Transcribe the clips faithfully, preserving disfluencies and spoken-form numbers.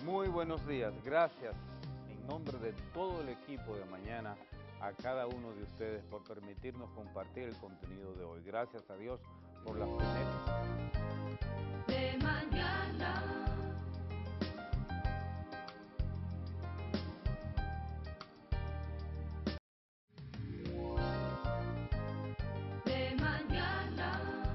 Muy buenos días, gracias en nombre de todo el equipo de mañana a cada uno de ustedes por permitirnos compartir el contenido de hoy. Gracias a Dios por la primera de mañana. De mañana.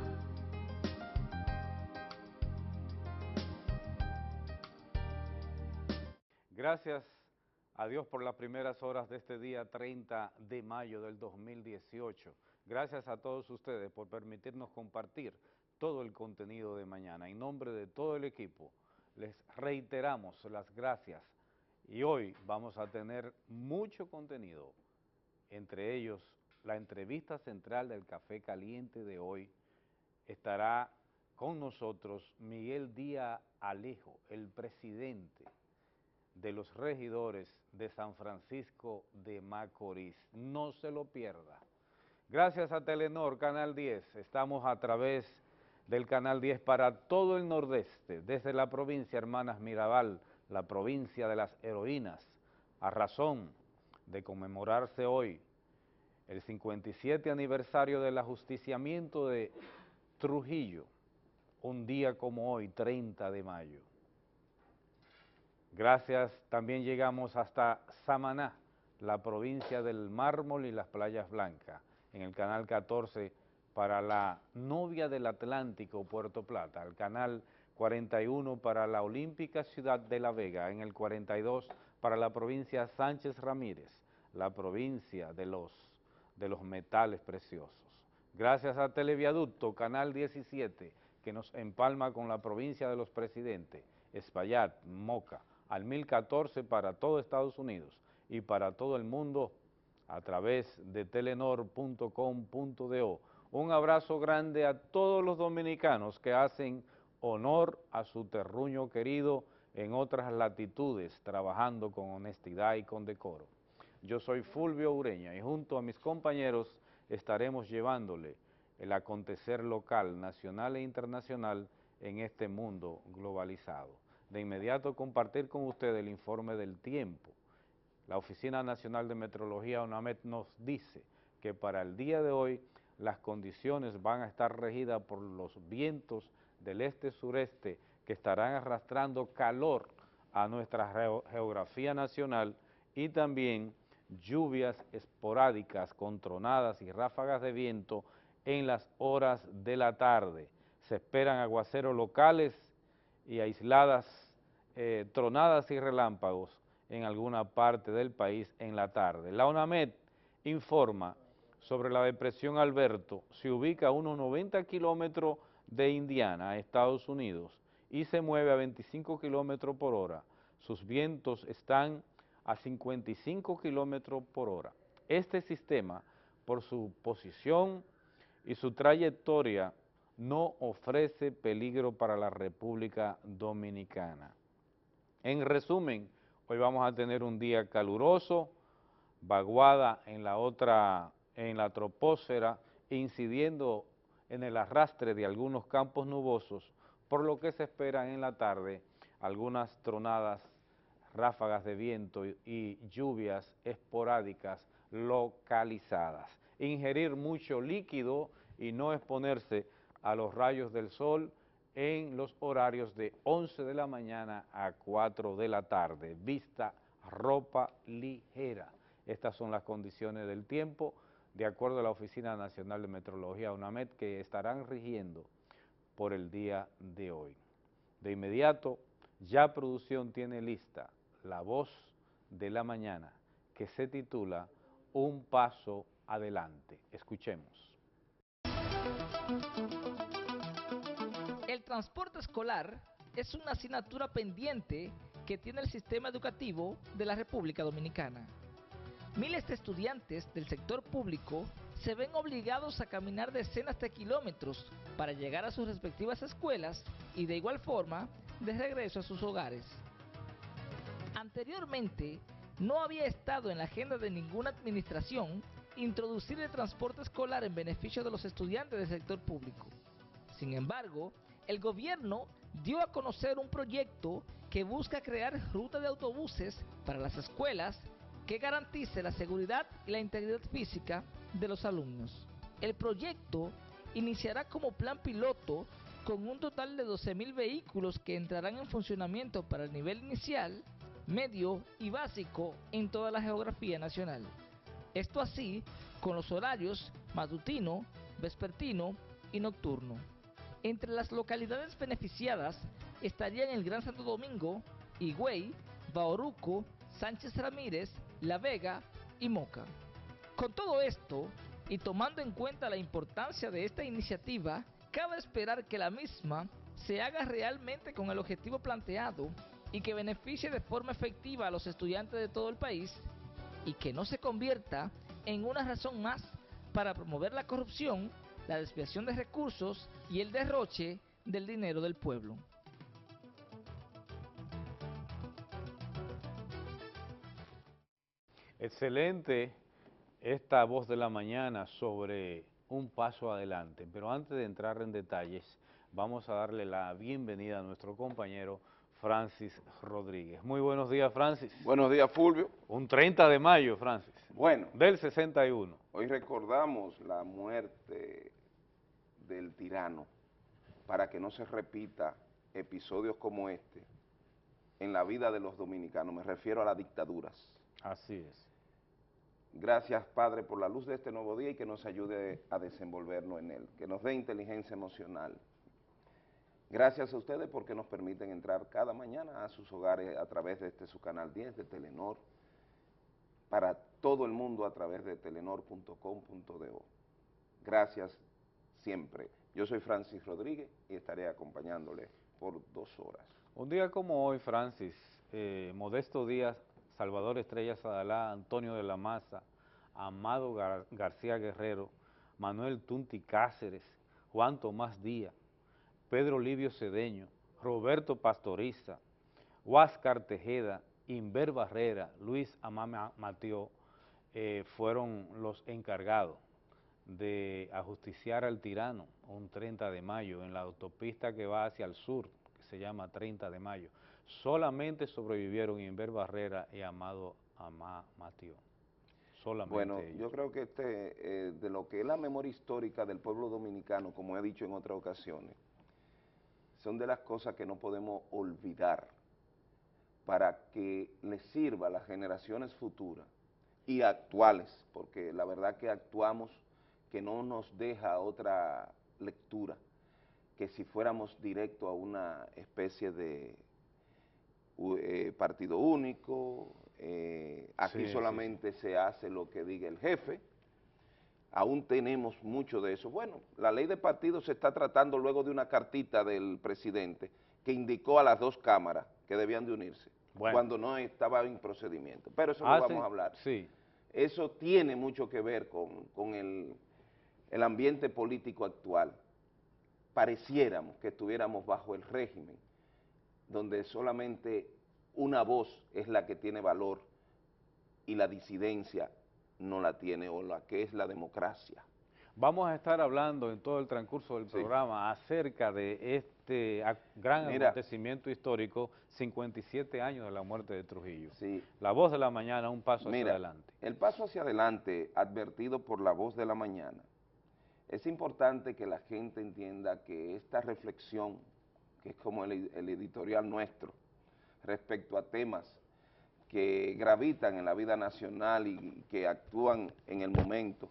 Gracias a Dios por las primeras horas de este día treinta de mayo del dos mil dieciocho. Gracias a todos ustedes por permitirnos compartir todo el contenido de mañana. En nombre de todo el equipo, les reiteramos las gracias y hoy vamos a tener mucho contenido, entre ellos la entrevista central del Café Caliente de hoy. Estará con nosotros Miguel Díaz Alejo, el presidente de los regidores de San Francisco de Macorís. No se lo pierda. Gracias a Telenor, Canal diez, estamos a través del Canal diez para todo el nordeste, desde la provincia Hermanas Mirabal, la provincia de las heroínas, a razón de conmemorarse hoy el cincuenta y siete aniversario del ajusticiamiento de Trujillo, un día como hoy, treinta de mayo. Gracias, también llegamos hasta Samaná, la provincia del mármol y las playas blancas, en el canal catorce para la novia del Atlántico, Puerto Plata, el canal cuarenta y uno para la olímpica ciudad de La Vega, en el cuarenta y dos para la provincia Sánchez Ramírez, la provincia de los, de los metales preciosos. Gracias a Televiaducto, canal diecisiete, que nos empalma con la provincia de los Presidentes, Espaillat, Moca, al mil catorce para todo Estados Unidos y para todo el mundo a través de telenor punto com punto do. Un abrazo grande a todos los dominicanos que hacen honor a su terruño querido en otras latitudes, trabajando con honestidad y con decoro. Yo soy Fulvio Ureña y junto a mis compañeros estaremos llevándole el acontecer local, nacional e internacional en este mundo globalizado. De inmediato compartir con ustedes el informe del tiempo. La Oficina Nacional de Meteorología, ONAMET, nos dice que para el día de hoy las condiciones van a estar regidas por los vientos del este-sureste que estarán arrastrando calor a nuestra geografía nacional y también lluvias esporádicas con tronadas y ráfagas de viento en las horas de la tarde. Se esperan aguaceros locales y aisladas eh, tronadas y relámpagos en alguna parte del país en la tarde. La ONAMET informa sobre la depresión Alberto, se ubica a unos noventa kilómetros de Indiana, Estados Unidos, y se mueve a veinticinco kilómetros por hora. Sus vientos están a cincuenta y cinco kilómetros por hora. Este sistema, por su posición y su trayectoria, no ofrece peligro para la República Dominicana. En resumen, hoy vamos a tener un día caluroso, vaguada en la otra, en la troposfera, incidiendo en el arrastre de algunos campos nubosos, por lo que se esperan en la tarde algunas tronadas, ráfagas de viento y lluvias esporádicas localizadas. Ingerir mucho líquido y no exponerse a los rayos del sol en los horarios de once de la mañana a cuatro de la tarde. Vista ropa ligera. Estas son las condiciones del tiempo, de acuerdo a la Oficina Nacional de Meteorología, ONAMET, que estarán rigiendo por el día de hoy. De inmediato, ya producción tiene lista la voz de la mañana, que se titula Un paso adelante. Escuchemos. El transporte escolar es una asignatura pendiente que tiene el sistema educativo de la República Dominicana. Miles de estudiantes del sector público se ven obligados a caminar decenas de kilómetros para llegar a sus respectivas escuelas y de igual forma de regreso a sus hogares. Anteriormente, no había estado en la agenda de ninguna administración introducir el transporte escolar en beneficio de los estudiantes del sector público. Sin embargo, el gobierno dio a conocer un proyecto que busca crear rutas de autobuses para las escuelas que garantice la seguridad y la integridad física de los alumnos. El proyecto iniciará como plan piloto con un total de doce mil vehículos que entrarán en funcionamiento para el nivel inicial, medio y básico en toda la geografía nacional. Esto así con los horarios matutino, vespertino y nocturno. Entre las localidades beneficiadas estarían el Gran Santo Domingo, Higüey, Bauruco, Sánchez Ramírez, La Vega y Moca. Con todo esto, y tomando en cuenta la importancia de esta iniciativa, cabe esperar que la misma se haga realmente con el objetivo planteado y que beneficie de forma efectiva a los estudiantes de todo el país y que no se convierta en una razón más para promover la corrupción, la desviación de recursos y el derroche del dinero del pueblo. Excelente esta voz de la mañana sobre un paso adelante, pero antes de entrar en detalles, vamos a darle la bienvenida a nuestro compañero Francis Rodríguez. Muy buenos días, Francis. Buenos días, Fulvio. Un treinta de mayo, Francis. Bueno, del sesenta y uno. Hoy recordamos la muerte del tirano para que no se repita episodios como este en la vida de los dominicanos. Me refiero a las dictaduras. Así es. Gracias, Padre, por la luz de este nuevo día y que nos ayude a desenvolvernos en él, que nos dé inteligencia emocional. Gracias a ustedes porque nos permiten entrar cada mañana a sus hogares a través de este su canal diez de Telenor, para todo el mundo a través de telenor punto com punto do. Gracias siempre. Yo soy Francis Rodríguez y estaré acompañándole por dos horas. Un día como hoy, Francis, eh, Modesto Díaz, Salvador Estrella Sadalá, Antonio de la Maza, Amado Gar García Guerrero, Manuel Tunti Cáceres, Juan Tomás Díaz, Pedro Livio Cedeño, Roberto Pastoriza, Huáscar Tejeda, Inver Barrera, Luis Amama Matió, eh, fueron los encargados de ajusticiar al tirano un treinta de mayo en la autopista que va hacia el sur, que se llama treinta de mayo. Solamente sobrevivieron Inver Barrera y Amado Amá Matió. Solamente bueno, ellos. Yo creo que este, eh, de lo que es la memoria histórica del pueblo dominicano, como he dicho en otras ocasiones, son de las cosas que no podemos olvidar para que les sirva a las generaciones futuras y actuales, porque la verdad que actuamos que no nos deja otra lectura que si fuéramos directo a una especie de eh, partido único, eh, aquí sí, solamente sí, sí. se hace lo que diga el jefe. Aún tenemos mucho de eso. Bueno, la ley de partidos se está tratando luego de una cartita del presidente que indicó a las dos cámaras que debían de unirse, bueno, cuando no estaba en procedimiento. Pero eso no Hace, vamos a hablar. Sí. Eso tiene mucho que ver con, con el, el ambiente político actual. Pareciéramos que estuviéramos bajo el régimen, donde solamente una voz es la que tiene valor y la disidencia no la tiene, o la que es la democracia. Vamos a estar hablando en todo el transcurso del sí. programa acerca de este gran Mira, acontecimiento histórico, cincuenta y siete años de la muerte de Trujillo. Sí. La Voz de la Mañana, un paso Mira, hacia adelante. El paso hacia adelante, advertido por La Voz de la Mañana, es importante que la gente entienda que esta reflexión, que es como el, el editorial nuestro, respecto a temas que gravitan en la vida nacional y que actúan en el momento,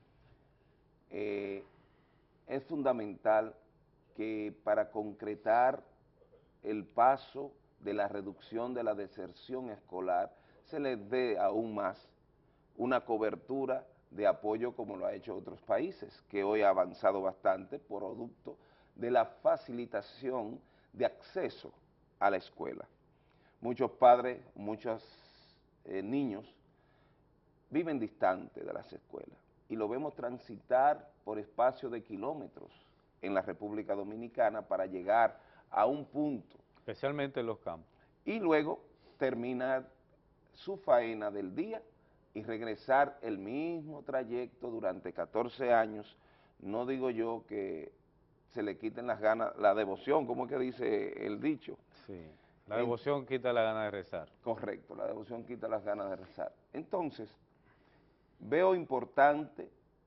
eh, es fundamental que para concretar el paso de la reducción de la deserción escolar se les dé aún más una cobertura de apoyo como lo ha hecho otros países, que hoy ha avanzado bastante producto de la facilitación de acceso a la escuela. Muchos padres, muchos eh, niños viven distantes de las escuelas y lo vemos transitar por espacio de kilómetros en la República Dominicana para llegar a un punto. Especialmente en los campos. Y luego terminar su faena del día y regresar el mismo trayecto durante catorce años. No digo yo que se le quiten las ganas, la devoción, ¿cómo es que dice el dicho? Sí, la devoción quita la gana de rezar. Correcto, la devoción quita las ganas de rezar. Entonces, veo importante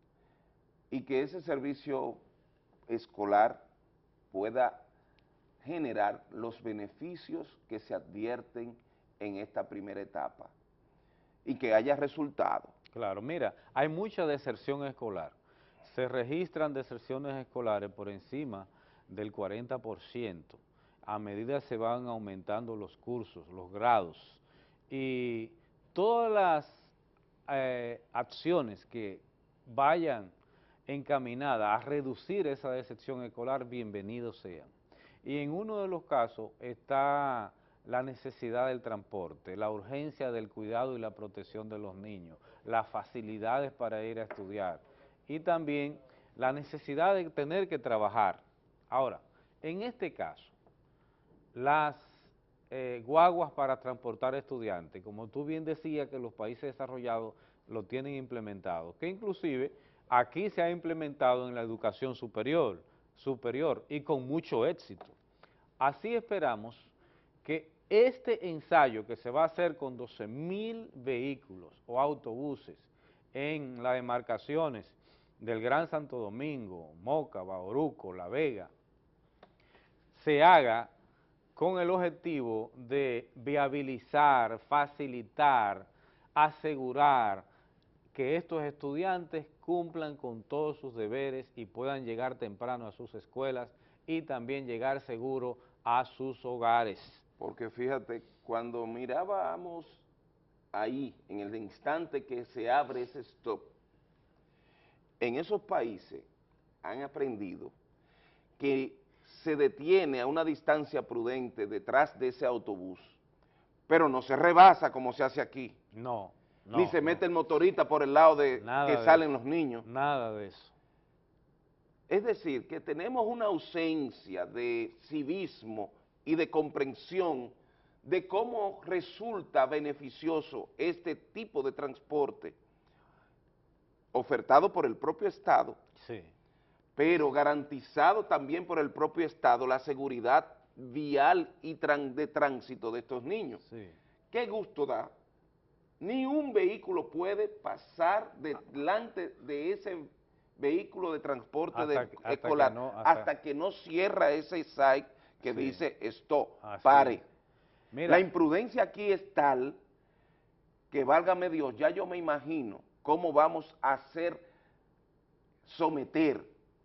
y que ese servicio escolar pueda generar los beneficios que se advierten en esta primera etapa y que haya resultado. Claro, mira, hay mucha deserción escolar. Se registran deserciones escolares por encima del cuarenta por ciento a medida que se van aumentando los cursos, los grados, y todas las eh, acciones que vayan encaminadas a reducir esa deserción escolar, bienvenidos sean. Y en uno de los casos está la necesidad del transporte, la urgencia del cuidado y la protección de los niños, las facilidades para ir a estudiar y también la necesidad de tener que trabajar. Ahora, en este caso, las eh, guaguas para transportar estudiantes, como tú bien decías que los países desarrollados lo tienen implementado, que inclusive aquí se ha implementado en la educación superior, superior y con mucho éxito. Así esperamos que este ensayo que se va a hacer con doce mil vehículos o autobuses en las demarcaciones del Gran Santo Domingo, Moca, Bauruco, La Vega, se haga con el objetivo de viabilizar, facilitar, asegurar que estos estudiantes cumplan con todos sus deberes y puedan llegar temprano a sus escuelas y también llegar seguro a sus hogares. Porque fíjate, cuando mirábamos ahí, en el instante que se abre ese stop, en esos países han aprendido que se detiene a una distancia prudente detrás de ese autobús, pero no se rebasa como se hace aquí. No, no. Ni se no. mete el motorista por el lado de Nada que de salen eso. los niños. Nada de eso. Es decir, que tenemos una ausencia de civismo y de comprensión de cómo resulta beneficioso este tipo de transporte ofertado por el propio Estado, Sí. pero garantizado también por el propio Estado la seguridad vial y tran- de tránsito de estos niños. Sí. ¿Qué gusto da? Ni un vehículo puede pasar delante de ese vehículo de transporte Hasta de- que- hasta escolar que no- hasta- hasta que no cierra ese site que Sí. dice stop, Así pare. es. Mira, La imprudencia aquí es tal que, válgame Dios, ya yo me imagino cómo vamos a hacer someter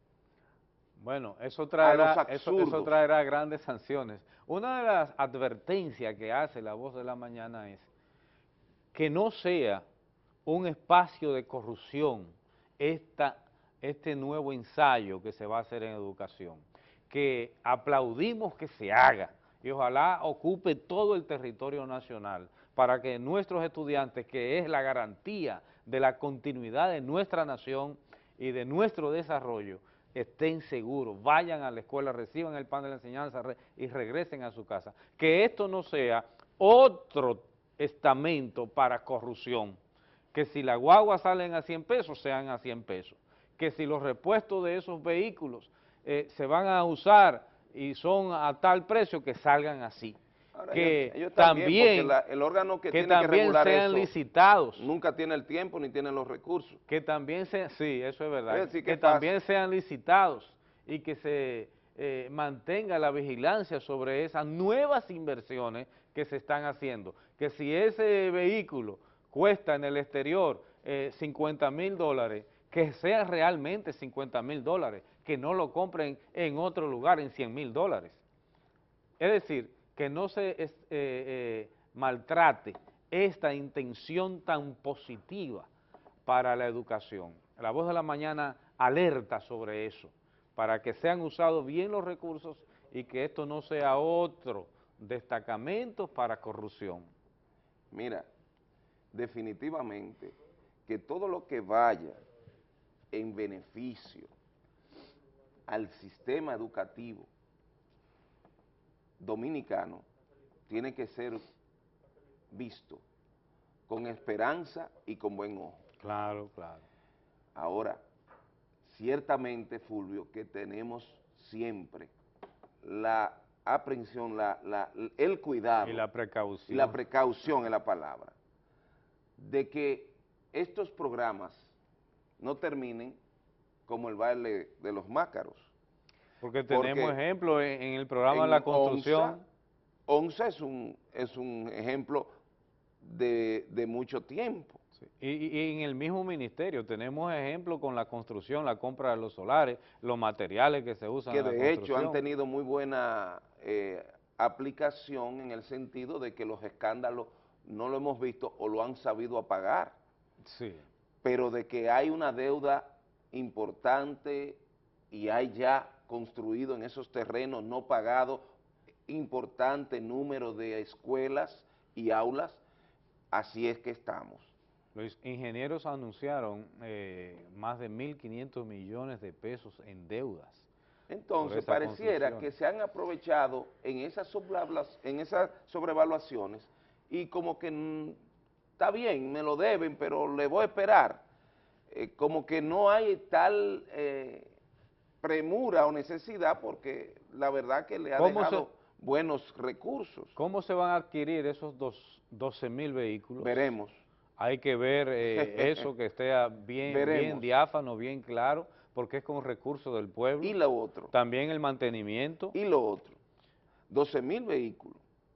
bueno, eso a traerá, los eso, absurdos. eso traerá grandes sanciones. Una de las advertencias que hace La Voz de la Mañana es que no sea un espacio de corrupción esta, este nuevo ensayo que se va a hacer en educación, que aplaudimos que se haga y ojalá ocupe todo el territorio nacional para que nuestros estudiantes, que es la garantía de la continuidad de nuestra nación y de nuestro desarrollo, estén seguros, vayan a la escuela, reciban el pan de la enseñanza re- y regresen a su casa. Que esto no sea otro estamento para corrupción, que si las guaguas salen a cien pesos, sean a cien pesos, que si los repuestos de esos vehículos eh, se van a usar y son a tal precio, que salgan así. Ahora, Que ellos, ellos también, porque la- el órgano que, que tiene que también regular sean eso licitados, nunca tiene el tiempo ni tiene los recursos. que también sean, sí, eso es verdad, Es decir, que que pasa- también sean licitados y que se eh, mantenga la vigilancia sobre esas nuevas inversiones que se están haciendo, que si ese vehículo cuesta en el exterior eh, cincuenta mil dólares, que sea realmente cincuenta mil dólares, que no lo compren en otro lugar en cien mil dólares. Es decir, que no se es- eh, eh, maltrate esta intención tan positiva para la educación. La Voz de la Mañana alerta sobre eso, para que sean usados bien los recursos y que esto no sea otro destacamento para corrupción. Mira, definitivamente que todo lo que vaya en beneficio al sistema educativo dominicano tiene que ser visto con esperanza y con buen ojo. Claro, claro. Ahora, ciertamente, Fulvio, que tenemos siempre la aprehensión, la, la, el cuidado Y la precaución. y la precaución es la palabra, de que estos programas no terminen como el baile de los mácaros. Porque tenemos Porque ejemplos en, en el programa de en la construcción. ONSA, ONSA es un, es un ejemplo de, de mucho tiempo. Sí. Y, y- y en el mismo ministerio tenemos ejemplos con la construcción, la compra de los solares, los materiales que se usan Que en la de hecho construcción. han tenido muy buena eh, aplicación en el sentido de que los escándalos no lo hemos visto o lo han sabido apagar, Sí. pero de que hay una deuda importante y hay ya construido en esos terrenos no pagados importante número de escuelas y aulas, así es que estamos. Los ingenieros anunciaron eh, más de mil quinientos millones de pesos en deudas. Entonces, esa pareciera construcción. que se han aprovechado en esas, sobrevaluaciones, en esas sobrevaluaciones y como que mm, está bien, me lo deben, pero le voy a esperar. Eh, como que no hay tal eh, premura o necesidad porque la verdad que le ha ¿Cómo dejado se- buenos recursos. ¿Cómo se van a adquirir esos dos, doce mil vehículos? Veremos. Hay que ver eh, eso, que esté a bien, bien Veremos. diáfano, bien claro, porque es con recursos del pueblo. Y lo otro, También el mantenimiento. y lo otro, doce mil vehículos,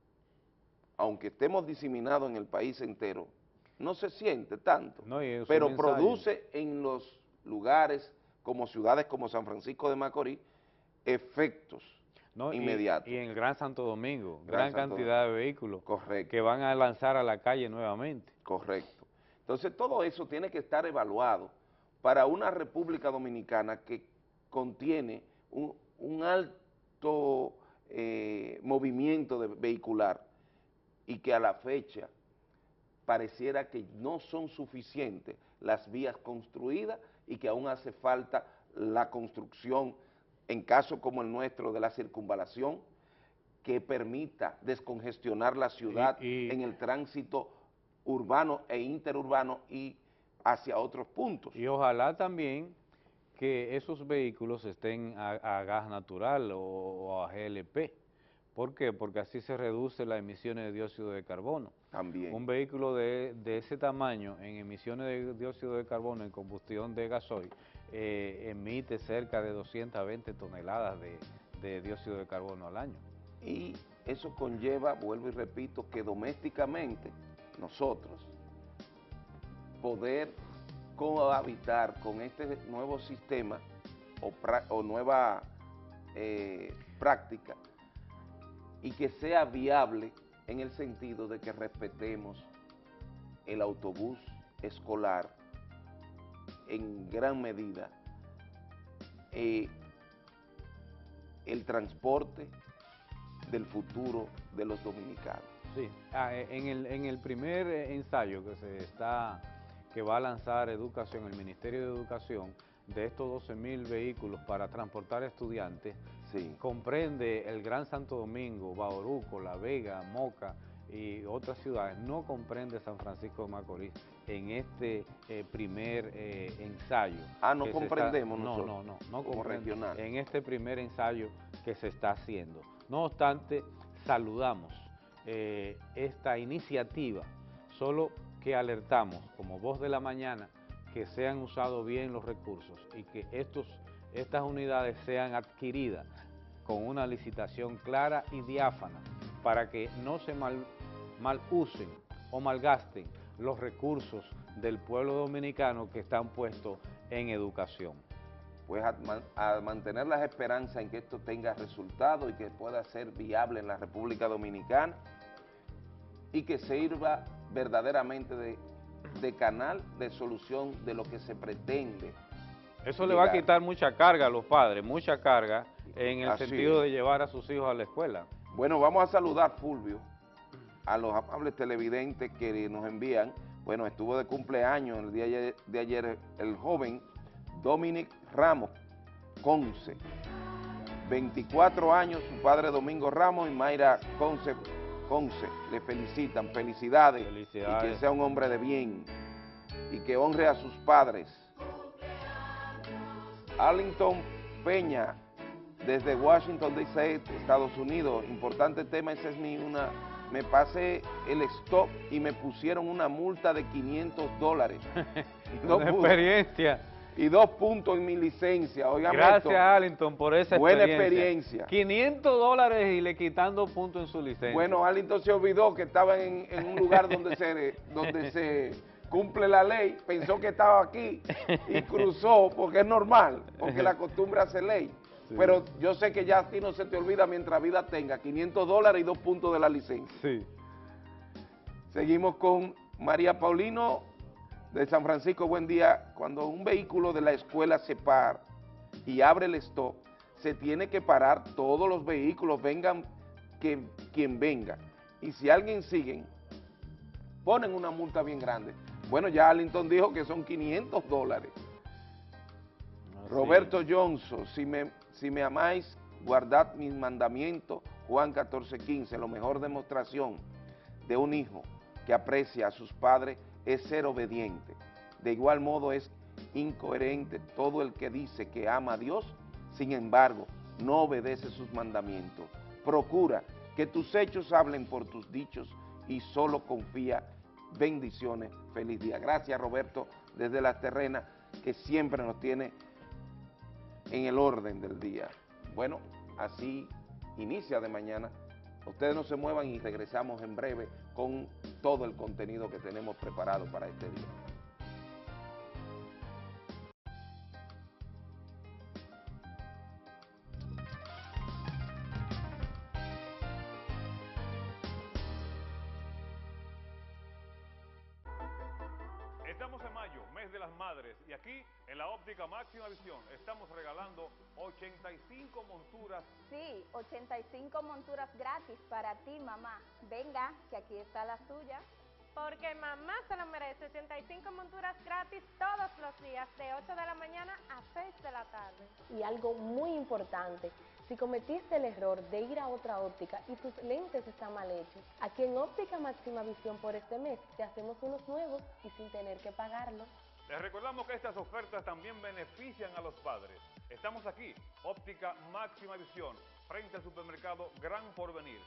aunque estemos diseminados en el país entero, no se siente tanto, No, y es un pero ensayo. produce en los lugares como ciudades como San Francisco de Macorís efectos ¿no? Y- inmediatos. Y, en el Gran Santo Domingo, Gran gran Santo cantidad de vehículos Correcto. que van a lanzar a la calle nuevamente. Correcto. Entonces todo eso tiene que estar evaluado para una República Dominicana que contiene un, un alto eh, movimiento de vehicular y que a la fecha pareciera que no son suficientes las vías construidas y que aún hace falta la construcción, en casos como el nuestro de la circunvalación, que permita descongestionar la ciudad Y- y- en el tránsito urbano e interurbano y hacia otros puntos. Y ojalá también que esos vehículos estén a, a gas natural o, o a G L P. ¿Por qué? Porque así se reduce las emisiones de dióxido de carbono. También. Un vehículo de, de ese tamaño en emisiones de dióxido de carbono en combustión de gasoil eh, emite cerca de doscientas veinte toneladas de, de dióxido de carbono al año. Y eso conlleva, vuelvo y repito, que domésticamente nosotros poder cohabitar con este nuevo sistema o, pra- o nueva eh, práctica y que sea viable en el sentido de que respetemos el autobús escolar en gran medida, eh, el transporte del futuro de los dominicanos. Sí, ah, eh, en, el, en el primer eh, ensayo que se está, que va a lanzar Educación, el Ministerio de Educación, de estos doce mil vehículos para transportar estudiantes, Sí. comprende el Gran Santo Domingo, Bauruco, La Vega, Moca y otras ciudades, no comprende San Francisco de Macorís en este eh, primer eh, ensayo. Ah, no que se está- comprendemos no, nosotros, no, no, no como comprende regional. en este primer ensayo que se está haciendo. No obstante, saludamos eh, esta iniciativa, solo que alertamos como Voz de la Mañana que sean usados bien los recursos y que estos, estas unidades sean adquiridas con una licitación clara y diáfana para que no se mal, mal usen o malgasten los recursos del pueblo dominicano que están puestos en educación. Pues a, man- a mantener las esperanzas en que esto tenga resultado y que pueda ser viable en la República Dominicana y que sirva verdaderamente de, de canal de solución de lo que se pretende. Eso le va a llegar. quitar mucha carga a los padres, mucha carga en el Así sentido es. de llevar a sus hijos a la escuela. Bueno, vamos a saludar, Fulvio, a los amables televidentes que nos envían. Bueno, estuvo de cumpleaños el día de ayer, de ayer el joven Dominic Ramos Conce. veinticuatro años, su padre Domingo Ramos y Mayra Conce, Conce. Le felicitan, felicidades. Felicidades. Y que sea un hombre de bien y que honre a sus padres. Arlington Peña desde Washington, D C, Estados Unidos. Importante tema, ese es mi una... Me pasé el stop y me pusieron una multa de quinientos dólares. Una experiencia. Y dos puntos en mi licencia. Óigame Gracias, esto. Arlington, por esa Buena experiencia. experiencia. quinientos dólares y le quitando puntos en su licencia. Bueno, Arlington se olvidó que estaba en, en un lugar donde se, donde se cumple la ley. Pensó que estaba aquí y cruzó, porque es normal, porque la costumbre hace ley. Sí. Pero yo sé que ya a ti no se te olvida mientras vida tenga, quinientos dólares y dos puntos de la licencia. Sí. Seguimos con María Paulino de San Francisco. Buen día. Cuando un vehículo de la escuela se para y abre el stop, se tiene que parar todos los vehículos, vengan que, quien venga. Y si alguien sigue, ponen una multa bien grande. Bueno, ya Arlington dijo que son quinientos dólares. Así. Roberto Johnson, si me, si me amáis, guardad mis mandamientos, Juan catorce quince, la mejor demostración de un hijo que aprecia a sus padres es ser obediente. De igual modo es incoherente todo el que dice que ama a Dios, sin embargo, no obedece sus mandamientos. Procura que tus hechos hablen por tus dichos y solo confía. Bendiciones, feliz día. Gracias, Roberto, desde Las Terrenas, que siempre nos tiene en el orden del día. Bueno, así inicia de mañana. Ustedes no se muevan y regresamos en breve con todo el contenido que tenemos preparado para este día. Estamos en mayo, mes de las madres, y aquí en la óptica Máxima Visión estamos regalando ochenta y cinco monturas. Sí, ochenta y cinco monturas gratis para ti, mamá. Venga, que aquí está la suya. Porque mamá se lo merece. ochenta y cinco monturas gratis todos los días, de ocho de la mañana a seis de la tarde. Y algo muy importante, si cometiste el error de ir a otra óptica y tus lentes están mal hechos, aquí en Óptica Máxima Visión por este mes te hacemos unos nuevos y sin tener que pagarlos. Les recordamos que estas ofertas también benefician a los padres. Estamos aquí, Óptica Máxima Visión, frente al supermercado Gran Porvenir.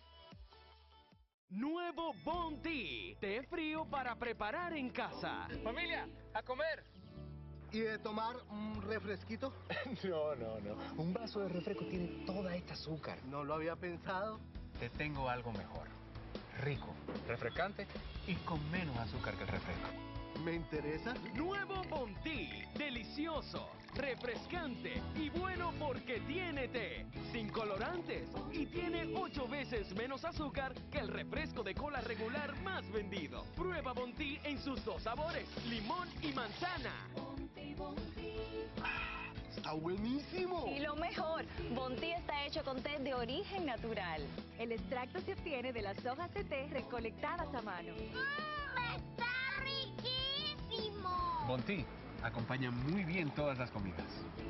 Nuevo Bounty, té frío para preparar en casa. Familia, a comer. ¿Y de tomar un refresquito? No, no, no. Un vaso de refresco tiene toda esta azúcar. No lo había pensado. Te tengo algo mejor. Rico, refrescante y con menos azúcar que el refresco. ¿Me interesa? Nuevo Bounty, delicioso, refrescante y bueno porque tiene té, sin colorantes y tiene ocho veces menos azúcar que el refresco de cola regular más vendido. Prueba Bounty en sus dos sabores, limón y manzana. ¡Está buenísimo! Y lo mejor, Bounty está hecho con té de origen natural. El extracto se obtiene de las hojas de té recolectadas a mano. ¡Mmm! ¡Está riquísimo! Bounty acompaña muy bien todas las comidas.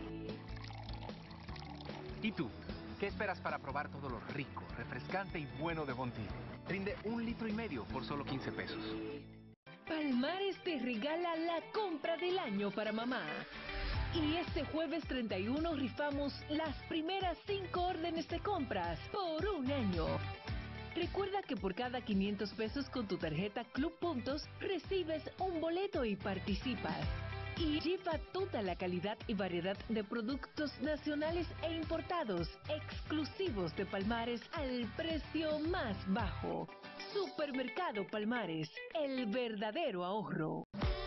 ¿Y tú? ¿Qué esperas para probar todo lo rico, refrescante y bueno de Bounty? Rinde un litro y medio por solo quince pesos. Palmares te regala la compra del año para mamá. Y este jueves treinta y uno rifamos las primeras cinco órdenes de compras por un año. Recuerda que por cada quinientos pesos con tu tarjeta Club Puntos recibes un boleto y participas. Y lleva toda la calidad y variedad de productos nacionales e importados, exclusivos de Palmares al precio más bajo. Supermercado Palmares, el verdadero ahorro.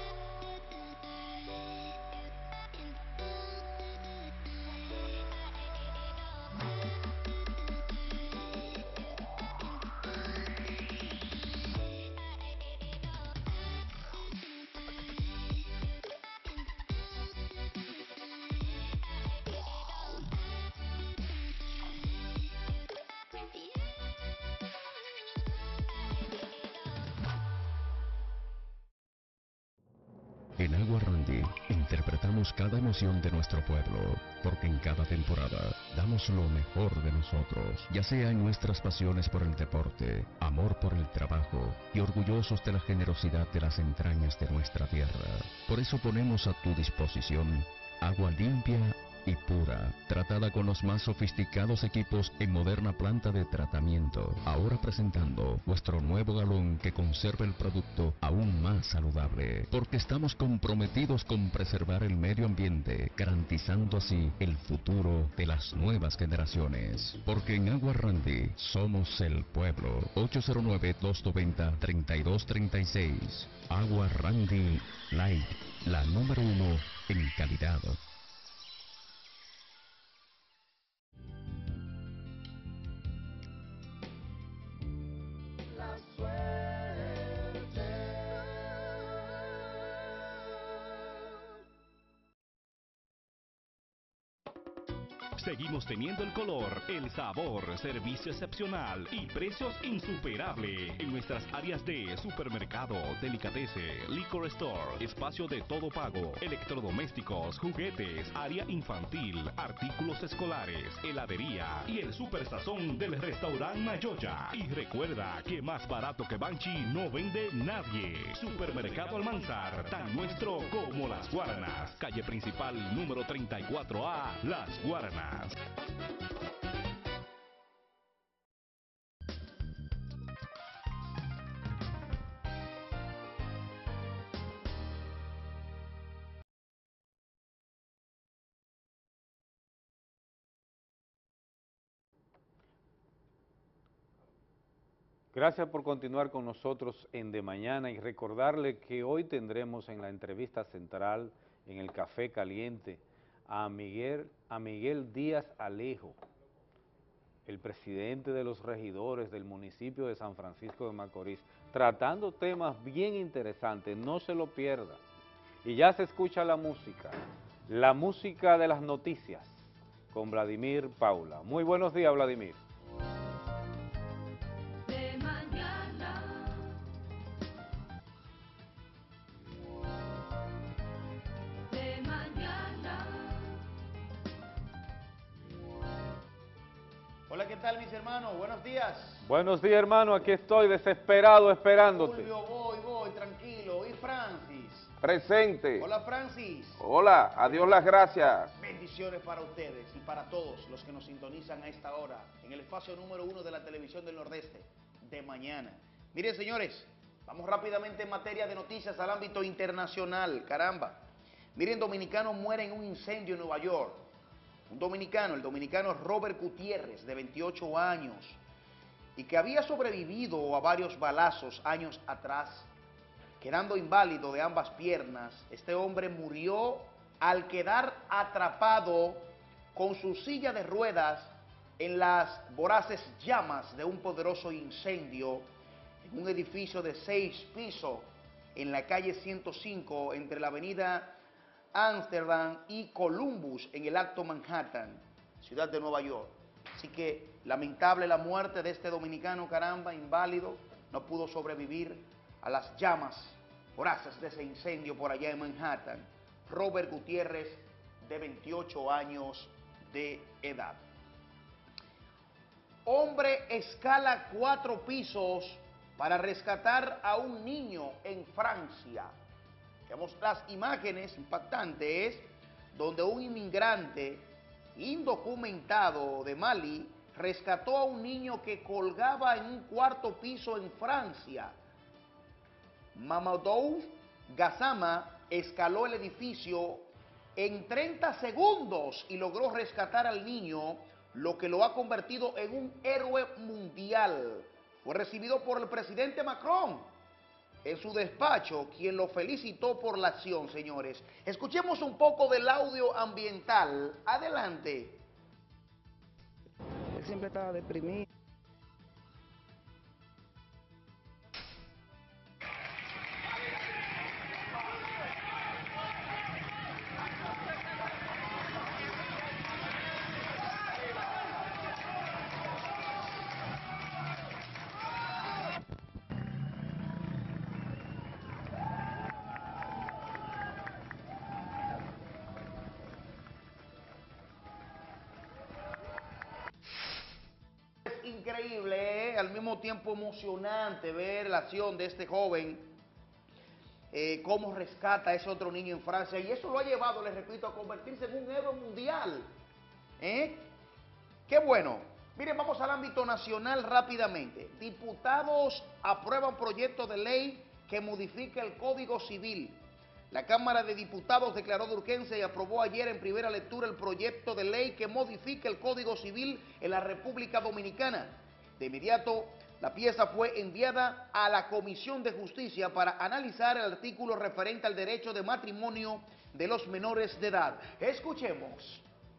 En Agua Randy interpretamos cada emoción de nuestro pueblo, porque en cada temporada damos lo mejor de nosotros, ya sea en nuestras pasiones por el deporte, amor por el trabajo y orgullosos de la generosidad de las entrañas de nuestra tierra. Por eso ponemos a tu disposición agua limpia y pura, tratada con los más sofisticados equipos en moderna planta de tratamiento. Ahora presentando vuestro nuevo galón que conserva el producto aún más saludable, porque estamos comprometidos con preservar el medio ambiente, garantizando así el futuro de las nuevas generaciones. Porque en Agua Randy somos el pueblo. ocho cero nueve, dos dos cero, tres dos tres seis. Agua Randy Light, la número uno en calidad. Seguimos teniendo el color, el sabor, servicio excepcional y precios insuperables en nuestras áreas de supermercado, delicatese, liquor store, espacio de todo pago, electrodomésticos, juguetes, área infantil, artículos escolares, heladería y el super sazón del restaurante Mayoya. Y recuerda que más barato que Banchi no vende nadie. Supermercado Almanzar, tan nuestro como Las Guaranas. Calle principal número treinta y cuatro A, Las Guaranas. Gracias por continuar con nosotros en De Mañana y recordarle que hoy tendremos en la entrevista central, en el Café Caliente, a Miguel, a Miguel Díaz Alejo, el presidente de los regidores del municipio de San Francisco de Macorís, tratando temas bien interesantes, no se lo pierda. Y ya se escucha la música, la música de las noticias, con Vladimir Paula. Muy buenos días, Vladimir. De mañana. De mañana. Hola, ¿qué tal mis hermanos? Buenos días. Buenos días, hermano, aquí estoy desesperado esperándote. Fulvio, voy, voy, tranquilo. ¿Y Francis? Presente. Hola, Francis. Hola, adiós las gracias. Bendiciones para ustedes y para todos los que nos sintonizan a esta hora en el espacio número uno de la televisión del Nordeste, De Mañana. Miren, señores, vamos rápidamente en materia de noticias al ámbito internacional. Caramba. Miren, dominicano muere en un incendio en Nueva York. Un dominicano, el dominicano Robert Gutiérrez, de veintiocho años, y que había sobrevivido a varios balazos años atrás, quedando inválido de ambas piernas. Este hombre murió al quedar atrapado con su silla de ruedas en las voraces llamas de un poderoso incendio en un edificio de seis pisos en la calle ciento cinco entre la avenida Amsterdam y Columbus en el Alto Manhattan, ciudad de Nueva York. Así que lamentable la muerte de este dominicano, caramba, inválido, no pudo sobrevivir a las llamas voraces de ese incendio por allá en Manhattan. Robert Gutiérrez, de veintiocho años de edad. Hombre escala cuatro pisos para rescatar a un niño en Francia. Vemos las imágenes impactantes donde un inmigrante indocumentado de Mali rescató a un niño que colgaba en un cuarto piso en Francia. Mamadou Gassama escaló el edificio en treinta segundos y logró rescatar al niño, lo que lo ha convertido en un héroe mundial. Fue recibido por el presidente Macron en su despacho, quien lo felicitó por la acción, señores. Escuchemos un poco del audio ambiental. Adelante. Él siempre estaba deprimido. Increíble, ¿eh? Al mismo tiempo emocionante ver la acción de este joven eh, cómo rescata a ese otro niño en Francia, y eso lo ha llevado, les repito, a convertirse en un héroe mundial. ¿Eh? Qué bueno. Miren, vamos al ámbito nacional rápidamente. Diputados aprueban proyecto de ley que modifica el Código Civil. La Cámara de Diputados declaró de urgencia y aprobó ayer en primera lectura el proyecto de ley que modifica el Código Civil en la República Dominicana. De inmediato, la pieza fue enviada a la Comisión de Justicia para analizar el artículo referente al derecho de matrimonio de los menores de edad. Escuchemos.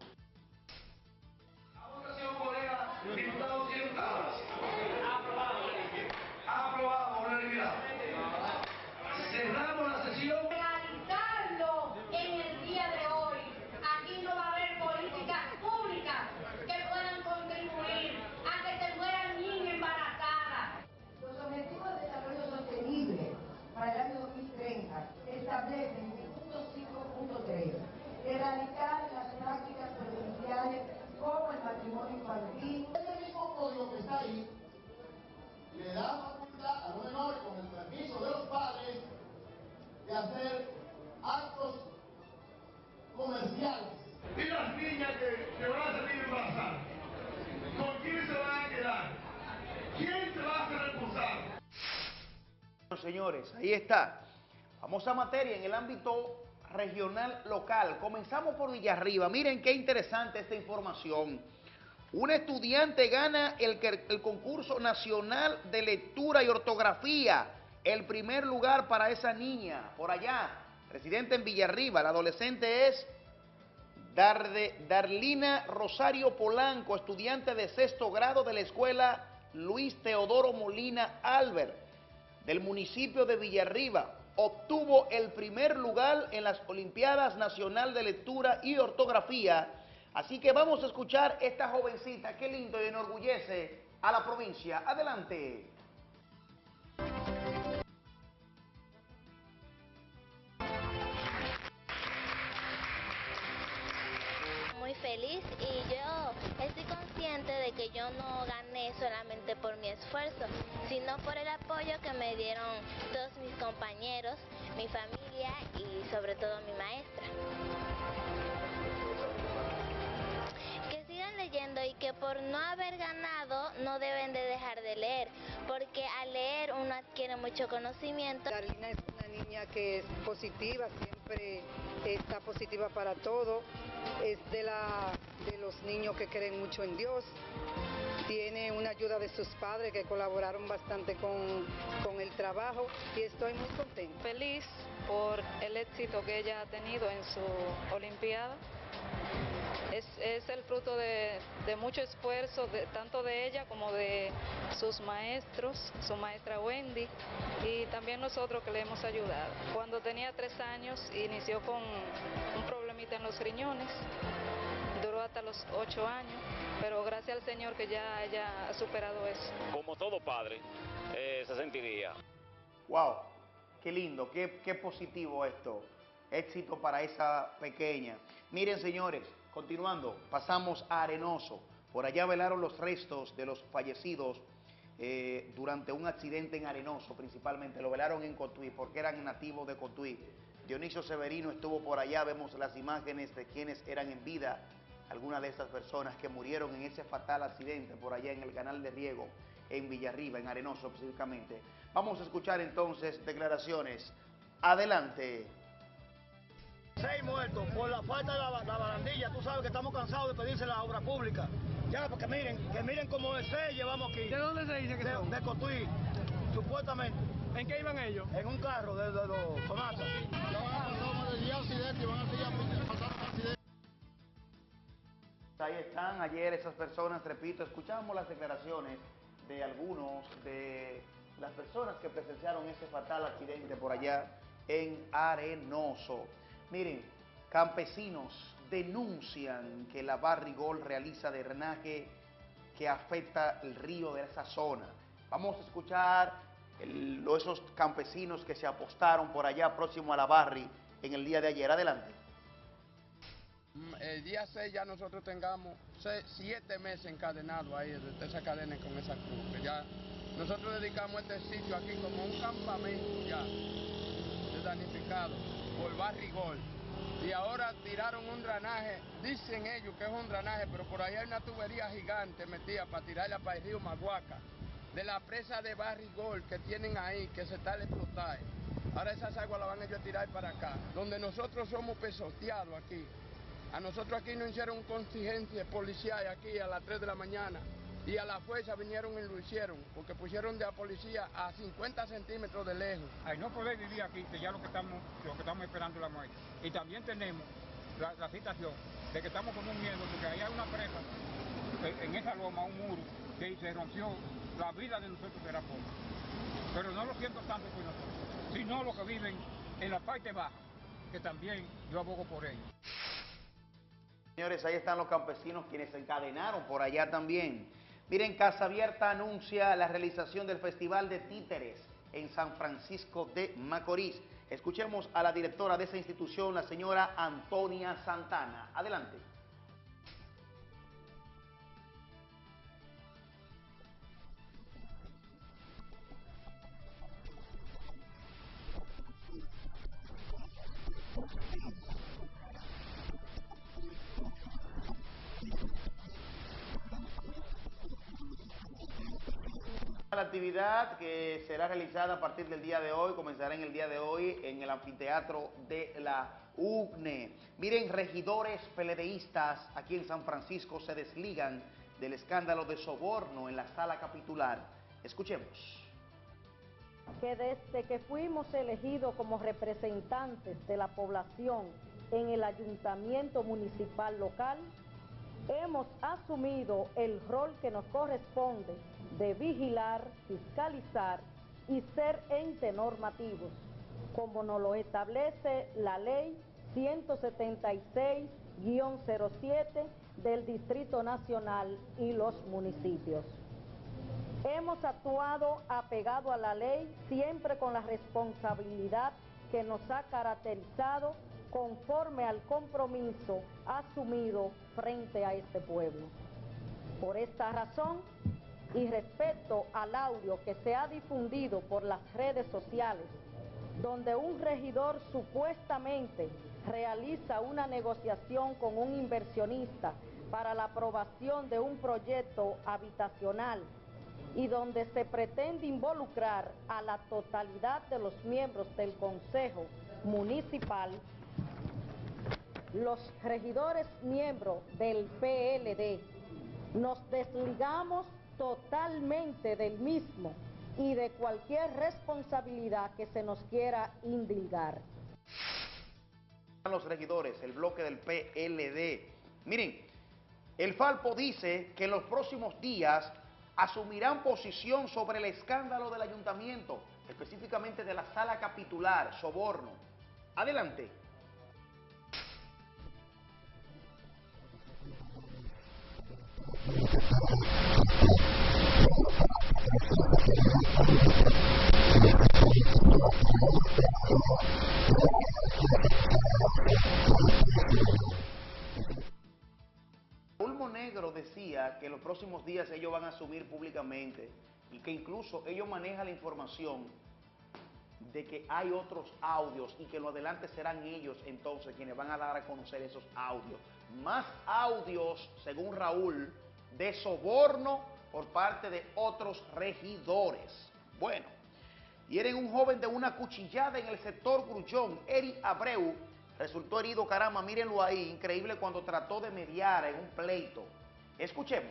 Diputados y diputadas, aprobado, aprobado por unanimidad. Cerramos la sesión. Realizarlo en el día de hoy. Aquí no va a haber políticas públicas que puedan contribuir a que se mueran niñas embarazadas. Los Objetivos de Desarrollo Sostenible para el año dos mil treinta establecen en el punto cinco punto tres erradicar las prácticas perjudiciales como el matrimonio infantil. Ese mismo código que está ahí le da facultad a los menores, con el permiso de los padres, de hacer actos comerciales. Y las niñas que, que van a salir embarazadas, ¿con quién se van a quedar? ¿Quién se va a hacer responsable? Señores, ahí está. Vamos a materia en el ámbito regional local. Comenzamos por Villarriba. Miren qué interesante esta información. Un estudiante gana el, el concurso nacional de lectura y ortografía. El primer lugar para esa niña, por allá, residente en Villarriba. La adolescente es Darde, Darlina Rosario Polanco, estudiante de sexto grado de la escuela Luis Teodoro Molina Albert, del municipio de Villarriba. Obtuvo el primer lugar en las Olimpiadas Nacional de Lectura y Ortografía. Así que vamos a escuchar esta jovencita, qué lindo y enorgullece a la provincia. Adelante. Muy feliz y yo estoy consciente de que yo no gané solamente por mi esfuerzo, sino por el apoyo que me dieron todos mis compañeros, mi familia y sobre todo mi maestra. Que sigan leyendo y que por no haber ganado no deben de dejar de leer, porque al leer uno adquiere mucho conocimiento. Darlina es una niña que es positiva, siempre está positiva para todo, es de, la, de los niños que creen mucho en Dios, tiene una ayuda de sus padres que colaboraron bastante con, con el trabajo y estoy muy contenta. Feliz por el éxito que ella ha tenido en su Olimpiada. Es, es el fruto de, de mucho esfuerzo, de, tanto de ella como de sus maestros, su maestra Wendy, y también nosotros que le hemos ayudado. Cuando tenía tres años inició con un problemita en los riñones, duró hasta los ocho años, pero gracias al Señor que ya ella ha superado eso. Como todo padre, eh, se sentiría. Wow, qué lindo, qué, qué positivo esto. Éxito para esa pequeña. Miren, señores, continuando, pasamos a Arenoso. Por allá velaron los restos de los fallecidos eh, durante un accidente en Arenoso, principalmente. Lo velaron en Cotuí, porque eran nativos de Cotuí. Dionisio Severino estuvo por allá, vemos las imágenes de quienes eran en vida, algunas de estas personas que murieron en ese fatal accidente por allá en el canal de riego, en Villarriba, en Arenoso específicamente. Vamos a escuchar entonces declaraciones. Adelante. Seis muertos por la falta de la, la barandilla. Tú sabes que estamos cansados de pedirse la obra pública. Ya, porque miren, que miren cómo se llevamos aquí. ¿De dónde se dice que de, son? De Cotuí, supuestamente. ¿En qué iban ellos? En un carro de, de los Sonatas. Ya van a pasar más de diez accidentes y van a seguir pasando accidentes. Ahí están ayer esas personas, repito, escuchamos las declaraciones de algunos de las personas que presenciaron ese fatal accidente por allá en Arenoso. Miren, campesinos denuncian que la Barrigol realiza drenaje que afecta el río de esa zona. Vamos a escuchar el, esos campesinos que se apostaron por allá próximo a la Barri en el día de ayer. Adelante. El día seis ya nosotros tengamos seis, siete meses encadenados ahí, de esa cadena con esa cruz. Que ya nosotros dedicamos este sitio aquí como un campamento ya. damnificados por barrigol. Y ahora tiraron un drenaje, dicen ellos que es un drenaje, pero por ahí hay una tubería gigante metida para tirarla para el río Maguaca, de la presa de barrigol que tienen ahí, que se está al explotar. Ahora esas aguas las van ellos a tirar para acá, donde nosotros somos pesoteados aquí. A nosotros aquí nos hicieron un contingente policial aquí a las tres de la mañana y a la fuerza vinieron y lo hicieron, porque pusieron de la policía a cincuenta centímetros de lejos. Ay, no poder vivir aquí, que ya lo que estamos, lo que estamos esperando es la muerte. Y también tenemos la, la situación de que estamos con un miedo, porque ahí hay una presa, en esa loma, un muro, que se rompió, la vida de nosotros será poca. Pero no lo siento tanto por nosotros, sino los que viven en la parte baja, que también yo abogo por ellos. Señores, ahí están los campesinos quienes se encadenaron por allá también. Miren, Casa Abierta anuncia la realización del Festival de Títeres en San Francisco de Macorís. Escuchemos a la directora de esa institución, la señora Antonia Santana. Adelante. La actividad que será realizada a partir del día de hoy, comenzará en el día de hoy en el anfiteatro de la U C N E. Miren, regidores peledeístas aquí en San Francisco se desligan del escándalo de soborno en la sala capitular. Escuchemos. Que desde que fuimos elegidos como representantes de la población en el ayuntamiento municipal local, hemos asumido el rol que nos corresponde de vigilar, fiscalizar y ser ente normativos, como nos lo establece la ley ciento setenta y seis guión cero siete del Distrito Nacional y los municipios. Hemos actuado apegado a la ley, siempre con la responsabilidad que nos ha caracterizado conforme al compromiso asumido frente a este pueblo. Por esta razón, y respecto al audio que se ha difundido por las redes sociales, donde un regidor supuestamente realiza una negociación con un inversionista para la aprobación de un proyecto habitacional y donde se pretende involucrar a la totalidad de los miembros del Consejo Municipal, los regidores miembros del P L D nos desligamos totalmente del mismo y de cualquier responsabilidad que se nos quiera indilgar. Los regidores, el bloque del P L D. Miren, el Falpo dice que en los próximos días asumirán posición sobre el escándalo del ayuntamiento, específicamente de la sala capitular, soborno. Adelante. Ulmo Negro decía que en los próximos días ellos van a asumir públicamente y que incluso ellos manejan la información de que hay otros audios y que en lo adelante serán ellos entonces quienes van a dar a conocer esos audios. Más audios, según Raúl, de soborno por parte de otros regidores. Bueno, hieren un joven de una cuchillada en el sector Grullón. Eri Abreu resultó herido, caramba, mírenlo ahí, increíble cuando trató de mediar en un pleito. Escuchemos.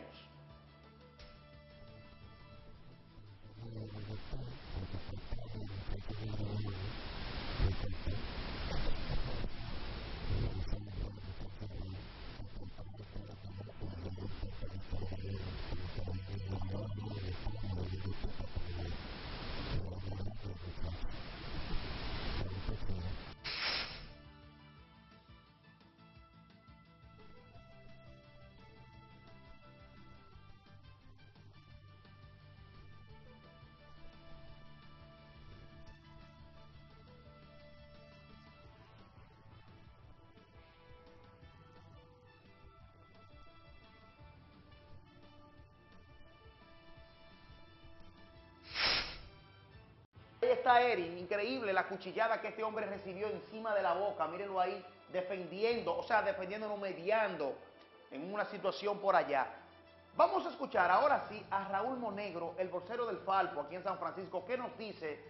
verdad, Eri, increíble la cuchillada que este hombre recibió encima de la boca. Mírenlo ahí, defendiendo, o sea, defendiéndolo, mediando en una situación por allá. Vamos a escuchar ahora sí a Raúl Monegro, el vocero del Falpo aquí en San Francisco, que nos dice...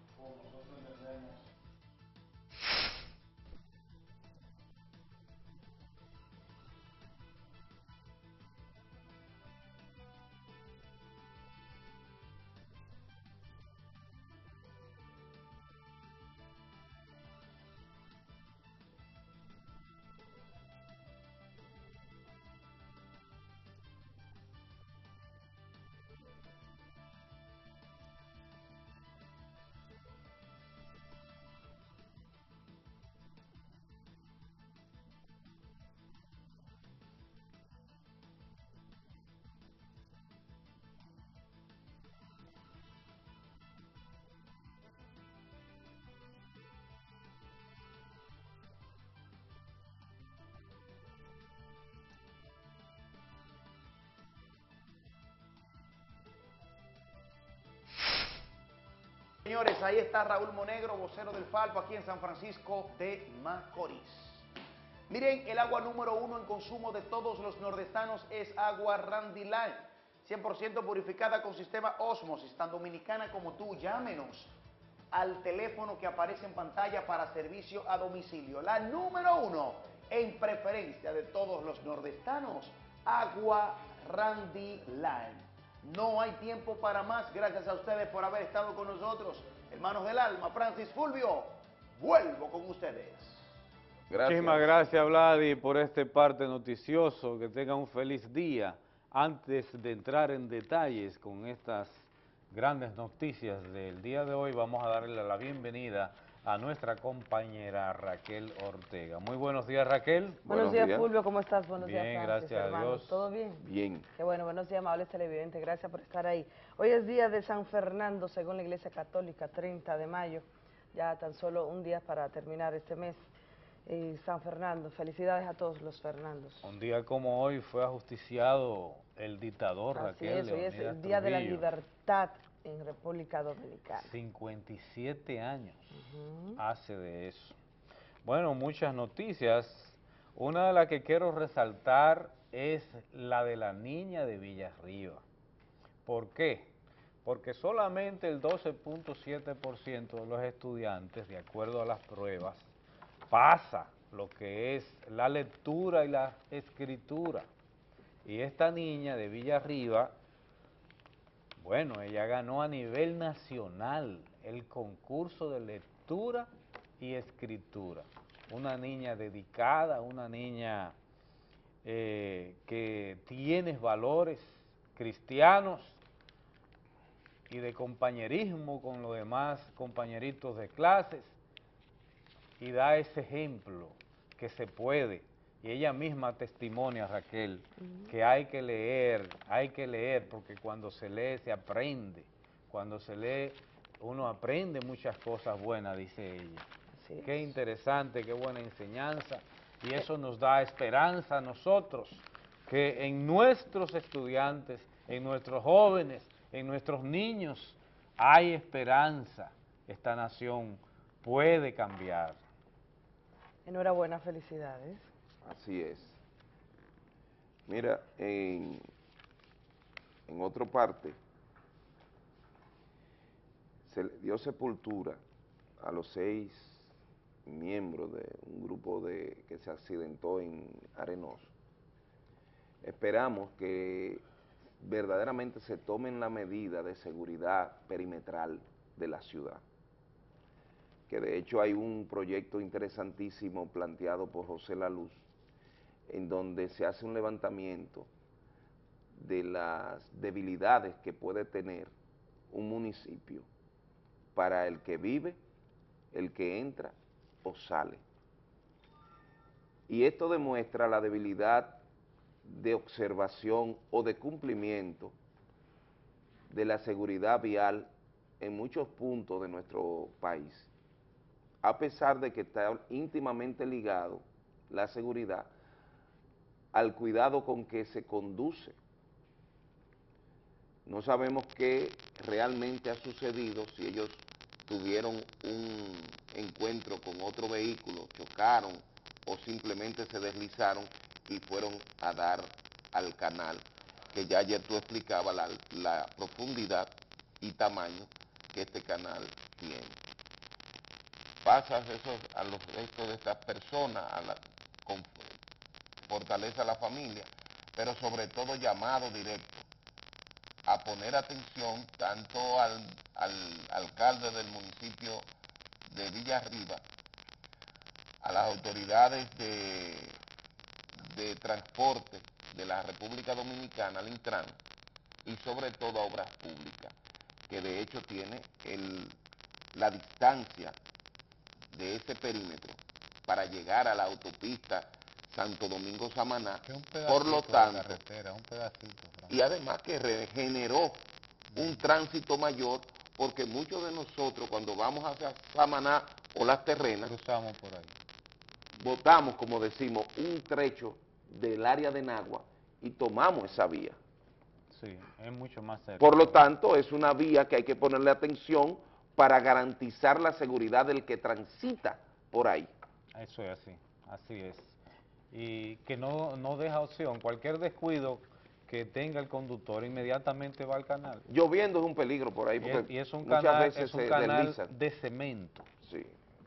Señores, ahí está Raúl Monegro, vocero del Falpo aquí en San Francisco de Macorís. Miren, el agua número uno en consumo de todos los nordestanos es agua Randy Line, cien por ciento purificada con sistema Osmosis, tan dominicana como tú. Llámenos al teléfono que aparece en pantalla para servicio a domicilio. La número uno en preferencia de todos los nordestanos, agua Randy Line. No hay tiempo para más. Gracias a ustedes por haber estado con nosotros. Hermanos del alma, Francis Fulvio, vuelvo con ustedes. Gracias. Muchísimas gracias, Vladi, por este parte noticioso. Que tengan un feliz día. Antes de entrar en detalles con estas grandes noticias del día de hoy, vamos a darle la bienvenida a nuestra compañera Raquel Ortega. Muy buenos días, Raquel. Buenos, buenos días, días, Fulvio, ¿cómo estás? Buenos bien, días, Francis, gracias hermano. a Dios. ¿Todo bien? Bien. Qué bueno, buenos días, amables televidentes, gracias por estar ahí. Hoy es día de San Fernando, según la Iglesia Católica, treinta de mayo, ya tan solo un día para terminar este mes. Y San Fernando, felicidades a todos los Fernandos. Un día como hoy fue ajusticiado el dictador, Así Raquel. es, hoy es el Día de la Libertad en República Dominicana. cincuenta y siete años uh-huh. hace de eso. Bueno, muchas noticias. Una de las que quiero resaltar es la de la niña de Villarriba. ¿Por qué? Porque solamente el doce punto siete por ciento de los estudiantes, de acuerdo a las pruebas, pasa lo que es la lectura y la escritura. Y esta niña de Villarriba, bueno, ella ganó a nivel nacional el concurso de lectura y escritura. Una niña dedicada, una niña eh, que tiene valores cristianos y de compañerismo con los demás compañeritos de clases, y da ese ejemplo que se puede. Y ella misma testimonia, Raquel, uh-huh. que hay que leer, hay que leer, porque cuando se lee se aprende. Cuando se lee uno aprende muchas cosas buenas, dice ella. Así qué es. Interesante, qué buena enseñanza. Y eso nos da esperanza a nosotros, que en nuestros estudiantes, en nuestros jóvenes, en nuestros niños, hay esperanza. Esta nación puede cambiar. Enhorabuena, felicidades. Así es. Mira, en, en otra parte, se le dio sepultura a los seis miembros de un grupo de, que se accidentó en Arenoso. Esperamos que verdaderamente se tomen la medida de seguridad perimetral de la ciudad, que de hecho hay un proyecto interesantísimo planteado por José La Luz, en donde se hace un levantamiento de las debilidades que puede tener un municipio para el que vive, el que entra o sale. Y esto demuestra la debilidad de observación o de cumplimiento de la seguridad vial en muchos puntos de nuestro país, a pesar de que está íntimamente ligado la seguridad al cuidado con que se conduce. No sabemos qué realmente ha sucedido, si ellos tuvieron un encuentro con otro vehículo, chocaron o simplemente se deslizaron y fueron a dar al canal, que ya ayer tú explicabas la, la profundidad y tamaño que este canal tiene. Pasas eso a los restos de estas personas, a la, con, fortaleza a la familia, pero sobre todo llamado directo a poner atención tanto al, al alcalde del municipio de Villarriba, a las autoridades de, de transporte de la República Dominicana, al Intran, y sobre todo a Obras Públicas, que de hecho tiene el, la distancia de ese perímetro para llegar a la autopista Santo Domingo-Samaná, por lo tanto, carretera, un pedacito, y además que regeneró un tránsito mayor, porque muchos de nosotros cuando vamos hacia Samaná o Las Terrenas, cruzamos por ahí, botamos, como decimos, un trecho del área de Nagua y tomamos esa vía. Sí, es mucho más cerca. Por lo tanto, es una vía que hay que ponerle atención para garantizar la seguridad del que transita por ahí. Eso es así, así es. Y que no, no deja opción, cualquier descuido que tenga el conductor inmediatamente va al canal. Lloviendo es un peligro por ahí, Y porque es, y es un muchas canal, veces es un se canal deslizan. de cemento. Sí.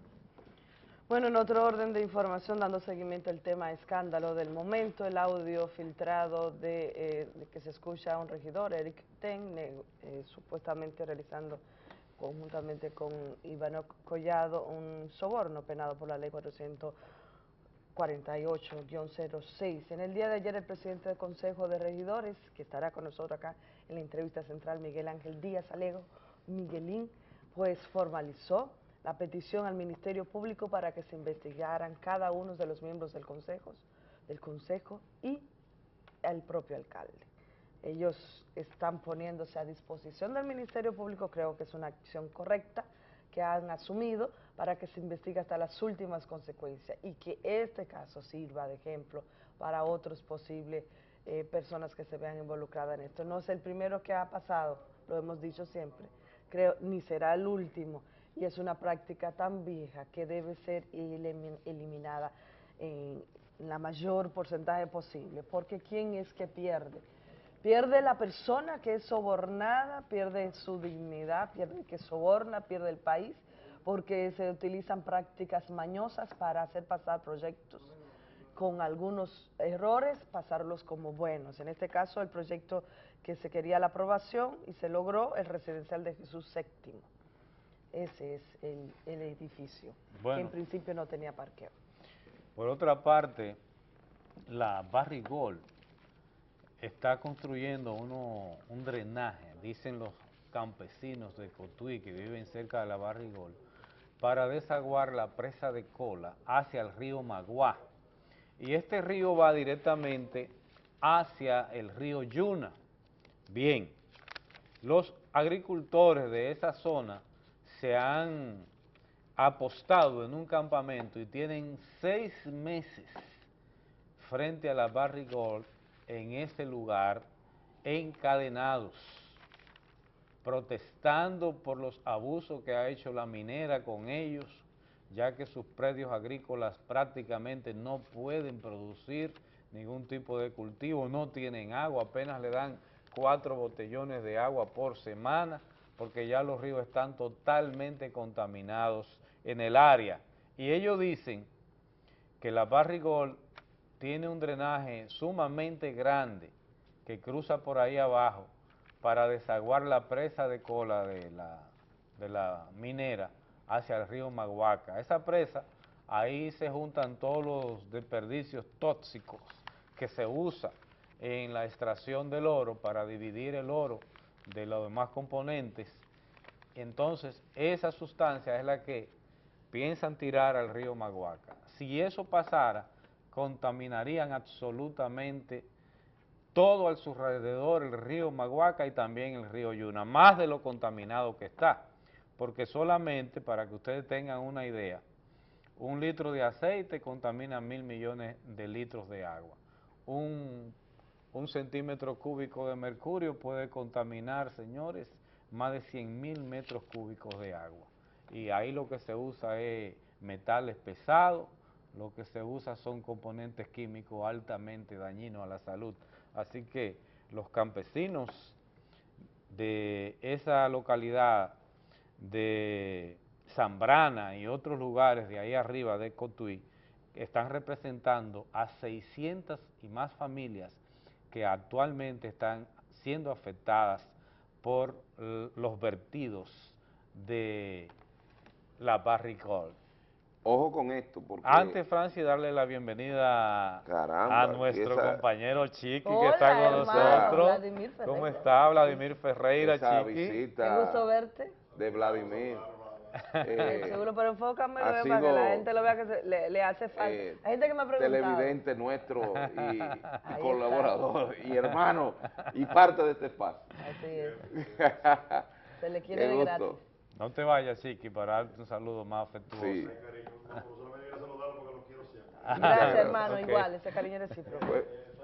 Bueno, en otro orden de información, dando seguimiento al tema escándalo del momento, el audio filtrado de, eh, de que se escucha a un regidor, Eric Ten, eh, eh, supuestamente realizando conjuntamente con Ivano Collado un soborno penado por la ley cuatrocientos cuarenta y ocho guión cero seis. En el día de ayer, el presidente del Consejo de Regidores, que estará con nosotros acá en la entrevista central, Miguel Ángel Díaz Alejo, Miguelín, pues formalizó la petición al Ministerio Público para que se investigaran cada uno de los miembros del Consejo, del Consejo y el propio alcalde. Ellos están poniéndose a disposición del Ministerio Público, creo que es una acción correcta que han asumido para que se investigue hasta las últimas consecuencias y que este caso sirva de ejemplo para otros posibles eh, personas que se vean involucradas en esto. No es el primero que ha pasado, lo hemos dicho siempre, creo, ni será el último, y es una práctica tan vieja que debe ser eliminada en la mayor porcentaje posible, porque ¿quién es que pierde? Pierde la persona que es sobornada, pierde su dignidad, pierde el que soborna, pierde el país, porque se utilizan prácticas mañosas para hacer pasar proyectos con algunos errores, pasarlos como buenos. En este caso, el proyecto que se quería la aprobación y se logró, el residencial de Jesús séptimo. Ese es el, el edificio, bueno, que en principio no tenía parqueo. Por otra parte, la Barrigol está construyendo uno, un drenaje, dicen los campesinos de Cotuí que viven cerca de la Barrigol, para desaguar la presa de Cola hacia el río Maguá. Y este río va directamente hacia el río Yuna. Bien, los agricultores de esa zona se han apostado en un campamento y tienen seis meses frente a la Barrigol en ese lugar, encadenados, protestando por los abusos que ha hecho la minera con ellos, ya que sus predios agrícolas prácticamente no pueden producir ningún tipo de cultivo, no tienen agua, apenas le dan cuatro botellones de agua por semana, porque ya los ríos están totalmente contaminados en el área. Y ellos dicen que la Barrigol tiene un drenaje sumamente grande que cruza por ahí abajo para desaguar la presa de Cola de la, de la minera hacia el río Maguaca. Esa presa, ahí se juntan todos los desperdicios tóxicos que se usa en la extracción del oro para dividir el oro de los demás componentes. Entonces, esa sustancia es la que piensan tirar al río Maguaca. Si eso pasara, contaminarían absolutamente todo a su alrededor, el río Maguaca y también el río Yuna, más de lo contaminado que está, porque solamente, para que ustedes tengan una idea, un litro de aceite contamina mil millones de litros de agua. Un, un centímetro cúbico de mercurio puede contaminar, señores, más de cien mil metros cúbicos de agua. y ahí lo que se usa es metales pesados, lo que se usa son componentes químicos altamente dañinos a la salud. Así que los campesinos de esa localidad de Zambrana y otros lugares de ahí arriba de Cotuí están representando a seiscientas y más familias que actualmente están siendo afectadas por los vertidos de la Barrick Gold. Ojo con esto, porque... Antes, Francis, darle la bienvenida Caramba, a nuestro esa... compañero Chiqui, Hola, que está con hermano, nosotros. Vladimir ¿Cómo Ferreira. está Vladimir Ferreira, esa Chiqui? visita Qué gusto verte. de Vladimir. Eh, seguro, pero enfócame ha para sido, que la gente lo vea que se, le, le hace falta. Eh, Hay gente que me ha preguntado. televidente nuestro y, Ahí colaborador y hermano y parte de este espacio. Así es. Se le quiere Qué de gusto. gratis. No te vayas, Chiqui, para darte un saludo más afectuoso. Sí. Gracias, hermano, Ok. igual, ese cariño es recíproco. Pues,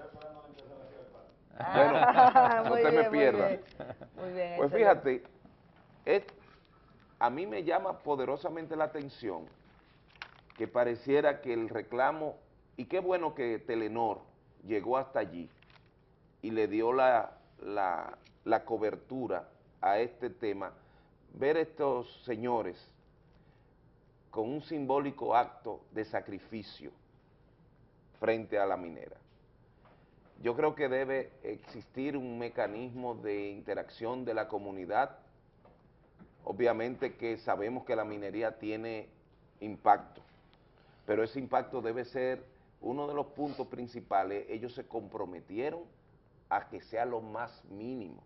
Ah, bueno, no muy te bien, me muy pierdas. bien. Muy bien, Pues excelente. fíjate, es, a mí me llama poderosamente la atención que pareciera que el reclamo, y qué bueno que Telenor llegó hasta allí y le dio la, la, la cobertura a este tema, ver estos señores con un simbólico acto de sacrificio frente a la minera. Yo creo que debe existir un mecanismo de interacción de la comunidad. Obviamente que sabemos que la minería tiene impacto, pero ese impacto debe ser uno de los puntos principales. Ellos se comprometieron a que sea lo más mínimo.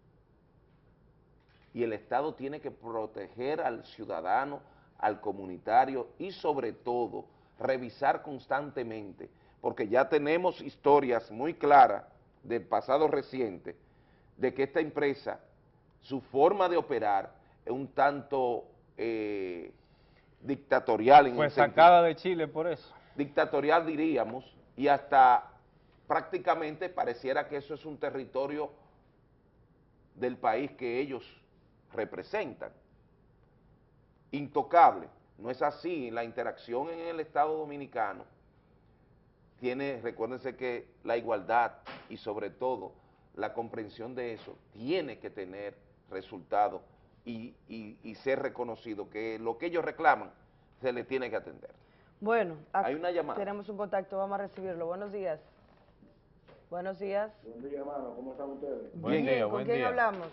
Y el Estado tiene que proteger al ciudadano, al comunitario y sobre todo revisar constantemente, porque ya tenemos historias muy claras del pasado reciente de que esta empresa, su forma de operar es un tanto eh, dictatorial. En Fue el sentido, sacada de Chile por eso. dictatorial diríamos, y hasta prácticamente pareciera que eso es un territorio del país que ellos representan. Intocable. No es así. La interacción en el Estado Dominicano tiene, recuérdense que la igualdad y sobre todo la comprensión de eso tiene que tener resultados y, y, y ser reconocido, que lo que ellos reclaman se les tiene que atender. Bueno, hay una llamada. Tenemos un contacto, vamos a recibirlo. Buenos días. Buenos días. Buen día, hermano. ¿Cómo están ustedes? Buen día, ¿Con buen quién día. hablamos?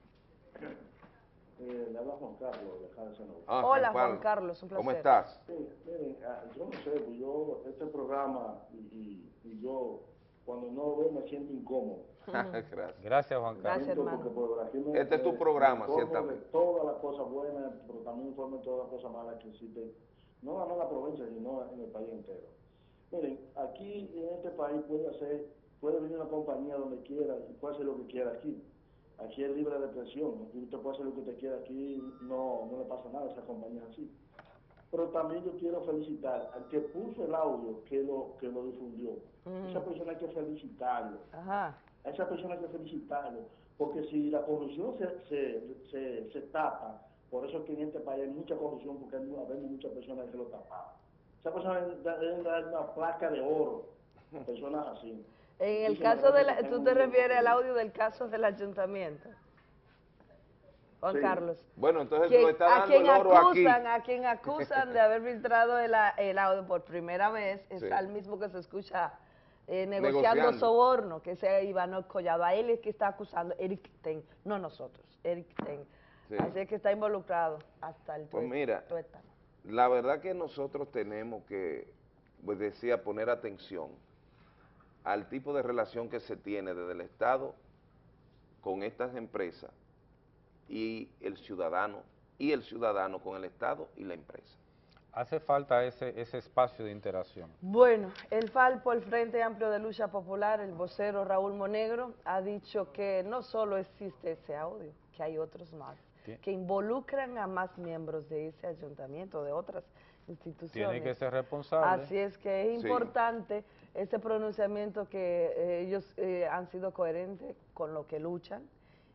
Eh, le habla Juan Carlos de Jalisco. Ah, Hola, Juan Juan Carlos, un placer. ¿Cómo estás? Sí, miren, ah, yo no sé, pues yo, este programa y, y, y yo, cuando no lo veo me siento incómodo. Gracias. Gracias, Juan Carlos. Gracias, hermano. Porque por aquí me- Este es tu me- programa, me informo ciertamente. de todas las cosas buenas, pero también informo de todas las cosas malas que existen, no nada más en la provincia, sino en el país entero. Miren, aquí en este país puede hacer, puede venir una compañía donde quiera y puede hacer lo que quiera aquí. Aquí es libre de presión, aquí usted puede hacer lo que usted quiera, aquí no, no le pasa nada a esa compañía así. Pero también yo quiero felicitar al que puso el audio que lo, que lo difundió. Mm. Esa persona hay que felicitarlo. Ajá. A esa persona hay que felicitarlo, porque si la corrupción se, se, se, se tapa, por eso es que en este país hay mucha corrupción, porque hay, hay muchas personas que lo tapaban. Esa persona debe dar una placa de oro, personas así. En el Dice caso la de gente la, que tú tengo te un refieres grupo al de- audio del caso del ayuntamiento. Juan Sí. Carlos. Bueno, entonces Quien- lo está a dando quien el oro aquí. acusan, a quien acusan de haber filtrado el, a- el audio por primera vez es Sí. al mismo que se escucha eh, negociando, Negociando. soborno, que es Iván Collado. A él es que está acusando Eric Ten, no nosotros, Eric Ten. Sí. Así es que está involucrado hasta el Pues tué- mira, tuétano. la verdad que nosotros tenemos que, pues decía, poner atención al tipo de relación que se tiene desde el Estado con estas empresas y el ciudadano, y el ciudadano con el Estado y la empresa. Hace falta ese, ese espacio de interacción. Bueno, el Falpo, el Frente Amplio de Lucha Popular, el vocero Raúl Monegro, ha dicho que no solo existe ese audio, que hay otros más, Tien- que involucran a más miembros de ese ayuntamiento, de otras instituciones. Tiene que ser responsable. Así es que es Sí. importante ese pronunciamiento que eh, ellos eh, han sido coherentes con lo que luchan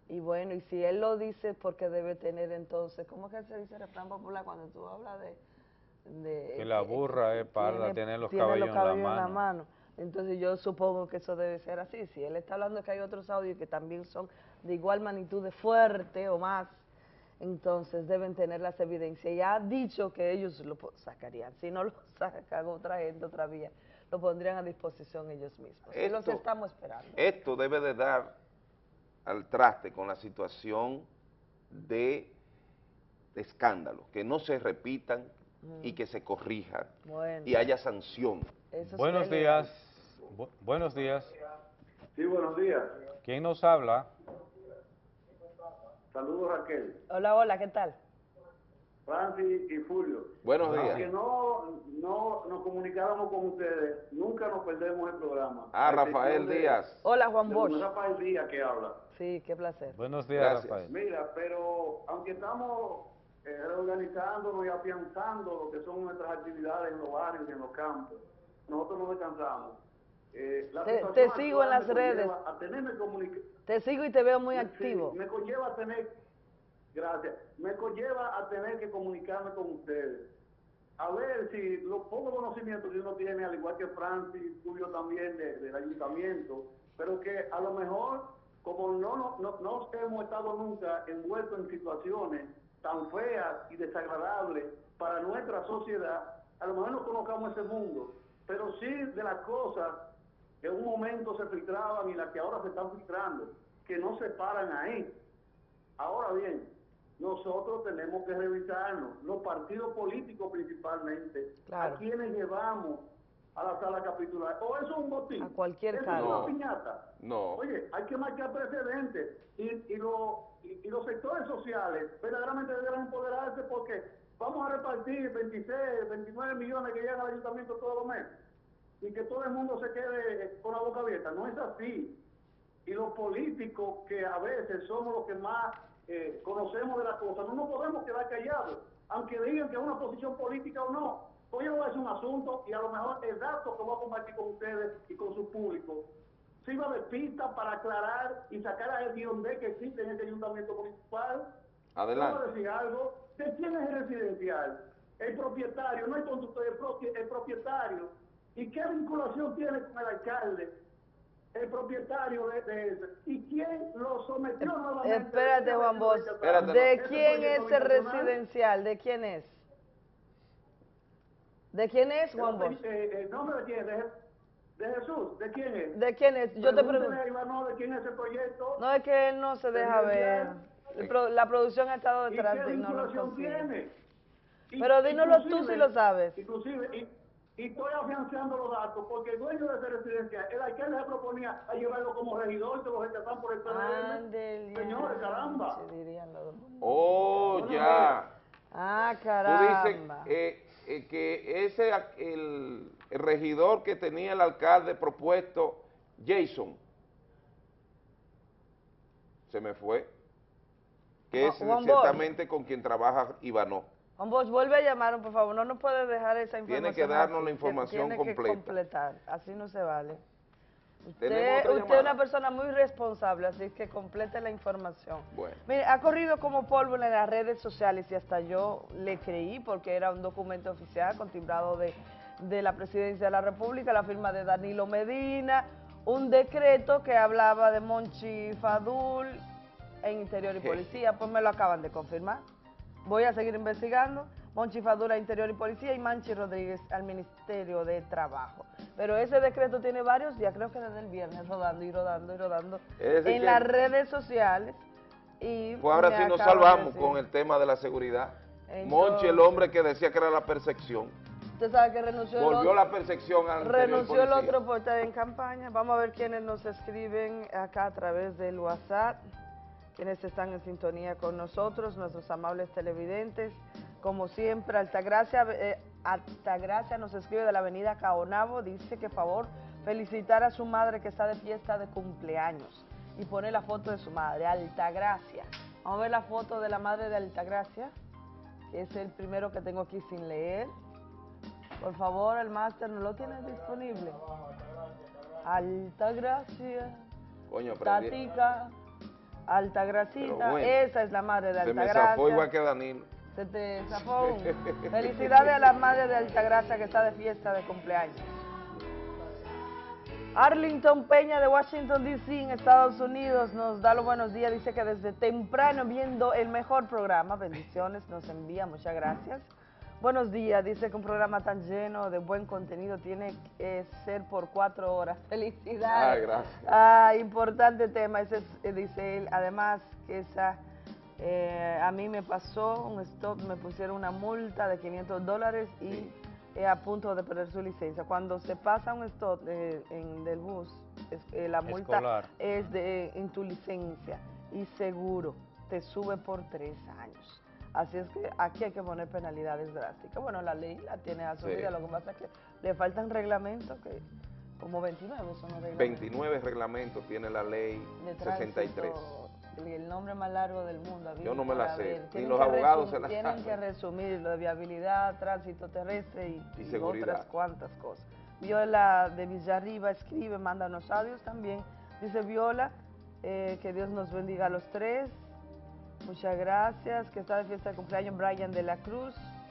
Y bueno, y si él lo dice, porque debe tener entonces, ¿cómo es que se dice el refrán popular cuando tú hablas de... de que la burra es parda, tiene los tiene cabellos, los cabellos en, la en la mano. mano? Entonces yo supongo que eso debe ser así. Si él está hablando de que hay otros audios que también son de igual magnitud de fuerte o más, entonces deben tener las evidencias. Y ha dicho que ellos lo sacarían. Si no lo sacan otra gente, otra vía, lo pondrían a disposición ellos mismos. Es lo que estamos esperando. Esto debe de dar al traste con la situación de, de escándalo, que no se repitan mm. y que se corrijan bueno. y haya sanción. Eso buenos días, Bu buenos días. Sí, buenos días. ¿Quién nos habla? Saludos, Raquel. Hola, hola, ¿qué tal? Francis y Julio. Buenos días. Aunque no, no nos comunicáramos con ustedes, nunca nos perdemos el programa. Ah, Rafael de, Díaz. Hola, Juan Bosch. Rafael Díaz que habla. Sí, qué placer. Buenos días, Gracias. Rafael. Mira, pero aunque estamos eh, reorganizándonos y afianzando lo que son nuestras actividades en los barrios y en los campos, nosotros no descansamos. Eh, la te, te sigo en las redes. A tenerme te sigo y te veo muy sí, activo. Me conlleva a tener, gracias, me conlleva a tener que comunicarme con ustedes. A ver si los pocos conocimientos que uno tiene, al igual que Francis, Julio también, de, del ayuntamiento, pero que a lo mejor, como no, no, no, no hemos estado nunca envueltos en situaciones tan feas y desagradables para nuestra sociedad, a lo mejor no conozcamos ese mundo, pero sí de las cosas que en un momento se filtraban y las que ahora se están filtrando, que no se paran ahí. Ahora bien, nosotros tenemos que revisarnos, los partidos políticos principalmente, claro. a quienes llevamos a la sala capitular. ¿O eso es un botín? A cualquier ¿Eso cargo. es una piñata? No. Oye, hay que marcar precedentes y, y, lo, y, y los sectores sociales verdaderamente deben empoderarse porque vamos a repartir veintiséis, veintinueve millones que llegan al ayuntamiento todos los meses y que todo el mundo se quede con la boca abierta. No es así. Y los políticos, que a veces somos los que más eh, conocemos de las cosas, no nos podemos quedar callados, aunque digan que es una posición política o no. Pues yo voy a hacer un asunto y a lo mejor el dato que voy a compartir con ustedes y con su público sirva de pista para aclarar y sacar a el guión de que existe en este ayuntamiento municipal. Adelante. Quiero decir algo. ¿De quién es el residencial? El propietario, no el constructor, el, propio, el propietario. ¿Y qué vinculación tiene con el alcalde? El propietario de, de ese. ¿Y quién lo sometió nuevamente? Espérate, Juan Bosch. ¿De quién es el residencial? ¿De quién es? ¿De quién es, Juan Bosch? Eh, ¿El nombre de quién es? ¿De Jesús? ¿De quién es? ¿De quién es? Yo te pregunto. ¿De quién es el proyecto? No, es que él no se deja ver. La producción ha estado detrás de él. no lo tiene? Pero dínoslo tú si lo sabes. Inclusive, y, y estoy afianzando los datos, porque el dueño de esa residencia, el alcalde se proponía a llevarlo como regidor, se lo rechazaban por el P R M. Señores, caramba. Oh, no, ya. Ah, caramba. Tú dices eh, eh, que ese, el, el regidor que tenía el alcalde propuesto, Jason, se me fue, que es ciertamente con quien trabaja Ivanov. Juan Bosch, vuelve a llamar, por favor, no nos puede dejar esa información. Tiene que darnos la información tiene completa. Que completar, así no se vale. Usted, usted es una persona muy responsable, así que complete la información. Bueno. Mire, ha corrido como polvo en las redes sociales y hasta yo le creí porque era un documento oficial con timbrado de, de la Presidencia de la República, la firma de Danilo Medina, un decreto que hablaba de Monchi Fadul en Interior y Policía, pues me lo acaban de confirmar. Voy a seguir investigando. Monchi Fadul a Interior y Policía y Manchi Rodríguez al Ministerio de Trabajo. Pero ese decreto tiene varios días, creo que desde el viernes, rodando y rodando y rodando en que... las redes sociales. Y pues ahora sí nos salvamos con el tema de la seguridad. Entonces, Monchi, el hombre que decía que era la percepción. Usted sabe que renunció Volvió el otro, la percepción al renunció el otro por estar en campaña. Vamos a ver quiénes nos escriben acá a través del WhatsApp, quienes están en sintonía con nosotros, nuestros amables televidentes. Como siempre, Altagracia, eh, Altagracia nos escribe de la avenida Caonabo, dice que favor felicitar a su madre que está de fiesta de cumpleaños y pone la foto de su madre, Altagracia. Vamos a ver la foto de la madre de Altagracia, que es el primero que tengo aquí sin leer. Por favor, el máster, ¿no lo tienes disponible? Altagracia, Coño, Tatica, Altagracita, bueno, esa es la madre de Se me Altagracia. zafó igual que Danilo. Se te zafó. Felicidades a la madre de Altagracia que está de fiesta de cumpleaños. Arlington Peña de Washington, D C en Estados Unidos nos da los buenos días, dice que desde temprano viendo el mejor programa, bendiciones, nos envía, muchas gracias. Buenos días, dice que un programa tan lleno de buen contenido tiene que ser por cuatro horas. Felicidades. Ah, gracias. Ah, importante tema, ese es, eh, dice él, además que esa, eh, a mí me pasó un stop, me pusieron una multa de quinientos dólares y... Sí. a punto de perder su licencia. Cuando se pasa un stop eh, en del bus, es, eh, la multa escolar es de en tu licencia y seguro te sube por tres años. Así es que aquí hay que poner penalidades drásticas. Bueno, la ley la tiene asumida, sí. Lo que pasa es que le faltan reglamentos, que como veintinueve son los reglamentos. veintinueve reglamentos tiene la ley sesenta y tres. El nombre más largo del mundo. Yo no me la sé, ni los que abogados se la Tienen saben. que resumir lo de viabilidad, tránsito terrestre y, y, y seguridad. Otras cuantas cosas. Viola de Villarriba escribe, manda unos audios también. Dice Viola, eh, que Dios nos bendiga a los tres. Muchas gracias. Que está de fiesta de cumpleaños Brian de la Cruz.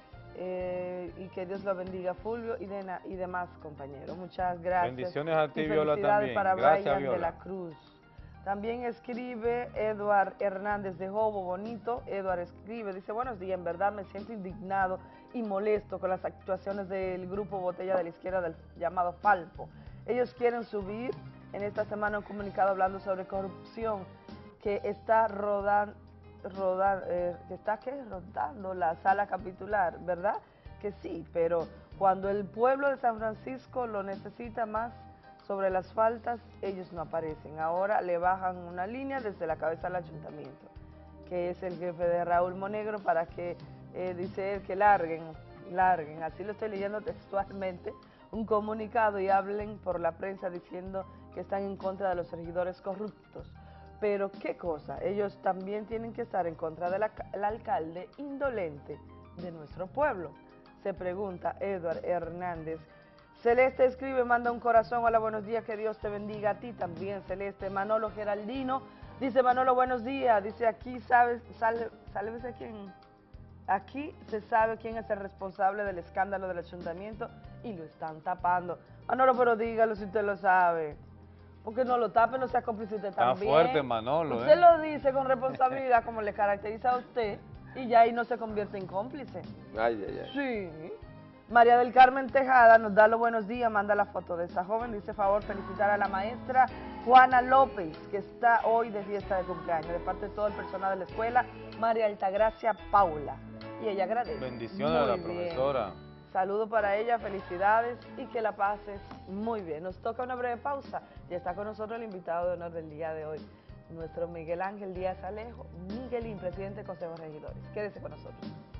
Eh, y que Dios lo bendiga Fulvio y, de, y demás compañeros. Muchas gracias. Bendiciones a ti, y Viola, también. Para Gracias, Brian Viola. de la Cruz. También escribe Eduard Hernández de Jobo Bonito. Eduard escribe, dice, buenos días, en verdad me siento indignado y molesto con las actuaciones del grupo Botella de la Izquierda del llamado Falpo. Ellos quieren subir en esta semana un comunicado hablando sobre corrupción que está rodando, rodan, eh, que está ¿qué? rodando la sala capitular, ¿verdad? Que sí, pero cuando el pueblo de San Francisco lo necesita más, sobre las faltas, ellos no aparecen. Ahora le bajan una línea desde la cabeza del ayuntamiento, que es el jefe de Raúl Monegro, para que, eh, dice él, que larguen, larguen, así lo estoy leyendo textualmente, un comunicado y hablen por la prensa diciendo que están en contra de los regidores corruptos. Pero, ¿qué cosa? Ellos también tienen que estar en contra del alcalde indolente de nuestro pueblo. Se pregunta Eduard Hernández. Celeste escribe, manda un corazón, hola, buenos días, que Dios te bendiga a ti también, Celeste. Manolo Geraldino, dice Manolo, buenos días, dice aquí, ¿sabes, sale, ¿sabes a quién? Aquí se sabe quién es el responsable del escándalo del ayuntamiento y lo están tapando. Manolo, pero dígalo si usted lo sabe, porque no lo tape, no sea cómplice usted también. Está fuerte, Manolo, Usted ¿eh? lo dice con responsabilidad, como le caracteriza a usted, y ya ahí no se convierte en cómplice. Ay, ay, ay. Sí. María del Carmen Tejada nos da los buenos días, manda la foto de esa joven, dice favor felicitar a la maestra Juana López, que está hoy de fiesta de cumpleaños, de parte de todo el personal de la escuela, María Altagracia Paula, y ella agradece. Bendiciones a la profesora. Saludo para ella, felicidades y que la pases muy bien. Nos toca una breve pausa, ya está con nosotros el invitado de honor del día de hoy, nuestro Miguel Ángel Díaz Alejo, Miguelín, presidente del Consejo de Regidores. Quédese con nosotros.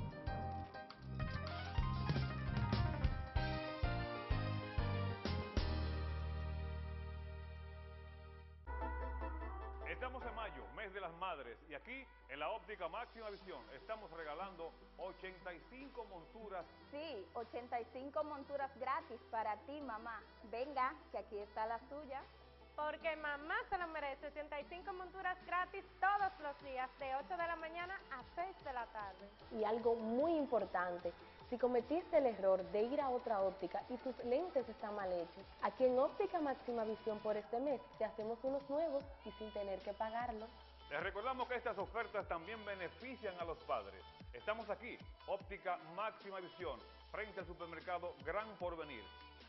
Estamos en mayo, mes de las madres, y aquí en la óptica Máxima Visión estamos regalando ochenta y cinco monturas. Sí, ochenta y cinco monturas gratis para ti, mamá. Venga, que aquí está la suya. Porque mamá se lo merece, ochenta y cinco monturas gratis todos los días, de ocho de la mañana a seis de la tarde. Y algo muy importante, si cometiste el error de ir a otra óptica y tus lentes están mal hechos, aquí en Óptica Máxima Visión por este mes te hacemos unos nuevos y sin tener que pagarlos. Les recordamos que estas ofertas también benefician a los padres. Estamos aquí, Óptica Máxima Visión, frente al supermercado Gran Porvenir.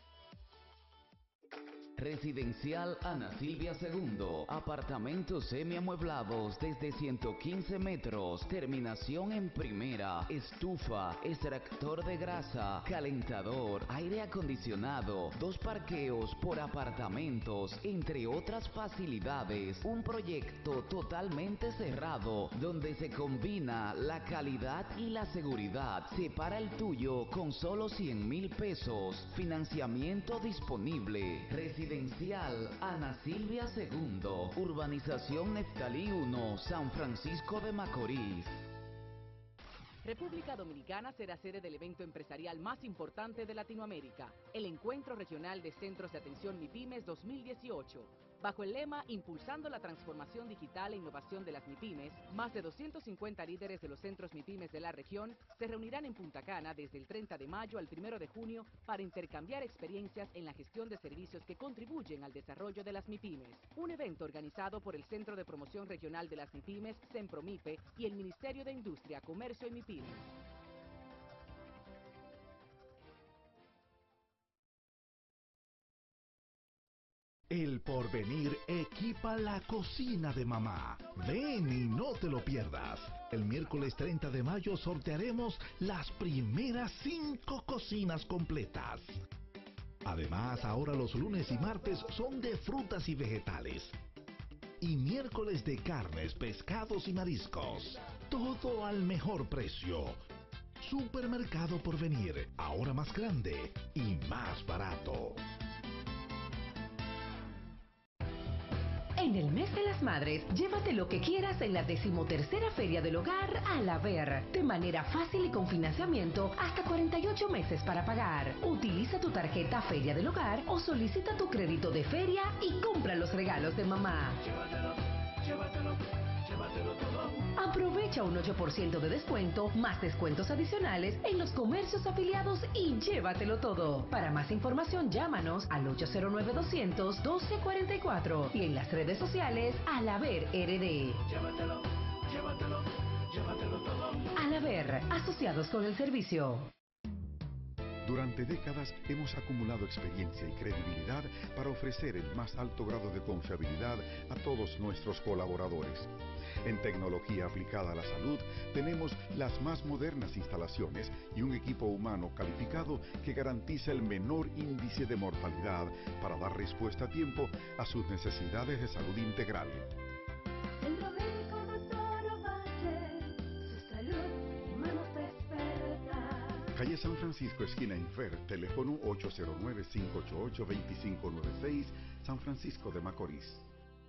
Residencial Ana Silvia segundo, apartamentos semiamueblados desde ciento quince metros, terminación en primera, estufa, extractor de grasa, calentador, aire acondicionado, dos parqueos por apartamentos, entre otras facilidades. Un proyecto totalmente cerrado, donde se combina la calidad y la seguridad. Separa el tuyo con solo cien mil pesos, financiamiento disponible. Residencial Ana Silvia segundo, Urbanización Neftalí uno, San Francisco de Macorís. República Dominicana será sede del evento empresarial más importante de Latinoamérica, el Encuentro Regional de Centros de Atención MIPYMES dos mil dieciocho. Bajo el lema Impulsando la transformación digital e innovación de las MIPYMES, más de doscientos cincuenta líderes de los centros MIPYMES de la región se reunirán en Punta Cana desde el treinta de mayo al primero de junio para intercambiar experiencias en la gestión de servicios que contribuyen al desarrollo de las MIPYMES. Un evento organizado por el Centro de Promoción Regional de las MIPYMES, CEMPROMIPE, y el Ministerio de Industria, Comercio y MIPYMES. El Porvenir equipa la cocina de mamá. Ven y no te lo pierdas. El miércoles treinta de mayo sortearemos las primeras cinco cocinas completas. Además, ahora los lunes y martes son de frutas y vegetales. Y miércoles de carnes, pescados y mariscos. Todo al mejor precio. Supermercado Porvenir, ahora más grande y más barato. En el mes de las madres, llévate lo que quieras en la decimotercera Feria del Hogar Alaber, de manera fácil y con financiamiento hasta cuarenta y ocho meses para pagar. Utiliza tu tarjeta Feria del Hogar o solicita tu crédito de feria y compra los regalos de mamá. Llévatelo, llévatelo, llévatelo todo. Aprovecha un ocho por ciento de descuento, más descuentos adicionales en los comercios afiliados y llévatelo todo. Para más información, llámanos al ocho cero nueve, doscientos, doce cuarenta y cuatro y en las redes sociales Alaber R D. Llévatelo, llévatelo, llévatelo todo. Alaber, asociados con el servicio. Durante décadas hemos acumulado experiencia y credibilidad para ofrecer el más alto grado de confiabilidad a todos nuestros colaboradores. En tecnología aplicada a la salud tenemos las más modernas instalaciones y un equipo humano calificado que garantiza el menor índice de mortalidad para dar respuesta a tiempo a sus necesidades de salud integral. Centro Médico Doctor Ovalle, su salud humanos te espera. Calle San Francisco, esquina Infer, teléfono ocho cero nueve, cinco ocho ocho, dos cinco nueve seis, San Francisco de Macorís.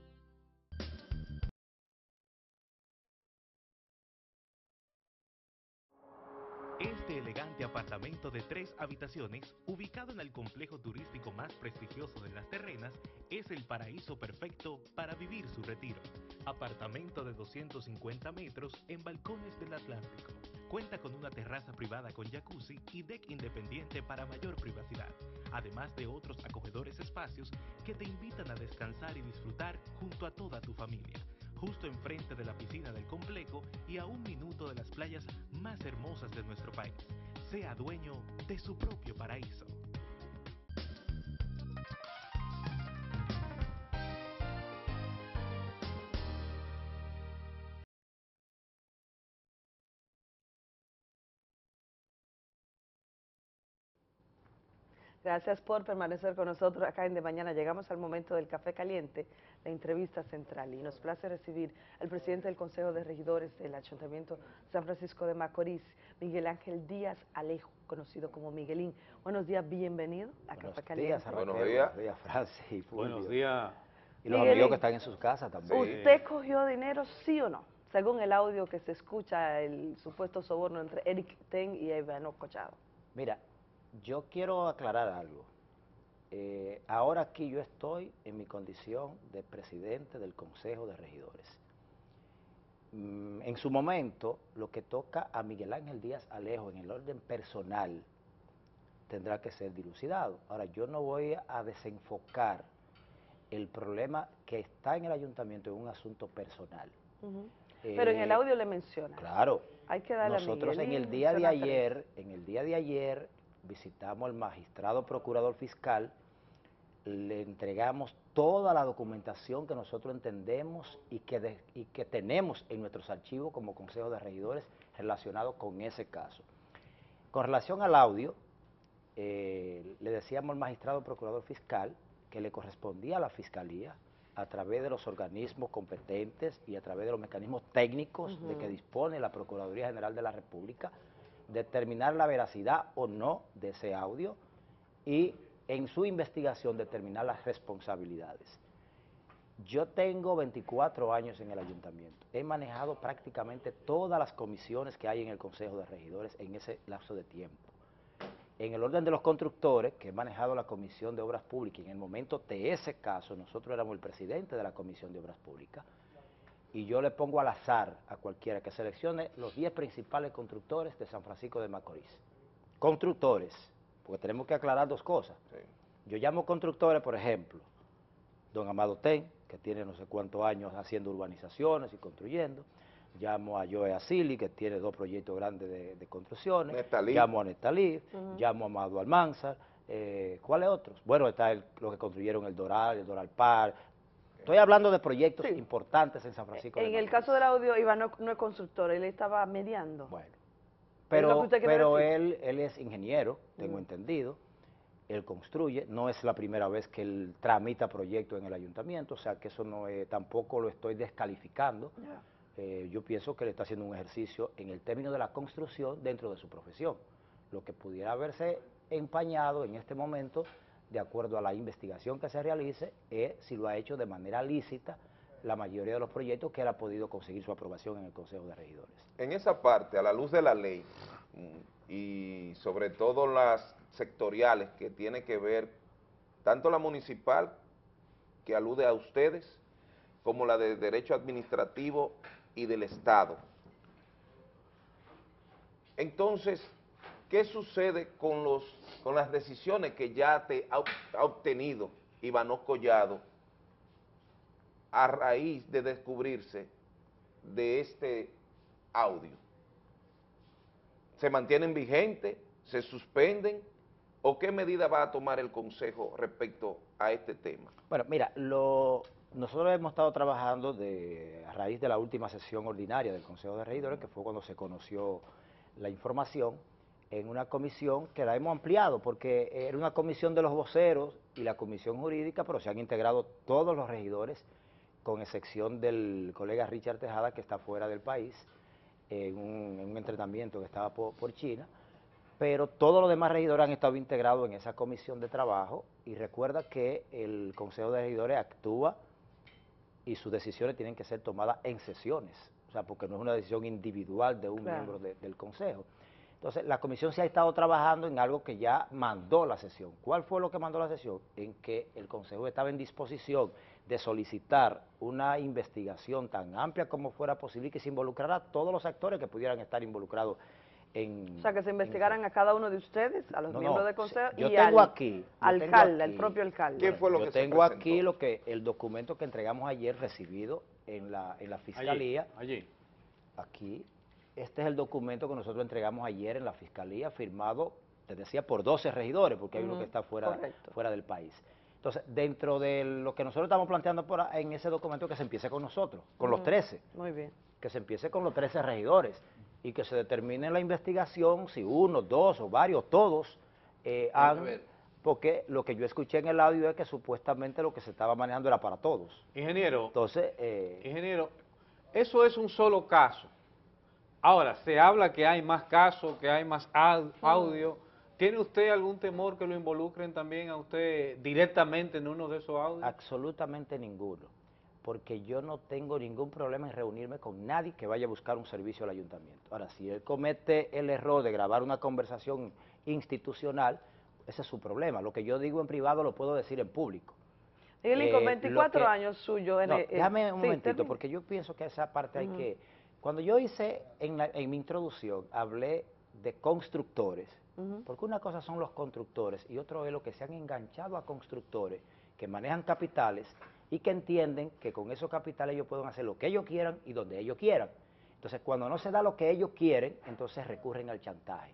Este elegante apartamento de tres habitaciones, ubicado en el complejo turístico más prestigioso de Las Terrenas, es el paraíso perfecto para vivir su retiro. Apartamento de doscientos cincuenta metros en balcones del Atlántico. Cuenta con una terraza privada con jacuzzi y deck independiente para mayor privacidad, además de otros acogedores espacios que te invitan a descansar y disfrutar junto a toda tu familia. Justo enfrente de la piscina del complejo y a un minuto de las playas más hermosas de nuestro país. Sea dueño de su propio paraíso. Gracias por permanecer con nosotros acá en De Mañana. Llegamos al momento del café caliente, la entrevista central. Y nos place recibir al presidente del Consejo de Regidores del Ayuntamiento de San Francisco de Macorís, Miguel Ángel Díaz Alejo, conocido como Miguelín. Buenos días, bienvenido a Buenos Café Caliente. Días, Buenos días. Buenos días, Francis y Fulvio. Buenos días. Y los Miguelín, amigos que están en sus casas también. ¿Usted cogió dinero, sí o no? Según el audio que se escucha, el supuesto soborno entre Eric Ten y Ivano Collado. Mira, yo quiero aclarar algo. Eh, ahora aquí yo estoy en mi condición de presidente del Consejo de Regidores. Mm, en su momento, lo que toca a Miguel Ángel Díaz Alejo en el orden personal tendrá que ser dilucidado. Ahora, yo no voy a desenfocar el problema que está en el ayuntamiento en un asunto personal. Uh-huh. eh, Pero en el audio le menciona. Claro. Hay que darle Nosotros a en el día de ayer, en el día de ayer, visitamos al magistrado procurador fiscal, le entregamos toda la documentación que nosotros entendemos y que, de, y que tenemos en nuestros archivos como Consejo de Regidores relacionado con ese caso. Con relación al audio, eh, le decíamos al magistrado procurador fiscal que le correspondía a la Fiscalía, a través de los organismos competentes y a través de los mecanismos técnicos uh-huh. de que dispone la Procuraduría General de la República, determinar la veracidad o no de ese audio y en su investigación determinar las responsabilidades. Yo tengo veinticuatro años en el ayuntamiento, he manejado prácticamente todas las comisiones que hay en el Consejo de Regidores en ese lapso de tiempo En el orden de los constructores, que he manejado la Comisión de Obras Públicas, y en el momento de ese caso, nosotros éramos el presidente de la Comisión de Obras Públicas, y yo le pongo al azar a cualquiera que seleccione los diez principales constructores de San Francisco de Macorís. Constructores, porque tenemos que aclarar dos cosas. Sí. Yo llamo constructores, por ejemplo, don Amado Ten, que tiene no sé cuántos años haciendo urbanizaciones y construyendo. Llamo a Joe Asili, que tiene dos proyectos grandes de, de construcciones. Nestalí. Llamo a Nestalí, uh-huh. Llamo a Amado Almanzar. Eh, ¿Cuáles otros? Bueno, está el, los que construyeron el Doral, el Doral Par. Estoy hablando de proyectos sí. importantes en San Francisco. En el caso del audio, Iván no, no es constructor, él estaba mediando. Bueno, pero, pero él, él es ingeniero, tengo uh-huh. entendido. Él construye, no es la primera vez que él tramita proyectos en el ayuntamiento, o sea que eso no es, tampoco lo estoy descalificando. Yeah. Eh, yo pienso que él está haciendo un ejercicio en el término de la construcción dentro de su profesión. Lo que pudiera haberse empañado en este momento, de acuerdo a la investigación que se realice, es si lo ha hecho de manera lícita la mayoría de los proyectos que él ha podido conseguir su aprobación en el Consejo de Regidores. En esa parte, a la luz de la ley, y sobre todo las sectoriales que tiene que ver, tanto la municipal, que alude a ustedes, como la de Derecho Administrativo y del Estado. Entonces, ¿qué sucede con, los, con las decisiones que ya te ha, ha obtenido Ivánov Collado a raíz de descubrirse de este audio? ¿Se mantienen vigentes? ¿Se suspenden? ¿O qué medida va a tomar el Consejo respecto a este tema? Bueno, mira, lo, nosotros hemos estado trabajando de, a raíz de la última sesión ordinaria del Consejo de Regidores, que fue cuando se conoció la información, en una comisión que la hemos ampliado, porque era una comisión de los voceros y la comisión jurídica, pero se han integrado todos los regidores, con excepción del colega Richard Tejada, que está fuera del país, en un, en un entrenamiento que estaba por, por China, pero todos los demás regidores han estado integrados en esa comisión de trabajo, y recuerda que el Consejo de Regidores actúa y sus decisiones tienen que ser tomadas en sesiones, o sea, porque no es una decisión individual de un claro. miembro de, del Consejo. Entonces, la comisión se ha estado trabajando en algo que ya mandó la sesión. ¿Cuál fue lo que mandó la sesión? En que el Consejo estaba en disposición de solicitar una investigación tan amplia como fuera posible y que se involucrara a todos los actores que pudieran estar involucrados en... O sea, que se investigaran en, a cada uno de ustedes, a los no, miembros no, del Consejo yo y tengo al aquí, alcalde, al propio alcalde. ¿Qué fue lo yo que tengo se aquí lo que el documento que entregamos ayer recibido en la, en la Fiscalía. Allí, allí. Aquí. Este es el documento que nosotros entregamos ayer en la Fiscalía, firmado, te decía, por doce regidores, porque hay uh-huh. uno que está fuera, fuera del país. Entonces, dentro de lo que nosotros estamos planteando por ahí, en ese documento, que se empiece con nosotros, con uh-huh. los trece. Muy bien. Que se empiece con los trece regidores y que se determine la investigación si uno, dos o varios, todos, eh, han... Porque lo que yo escuché en el audio es que supuestamente lo que se estaba manejando era para todos. Ingeniero, Entonces, eh, ingeniero, eso es un solo caso. Ahora, se habla que hay más casos, que hay más audio. ¿Tiene usted algún temor que lo involucren también a usted directamente en uno de esos audios? Absolutamente ninguno, porque yo no tengo ningún problema en reunirme con nadie que vaya a buscar un servicio al ayuntamiento. Ahora, si él comete el error de grabar una conversación institucional, ese es su problema. Lo que yo digo en privado lo puedo decir en público. Él eh, con veinticuatro que, años suyo. En no, el, déjame un sí, momentito, termine. porque yo pienso que esa parte hay uh-huh. que... Cuando yo hice, en, la, en mi introducción, hablé de constructores, uh-huh. porque una cosa son los constructores y otro es lo que se han enganchado a constructores que manejan capitales y que entienden que con esos capitales ellos pueden hacer lo que ellos quieran y donde ellos quieran. Entonces, cuando no se da lo que ellos quieren, entonces recurren al chantaje.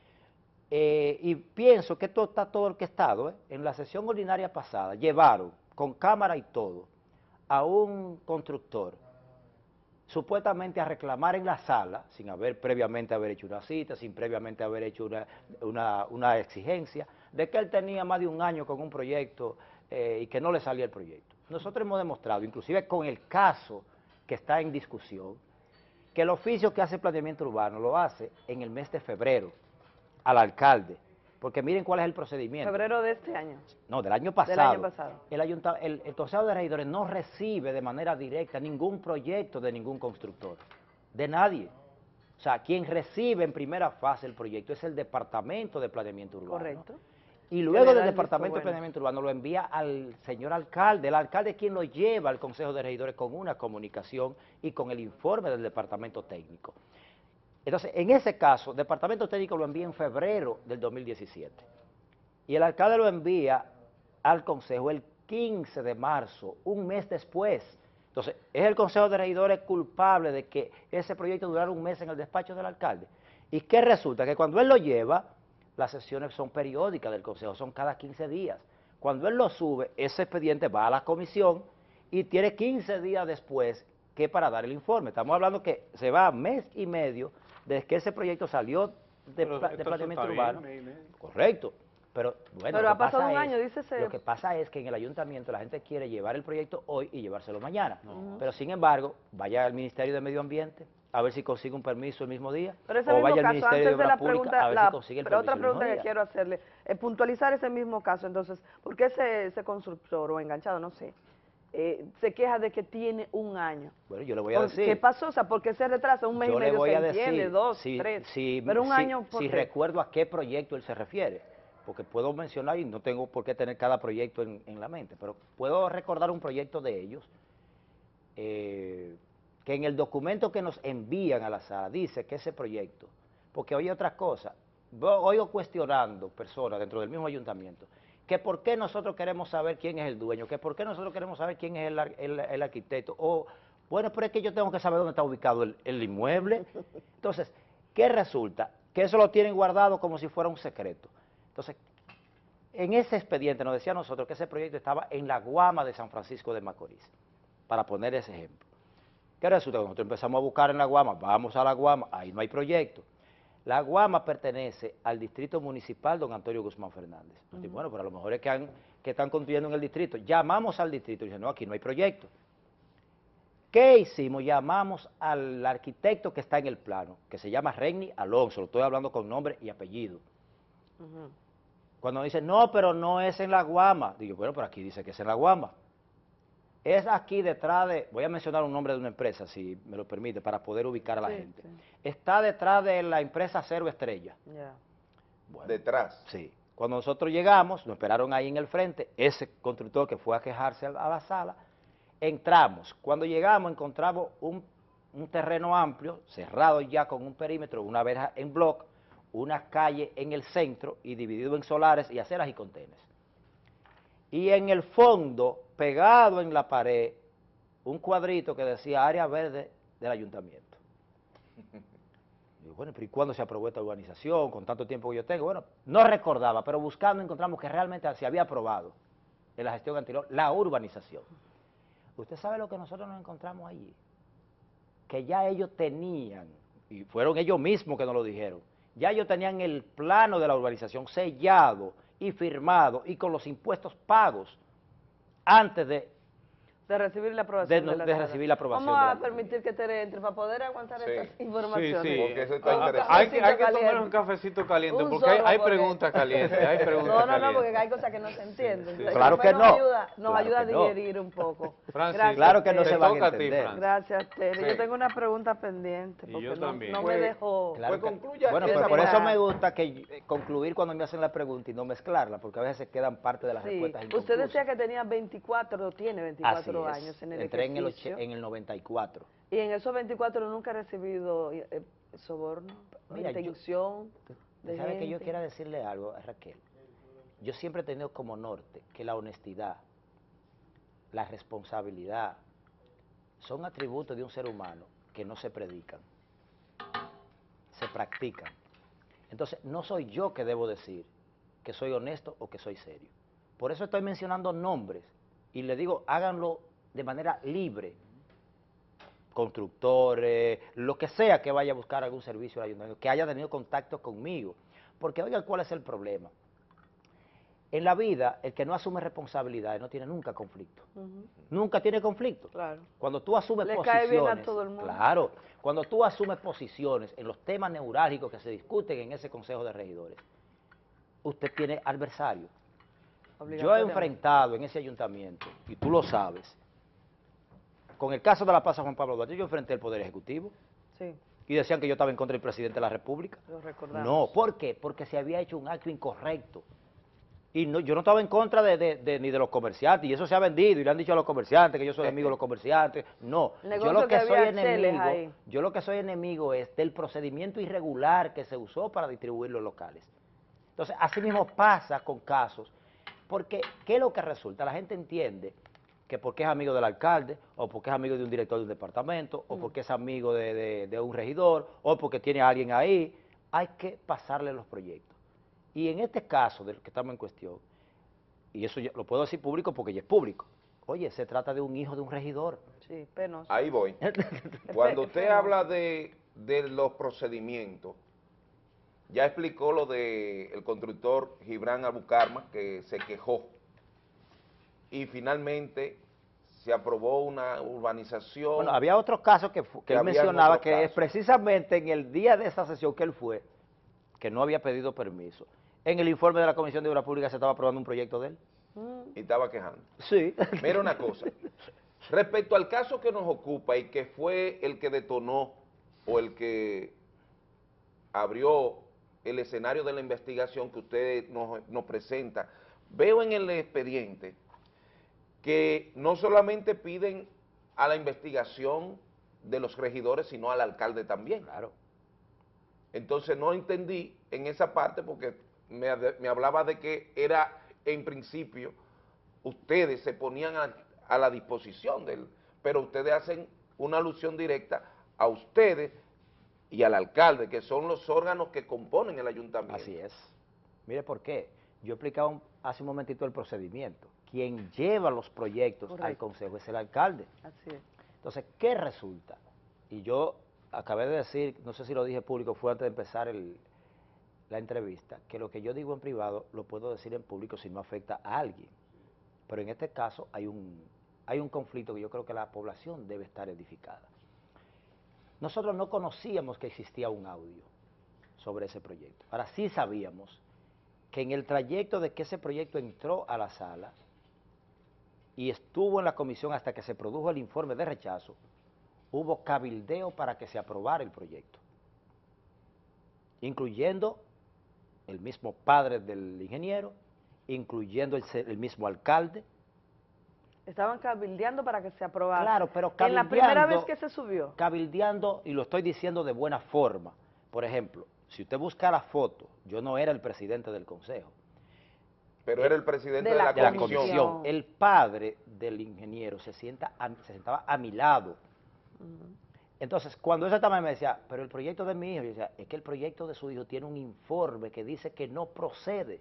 Eh, y pienso que esto está todo orquestado, ¿eh? En la sesión ordinaria pasada, llevaron con cámara y todo a un constructor supuestamente a reclamar en la sala, sin haber previamente haber hecho una cita, sin previamente haber hecho una, una, una exigencia, de que él tenía más de un año con un proyecto eh, y que no le salía el proyecto. Nosotros hemos demostrado, inclusive con el caso que está en discusión, que el oficio que hace planeamiento urbano lo hace en el mes de febrero al alcalde, porque miren cuál es el procedimiento. ¿Febrero de este año? No, del año pasado. Del año pasado. El, ayunta, el, el Consejo de Regidores no recibe de manera directa ningún proyecto de ningún constructor, de nadie. O sea, quien recibe en primera fase el proyecto es el Departamento de Planeamiento Urbano. Correcto. Y luego le da del el Departamento de visto bueno. Planeamiento Urbano lo envía al señor alcalde. El alcalde es quien lo lleva al Consejo de Regidores con una comunicación y con el informe del Departamento Técnico. Entonces, en ese caso, el Departamento Técnico lo envía en febrero del dos mil diecisiete. Y el alcalde lo envía al Consejo el quince de marzo, un mes después. Entonces, ¿es el Consejo de Regidores culpable de que ese proyecto durara un mes en el despacho del alcalde? ¿Y qué resulta? Que cuando él lo lleva, las sesiones son periódicas del Consejo, son cada quince días. Cuando él lo sube, ese expediente va a la comisión y tiene quince días después que para dar el informe. Estamos hablando que se va mes y medio desde que ese proyecto salió de, Pero pla- de esto planeamiento está urbano. bien, mes y medio. Correcto. Pero bueno, Pero lo ha que pasado pasa un es- año, dice ese- Lo que pasa es que en el ayuntamiento la gente quiere llevar el proyecto hoy y llevárselo mañana. No. Pero sin embargo, vaya al Ministerio de Medio Ambiente a ver si consigue un permiso el mismo día. Pero ese o mismo vaya al caso, Ministerio de antes de Obras la Públicas pregunta, a ver la- si consigue el pero permiso otra el mismo pregunta que día. quiero hacerle, es puntualizar ese mismo caso. Entonces, ¿por qué ese, ese constructor o enganchado, no sé, eh, se queja de que tiene un año? Bueno, yo le voy a ¿Por decir. ¿Qué pasó? O sea, ¿por qué se retrasa? Un mes Yo y le medio voy se a entiende, decir, dos, si, tres, si- pero un si- año, ¿por si qué? recuerdo a qué proyecto él se refiere, porque puedo mencionar y no tengo por qué tener cada proyecto en, en la mente, pero puedo recordar un proyecto de ellos, eh, que en el documento que nos envían a la sala dice que ese proyecto, porque oye otras cosas, vo- oigo cuestionando personas dentro del mismo ayuntamiento, que por qué nosotros queremos saber quién es el dueño, que por qué nosotros queremos saber quién es el, ar- el- el arquitecto, o bueno, pero es que yo tengo que saber dónde está ubicado el, el inmueble. Entonces, ¿qué resulta? Que eso lo tienen guardado como si fuera un secreto. Entonces, en ese expediente nos decía a nosotros que ese proyecto estaba en la Guama de San Francisco de Macorís, para poner ese ejemplo. ¿Qué resulta? Nosotros empezamos a buscar en la Guama, vamos a la Guama, ahí no hay proyecto. La Guama pertenece al distrito municipal don Antonio Guzmán Fernández. Nos dice, bueno, pero a lo mejor es que, han, que están construyendo en el distrito. Llamamos al distrito y dicen, no, aquí no hay proyecto. ¿Qué hicimos? Llamamos al arquitecto que está en el plano, que se llama Renny Alonso, lo estoy hablando con nombre y apellido. Ujú. Cuando dicen, no, pero no es en la Guama, digo, bueno, pero aquí dice que es en la Guama. Es aquí detrás de, voy a mencionar un nombre de una empresa, si me lo permite, para poder ubicar a la Sí, gente. sí. Está detrás de la empresa Cero Estrella. Ya. Detrás. Sí. Cuando nosotros llegamos, nos esperaron ahí en el frente, ese constructor que fue a quejarse a a la sala, entramos. Cuando llegamos encontramos un, un terreno amplio, cerrado ya con un perímetro, una verja en bloc, una calle en el centro y dividido en solares y aceras y contenes. Y en el fondo, pegado en la pared, un cuadrito que decía área verde del ayuntamiento. Digo, bueno, pero ¿y cuándo se aprobó esta urbanización? Con tanto tiempo que yo tengo. Bueno, no recordaba, pero buscando encontramos que realmente se había aprobado en la gestión anterior la urbanización. ¿Usted sabe lo que nosotros nos encontramos allí? Que ya ellos tenían, y fueron ellos mismos que nos lo dijeron, ya ellos tenían el plano de la urbanización sellado y firmado y con los impuestos pagos antes de, De recibir la aprobación de, de, no- la de sala. recibir la aprobación. Vamos de la- a permitir que Tere entre para poder aguantar Sí. estas informaciones. Sí, sí. Porque eso está Ah, interesante. hay, que, hay que caliente. tomar un cafecito caliente, Un porque hay, sorbo, hay porque- preguntas calientes, hay preguntas No, no, no, calientes. porque hay cosas que no se entienden. Entonces, Claro después que nos no. Ayuda, nos Claro ayuda a que no. digerir un poco. Francis, Gracias, Claro que no Tere. se van a toca a ti, entender. Francis. Gracias, Tere. Sí. Yo tengo una pregunta pendiente, Y porque yo no, también. no me Pues, dejó... Claro Pues que- concluya bueno, esa pero por eso parte. me gusta que eh, concluir cuando me hacen la pregunta y no mezclarla, porque a veces se quedan parte de las Sí. respuestas Usted inconclusas. decía que tenía veinticuatro, tiene Así veinticuatro es. años en el Entré en el, ejercicio. och- en el noventa y cuatro. Y en esos veinticuatro nunca he recibido eh, soborno, Mira, yo- intención de ¿Sabe que yo gente. quiera decirle algo a Raquel? Yo siempre he tenido como norte que la honestidad, la responsabilidad, son atributos de un ser humano que no se predican, se practican. Entonces, no soy yo que debo decir que soy honesto o que soy serio. Por eso estoy mencionando nombres y le digo, háganlo de manera libre. Constructores, lo que sea que vaya a buscar algún servicio al ayuntamiento, que haya tenido contacto conmigo. Porque oigan cuál es el problema. En la vida, el que no asume responsabilidades no tiene nunca conflicto. Ujú. Nunca tiene conflicto. Claro. Cuando tú asumes Le posiciones, cae bien a todo el mundo. claro, cuando tú asumes posiciones en los temas neurálgicos que se discuten en ese Consejo de Regidores, usted tiene adversario. Yo he Obligatoriamente. enfrentado en ese ayuntamiento, y tú lo sabes, con el caso de la Plaza Juan Pablo Duarte, yo enfrenté el Poder Ejecutivo, Sí. y decían que yo estaba en contra del presidente de la República. Lo recordamos. No, ¿por qué? Porque se había hecho un acto incorrecto. Y no, yo no estaba en contra de, de, de, ni de los comerciantes, y eso se ha vendido, y le han dicho a los comerciantes que yo soy amigo de los comerciantes. No, yo lo que, que soy enemigo, yo lo que soy enemigo es del procedimiento irregular que se usó para distribuir los locales. Entonces, así mismo pasa con casos, porque ¿qué es lo que resulta? La gente entiende que porque es amigo del alcalde, o porque es amigo de un director de un departamento, o porque es amigo de, de, de un regidor, o porque tiene a alguien ahí, hay que pasarle los proyectos. Y en este caso del que estamos en cuestión, y eso ya lo puedo decir público porque ya es público, oye, se trata de un hijo de un regidor. Sí, penoso. Ahí voy. Cuando usted habla de, de los procedimientos, ya explicó lo del constructor Gibran Albucarma, que se quejó, y finalmente se aprobó una urbanización. Bueno, había otros casos que, que, que él mencionaba, que casos. es precisamente en el día de esa sesión que él fue, que no había pedido permiso. En el informe de la Comisión de Obras Públicas se estaba aprobando un proyecto de él. Y estaba quejando. Sí. Mira una cosa, respecto al caso que nos ocupa y que fue el que detonó o el que abrió el escenario de la investigación que usted nos, nos presenta, veo en el expediente que no solamente piden a la investigación de los regidores, sino al alcalde también. Claro. Entonces no entendí en esa parte porque me, me hablaba de que era, en principio, ustedes se ponían a, a la disposición del, pero ustedes hacen una alusión directa a ustedes y al alcalde, que son los órganos que componen el ayuntamiento. Así es. Mire por qué. Yo explicaba un, hace un momentito el procedimiento. Quien lleva los proyectos Correcto. al consejo es el alcalde. Así es. Entonces, ¿qué resulta? Y yo acabé de decir, no sé si lo dije público, fue antes de empezar el, la entrevista, que lo que yo digo en privado lo puedo decir en público si no afecta a alguien. Pero en este caso hay un, hay un conflicto que yo creo que la población debe estar edificada. Nosotros no conocíamos que existía un audio sobre ese proyecto. Ahora sí sabíamos que en el trayecto de que ese proyecto entró a la sala y estuvo en la comisión hasta que se produjo el informe de rechazo, hubo cabildeo para que se aprobara el proyecto, incluyendo el mismo padre del ingeniero, incluyendo el, el mismo alcalde. Estaban cabildeando para que se aprobara. Claro, pero cabildeando. En la primera vez que se subió. Cabildeando, y lo estoy diciendo de buena forma. Por ejemplo, si usted busca la foto, yo no era el presidente del consejo. Pero era el presidente de la, de la, de comisión. la comisión. El padre del ingeniero se, sienta a, se sentaba a mi lado. Uh-huh. Entonces, cuando esa también me decía, pero el proyecto de mi hijo, yo decía, es que el proyecto de su hijo tiene un informe que dice que no procede.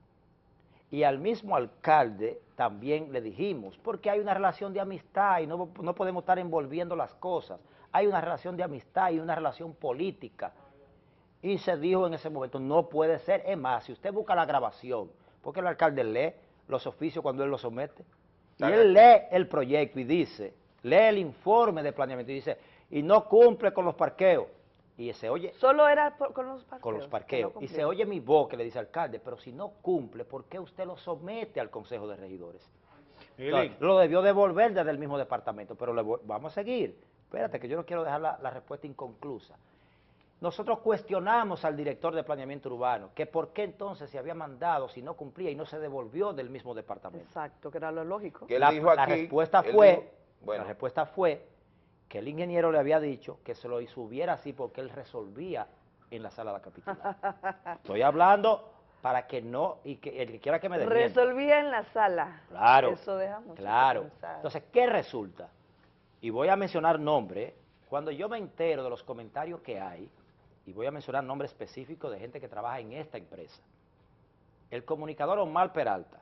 Y al mismo alcalde también le dijimos, porque hay una relación de amistad y no, no podemos estar envolviendo las cosas. Hay una relación de amistad y una relación política. Y se dijo en ese momento, no puede ser. Es más, si usted busca la grabación, porque el alcalde lee los oficios cuando él los somete, y él lee el proyecto y dice, lee el informe de planeamiento y dice, y no cumple con los parqueos. Y se oye... Solo era por, con los parqueos. Con los parqueos. No y se oye mi voz que le dice al alcalde, pero si no cumple, ¿por qué usted lo somete al Consejo de Regidores? Entonces, lo debió devolver desde el mismo departamento, pero le voy, vamos a seguir. Espérate, que yo no quiero dejar la, la respuesta inconclusa. Nosotros cuestionamos al director de planeamiento urbano, que por qué entonces se había mandado si no cumplía y no se devolvió del mismo departamento. Exacto, que era lo lógico. Que él la, dijo aquí, la respuesta fue, dijo, bueno. la respuesta fue que el ingeniero le había dicho que se lo subiera así porque él resolvía en la sala de la capital. Estoy hablando para que no, y que el que quiera que me desmienta. Resolvía en la sala. Claro, eso deja mucho claro. Entonces, ¿qué resulta? Y voy a mencionar nombres. Cuando yo me entero de los comentarios que hay, y voy a mencionar nombres específicos de gente que trabaja en esta empresa, el comunicador Omar Peralta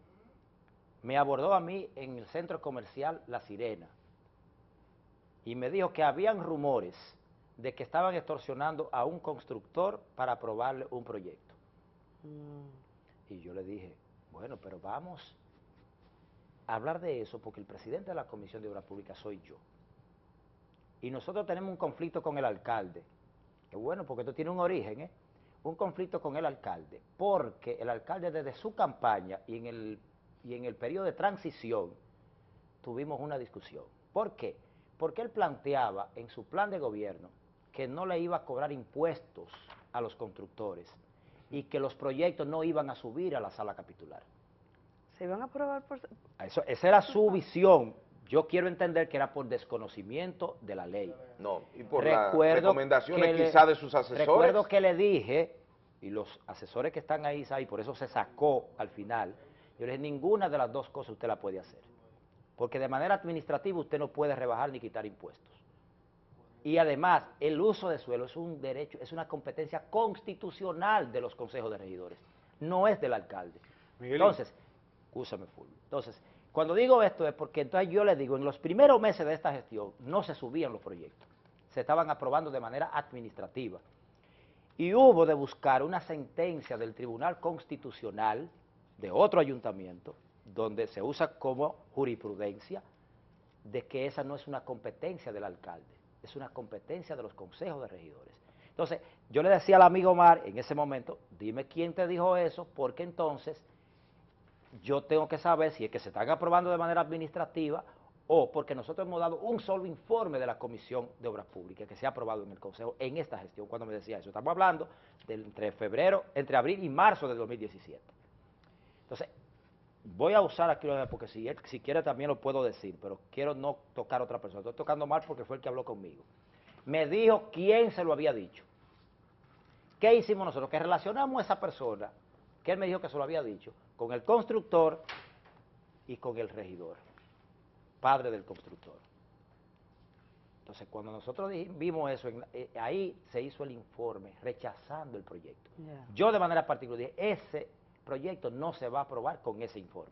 me abordó a mí en el centro comercial La Sirena y me dijo que habían rumores de que estaban extorsionando a un constructor para aprobarle un proyecto. Mm. Y yo le dije, bueno, pero vamos a hablar de eso porque el presidente de la Comisión de Obras Públicas soy yo. Y nosotros tenemos un conflicto con el alcalde. Que bueno, porque esto tiene un origen, ¿eh? Un conflicto con el alcalde, porque el alcalde desde su campaña y en el, y en el periodo de transición tuvimos una discusión. ¿Por qué? Porque él planteaba en su plan de gobierno que no le iba a cobrar impuestos a los constructores y que los proyectos no iban a subir a la sala capitular. ¿Se iban a aprobar por...? Eso, esa era su visión. Yo quiero entender que era por desconocimiento de la ley. No, y por Recuerdo las recomendaciones que le- quizás de sus asesores. Recuerdo que le dije, y los asesores que están ahí, ¿sabe? Y por eso se sacó al final, yo le dije, ninguna de las dos cosas usted la puede hacer. Porque de manera administrativa usted no puede rebajar ni quitar impuestos. Y además, el uso de suelo es un derecho, es una competencia constitucional de los consejos de regidores, no es del alcalde. Miguelito. Entonces, escúchame, Fulvio. Entonces, cuando digo esto es porque entonces yo le digo, en los primeros meses de esta gestión no se subían los proyectos, se estaban aprobando de manera administrativa. Y hubo de buscar una sentencia del Tribunal Constitucional de otro ayuntamiento, donde se usa como jurisprudencia, de que esa no es una competencia del alcalde, es una competencia de los consejos de regidores. Entonces, yo le decía al amigo Omar en ese momento, dime quién te dijo eso, porque entonces yo tengo que saber si es que se están aprobando de manera administrativa o porque nosotros hemos dado un solo informe de la Comisión de Obras Públicas que se ha aprobado en el Consejo en esta gestión, cuando me decía eso. Estamos hablando de entre febrero, entre abril y marzo de dos mil diecisiete. Entonces, voy a usar aquí, porque si, si quiere también lo puedo decir, pero quiero no tocar a otra persona. Estoy tocando mal porque fue el que habló conmigo. Me dijo quién se lo había dicho. ¿Qué hicimos nosotros? Que relacionamos a esa persona, que él me dijo que se lo había dicho, con el constructor y con el regidor, padre del constructor. Entonces, cuando nosotros vimos eso, en, eh, ahí se hizo el informe rechazando el proyecto. Yeah. Yo de manera particular dije, ese proyecto no se va a aprobar con ese informe.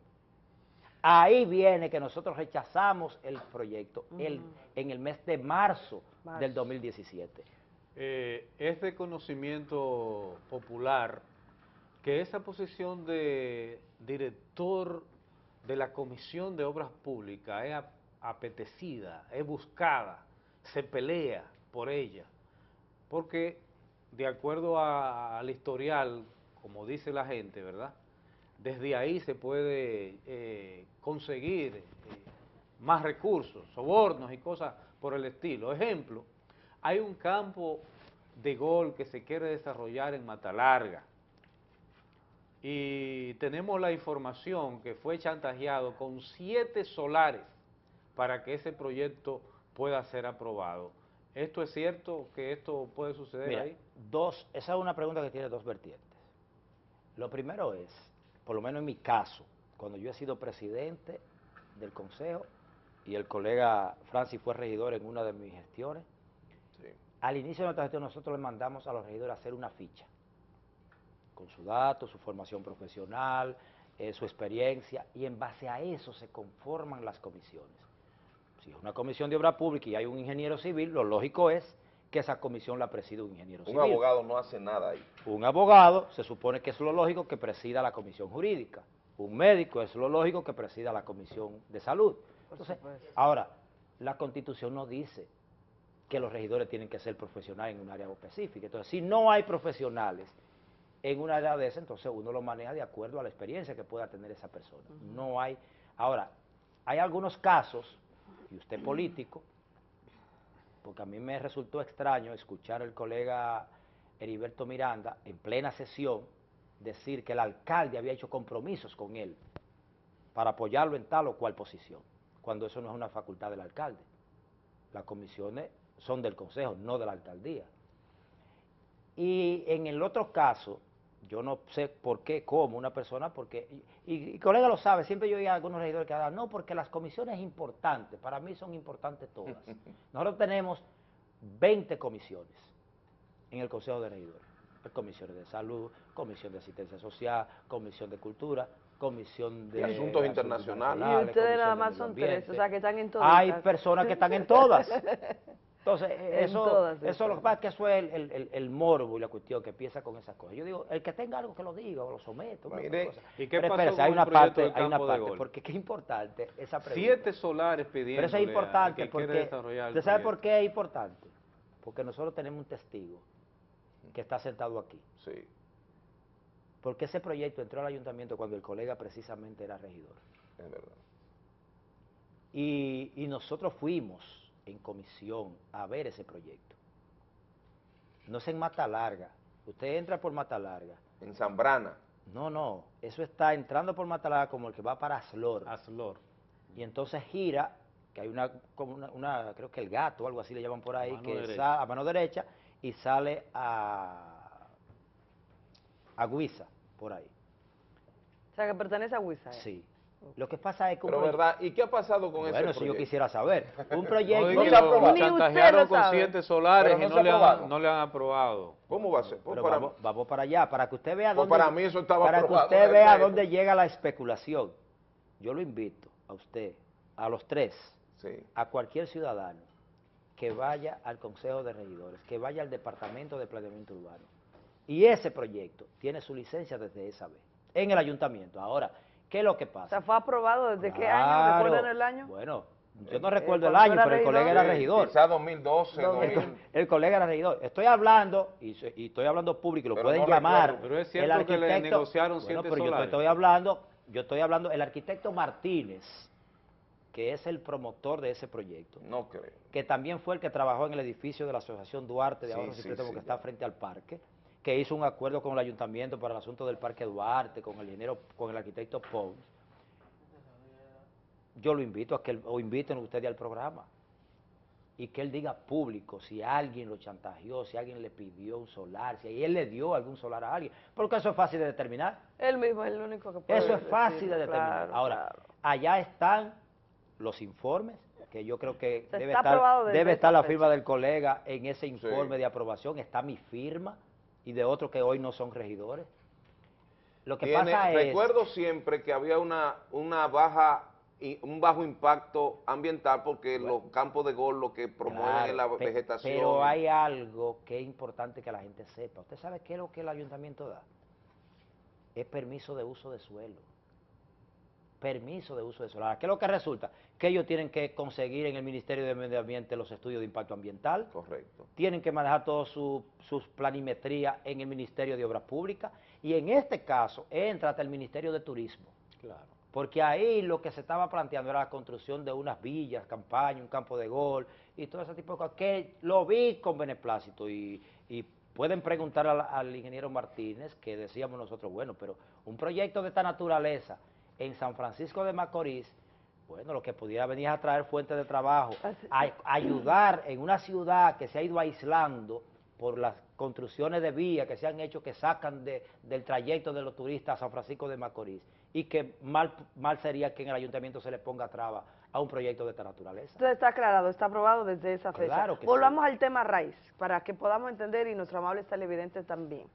Ahí viene que nosotros rechazamos el proyecto uh-huh. el, en el mes de marzo, marzo. del dos mil diecisiete. Eh, es de conocimiento popular que esa posición de director de la Comisión de Obras Públicas es apetecida, es buscada, se pelea por ella, porque de acuerdo a, al historial, como dice la gente, ¿verdad?, desde ahí se puede eh, conseguir eh, más recursos, sobornos y cosas por el estilo. Ejemplo, hay un campo de golf que se quiere desarrollar en Matalarga y tenemos la información que fue chantajeado con siete solares para que ese proyecto pueda ser aprobado. ¿Esto es cierto que esto puede suceder Mira, ahí? Dos, esa es una pregunta que tiene dos vertientes. Lo primero es, por lo menos en mi caso, cuando yo he sido presidente del consejo y el colega Francis fue regidor en una de mis gestiones, sí. Al inicio de nuestra gestión nosotros le mandamos a los regidores a hacer una ficha, con su dato, su formación profesional, eh, su experiencia, y en base a eso se conforman las comisiones. Si es una comisión de obra pública y hay un ingeniero civil, lo lógico es que esa comisión la presida un ingeniero civil. Un abogado no hace nada ahí. Un abogado, se supone que es lo lógico que presida la comisión jurídica. Un médico es lo lógico que presida la comisión de salud. Entonces, ahora, la Constitución no dice que los regidores tienen que ser profesionales en un área específica. Entonces, si no hay profesionales en un área de esa, entonces uno lo maneja de acuerdo a la experiencia que pueda tener esa persona. Uh-huh. No hay... Ahora, hay algunos casos, y usted político, porque a mí me resultó extraño escuchar al colega Heriberto Miranda en plena sesión decir que el alcalde había hecho compromisos con él para apoyarlo en tal o cual posición, cuando eso no es una facultad del alcalde. Las comisiones son del consejo, no de la alcaldía. Y en el otro caso, yo no sé por qué, cómo una persona, porque, y, y, y colega lo sabe, siempre yo oí a algunos regidores que hablan, no, porque las comisiones importantes, para mí son importantes todas. Nosotros tenemos veinte comisiones en el Consejo de Regidores. Comisiones de salud, comisión de asistencia social, comisión de cultura, comisión de, de asuntos de internacionales. asuntos Y ustedes nada más son tres, o sea que están en todas. Hay personas que están en todas. Entonces, eso, todas eso lo que pasa es que eso es el, el, el, el morbo y la cuestión que empieza con esas cosas. Yo digo, el que tenga algo que lo diga o lo someta. Mire, ¿y qué pero pasó espérese, con hay el una proyecto parte, del hay una campo de parte, golf? porque qué importante esa pregunta. Siete solares pidiendo. Pero eso es importante, porque, ¿usted sabe por proyecto. qué es importante? Porque nosotros tenemos un testigo que está sentado aquí. Sí. Porque ese proyecto entró al ayuntamiento cuando el colega precisamente era regidor. Es verdad. Y, y nosotros fuimos en comisión a ver ese proyecto. No es en Mata Larga. Usted entra por Mata Larga. En Zambrana. No, no. Eso está entrando por Mata Larga como el que va para Aslor. Aslor. Y entonces gira, que hay una, como una, una creo que el gato o algo así le llaman por ahí, mano que derecha. sale a mano derecha y sale a, a Guisa, por ahí. O sea, que pertenece a Huiza. ¿eh? Sí. Lo que pasa es que... un Pero proye- verdad, ¿y qué ha pasado con ese Bueno, proyecto? si yo quisiera saber. Un proyecto... No, Ni y que usted lo lo chantajearon con sabe. siete solares Pero y no no, se le ha han, aprobado. no le han aprobado. ¿Cómo va a ser? Pues Pero para, vamos, vamos para allá, para que usted vea pues dónde... para mí eso estaba Para que aprobado usted en vea esa dónde época. llega la especulación. Yo lo invito a usted, a los tres, Sí. a cualquier ciudadano que vaya al Consejo de Regidores, que vaya al Departamento de Planeamiento Urbano. Y ese proyecto tiene su licencia desde esa vez, en el ayuntamiento. Ahora, ¿qué es lo que O pasa? sea, ¿fue aprobado desde qué año? Claro. ¿Recuerdan el año? Bueno, yo no Eh, recuerdo el cuando año, era pero el regidor. colega era Sí, regidor. quizá dos mil doce, Dos dos mil. mil. El colega era regidor. Estoy hablando, y, so- y estoy hablando público, y lo Pero pueden no llamar. recuerdo. Pero es el cierto que le arquitecto- negociaron Bueno, siete pero yo te solares. estoy hablando, yo estoy hablando, el arquitecto Martínez, que es el promotor de ese proyecto, No creo. que también fue el que trabajó en el edificio de la Asociación Duarte de Sí, Ahorros y sí, Préstamos sí, que está ya. frente al parque, que hizo un acuerdo con el ayuntamiento para el asunto del Parque Duarte, con el ingeniero, con el arquitecto Pons. Yo lo invito a que, él- o inviten ustedes al programa, y que él diga público si alguien lo chantajeó, si alguien le pidió un solar, si él le dio algún solar a alguien, porque eso es fácil de determinar. Él mismo es el único que puede Eso es fácil decirlo, de determinar. claro, Ahora, claro. allá están los informes, que yo creo que Se debe está estar, aprobado desde debe esa estar la fecha. firma del colega en ese informe Sí. de aprobación, está mi firma y de otros que hoy no son regidores. Lo que Tiene- pasa es... recuerdo siempre que había una, una baja, y un bajo impacto ambiental porque los campos de golf lo que promueven Claro, es la pe- vegetación. Pero hay algo que es importante que la gente sepa. ¿Usted sabe qué es lo que el ayuntamiento da? Es permiso de uso de suelo. Permiso de uso de suelo. Ahora, ¿qué es lo que resulta? Que ellos tienen que conseguir en el Ministerio de Medio Ambiente los estudios de impacto ambiental. Correcto. Tienen que manejar todas su, sus planimetrías en el Ministerio de Obras Públicas. Y en este caso entra hasta el Ministerio de Turismo. Claro. Porque ahí lo que se estaba planteando era la construcción de unas villas, campañas, un campo de golf y todo ese tipo de cosas, que lo vi con beneplácito y, y pueden preguntar al, al ingeniero Martínez, que decíamos nosotros, bueno, pero un proyecto de esta naturaleza en San Francisco de Macorís, bueno, lo que pudiera venir es a traer fuentes de trabajo, a, a ayudar en una ciudad que se ha ido aislando por las construcciones de vías que se han hecho que sacan de, del trayecto de los turistas a San Francisco de Macorís, y que mal, mal sería que en el ayuntamiento se le ponga traba a un proyecto de esta naturaleza. Entonces está aclarado, está aprobado desde esa fecha. Claro que Volvamos al tema raíz, para que podamos entender y nuestros amables televidentes también.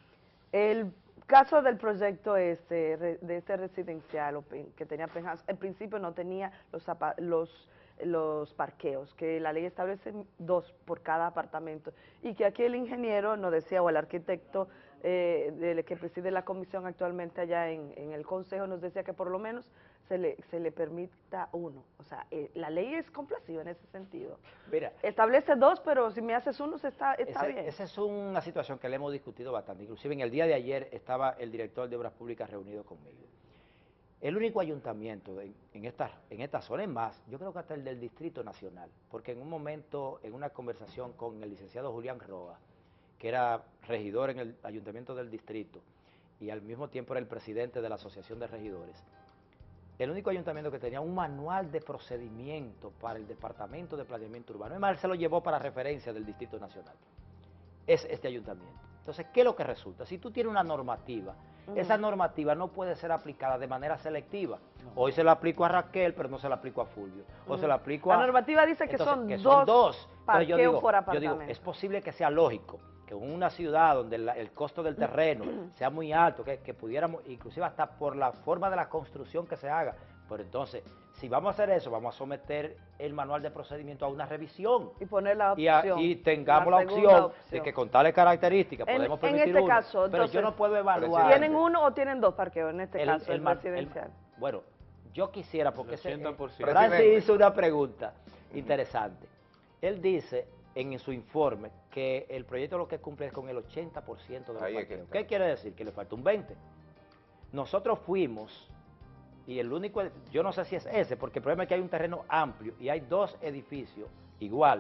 El caso del proyecto este, re- de este residencial o pen- que tenía Penhouse, en principio no tenía los, zapa- los, los parqueos, que la ley establece dos por cada apartamento, y que aquí el ingeniero nos decía, o el arquitecto eh, del que preside la comisión actualmente allá en, en el consejo, nos decía que por lo menos se le, se le permita uno. O sea, eh, la ley es complaciva en ese sentido. Mira, Establece dos, pero si me haces uno, se está, está ese- bien. esa es una situación que le hemos discutido bastante. Inclusive en el día de ayer estaba el director de Obras Públicas reunido conmigo. El único ayuntamiento de- en, esta, en esta zona, es más, yo creo que hasta el del Distrito Nacional, porque en un momento, en una conversación con el licenciado Julián Roa, que era regidor en el ayuntamiento del distrito y al mismo tiempo era el presidente de la Asociación de Regidores, el único ayuntamiento que tenía un manual de procedimiento para el Departamento de Planeamiento Urbano, es más, él se lo llevó para referencia del Distrito Nacional, es este ayuntamiento. Entonces, ¿qué es lo que resulta? Si tú tienes una normativa, Ujú. esa normativa no puede ser aplicada de manera selectiva. Hoy se la aplico a Raquel, pero no se la aplico a Fulvio. O Ujú. se la aplico a... La normativa dice que Entonces, son que dos dos. Entonces, parqueos yo digo, por yo apartamento. digo, es posible que sea lógico que en una ciudad donde la- el costo del terreno sea muy alto, que, que pudiéramos, inclusive hasta por la forma de la construcción que se haga, pero entonces, si vamos a hacer eso, vamos a someter el manual de procedimiento a una revisión. Y poner la Y, a- opción. y tengamos la, segunda opción, de que con tales características En- podemos en permitir este uno, caso, pero yo entonces, no puedo evaluar. ¿Tienen uno o tienen dos parqueos en este El- caso, el el, mar- el- residencial? bueno, yo quisiera, porque ese- ochenta por ciento. Francis Presidente. hizo una pregunta interesante. Él dice en su informe que el proyecto lo que cumple es con el ochenta por ciento de los Ahí es que parqueos. está. ¿Qué quiere decir? Que le falta un veinte por ciento. Nosotros fuimos, y el único, yo no sé si es ese, porque el problema es que hay un terreno amplio y hay dos edificios iguales,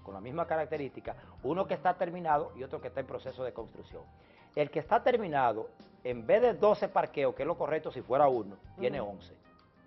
con la misma característica, uno que está terminado y otro que está en proceso de construcción. El que está terminado, en vez de doce parqueos, que es lo correcto si fuera uno, tiene Ujú. once.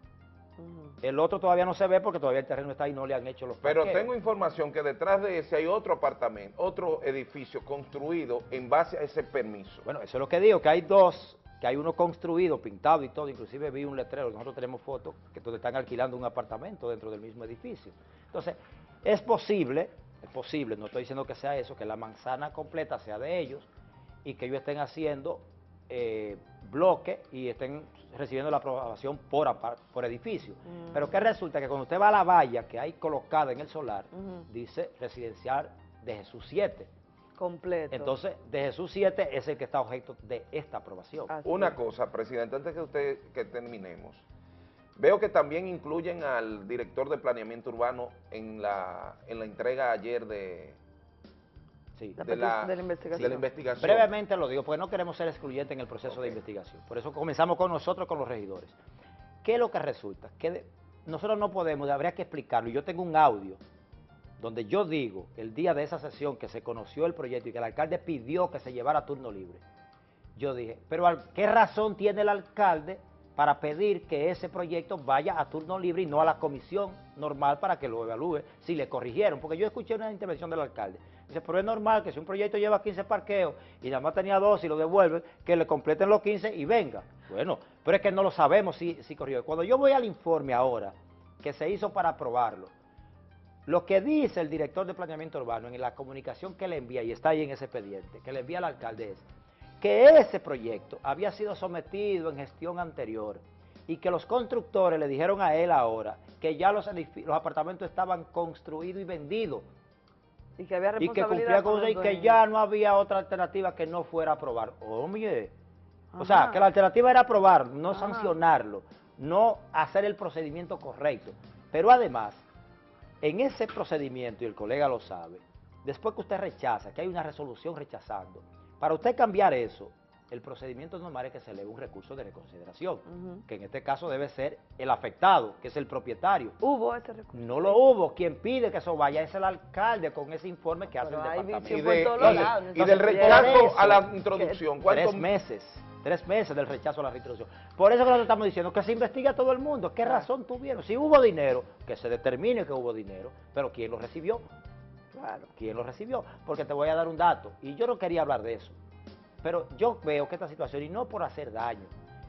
El otro todavía no se ve porque todavía el terreno está ahí y no le han hecho los Pero parqueos. tengo información que detrás de ese hay otro apartamento, otro edificio construido en base a ese permiso. Bueno, eso es lo que digo, que hay dos, que hay uno construido, pintado y todo, inclusive vi un letrero, nosotros tenemos fotos, que donde están alquilando un apartamento dentro del mismo edificio. Entonces, es posible, es posible, no estoy diciendo que sea eso, que la manzana completa sea de ellos y que ellos estén haciendo eh, bloque y estén recibiendo la aprobación por, apar- por edificio. Mm. Pero que resulta que cuando usted va a la valla que hay colocada en el solar, Ujú. dice residencial de Jesús siete. Completo. Entonces, de Jesús siete es el que está objeto de esta aprobación. Una cosa, presidente, antes que usted que terminemos, veo que también incluyen al director de planeamiento urbano en la, en la entrega ayer de, Sí. de, la, de la investigación. de la investigación. Brevemente lo digo, porque no queremos ser excluyentes en el proceso de investigación. Por eso comenzamos con nosotros, con los regidores. ¿Qué es lo que resulta? Que de- nosotros no podemos, habría que explicarlo. Yo tengo un audio donde yo digo, el día de esa sesión que se conoció el proyecto y que el alcalde pidió que se llevara a turno libre, yo dije, pero al- ¿qué razón tiene el alcalde para pedir que ese proyecto vaya a turno libre y no a la comisión normal para que lo evalúe si le corrigieron? Porque yo escuché una intervención del alcalde. Dice, pero es normal que si un proyecto lleva quince parqueos y nada más tenía dos y lo devuelven, que le completen los quince y venga. Bueno, pero es que no lo sabemos si, si corrigió. Cuando yo voy al informe ahora, que se hizo para aprobarlo, lo que dice el director de planeamiento urbano en la comunicación que le envía, y está ahí en ese expediente, que le envía al alcalde es, que ese proyecto había sido sometido en gestión anterior y que los constructores le dijeron a él ahora que ya los, edifi- los apartamentos estaban construidos y vendidos Y que había y que responsabilidad cumplía con los eso y que dueños. ya no había otra alternativa que no fuera aprobar. Oye, o Ajá. sea, que la alternativa era aprobar, no Ajá. sancionarlo, no hacer el procedimiento correcto. Pero además, en ese procedimiento, y el colega lo sabe, después que usted rechaza, que hay una resolución rechazando, para usted cambiar eso, el procedimiento normal es que se eleve un recurso de reconsideración, Ujú. que en este caso debe ser el afectado, que es el propietario. Hubo ese recurso. No lo hubo, quien pide que eso vaya es el alcalde con ese informe que hace el hay departamento. visión por todos los lados, y del rechazo Por a la eso, introducción, que- ¿cuánto- Tres meses, tres meses del rechazo a la reintroducción. Por eso que nosotros estamos diciendo que se investigue a todo el mundo. ¿Qué razón tuvieron? Si hubo dinero, que se determine que hubo dinero, pero ¿quién lo recibió? Claro, ¿quién lo recibió? Porque te voy a dar un dato, y yo no quería hablar de eso, pero yo veo que esta situación, y no por hacer daño,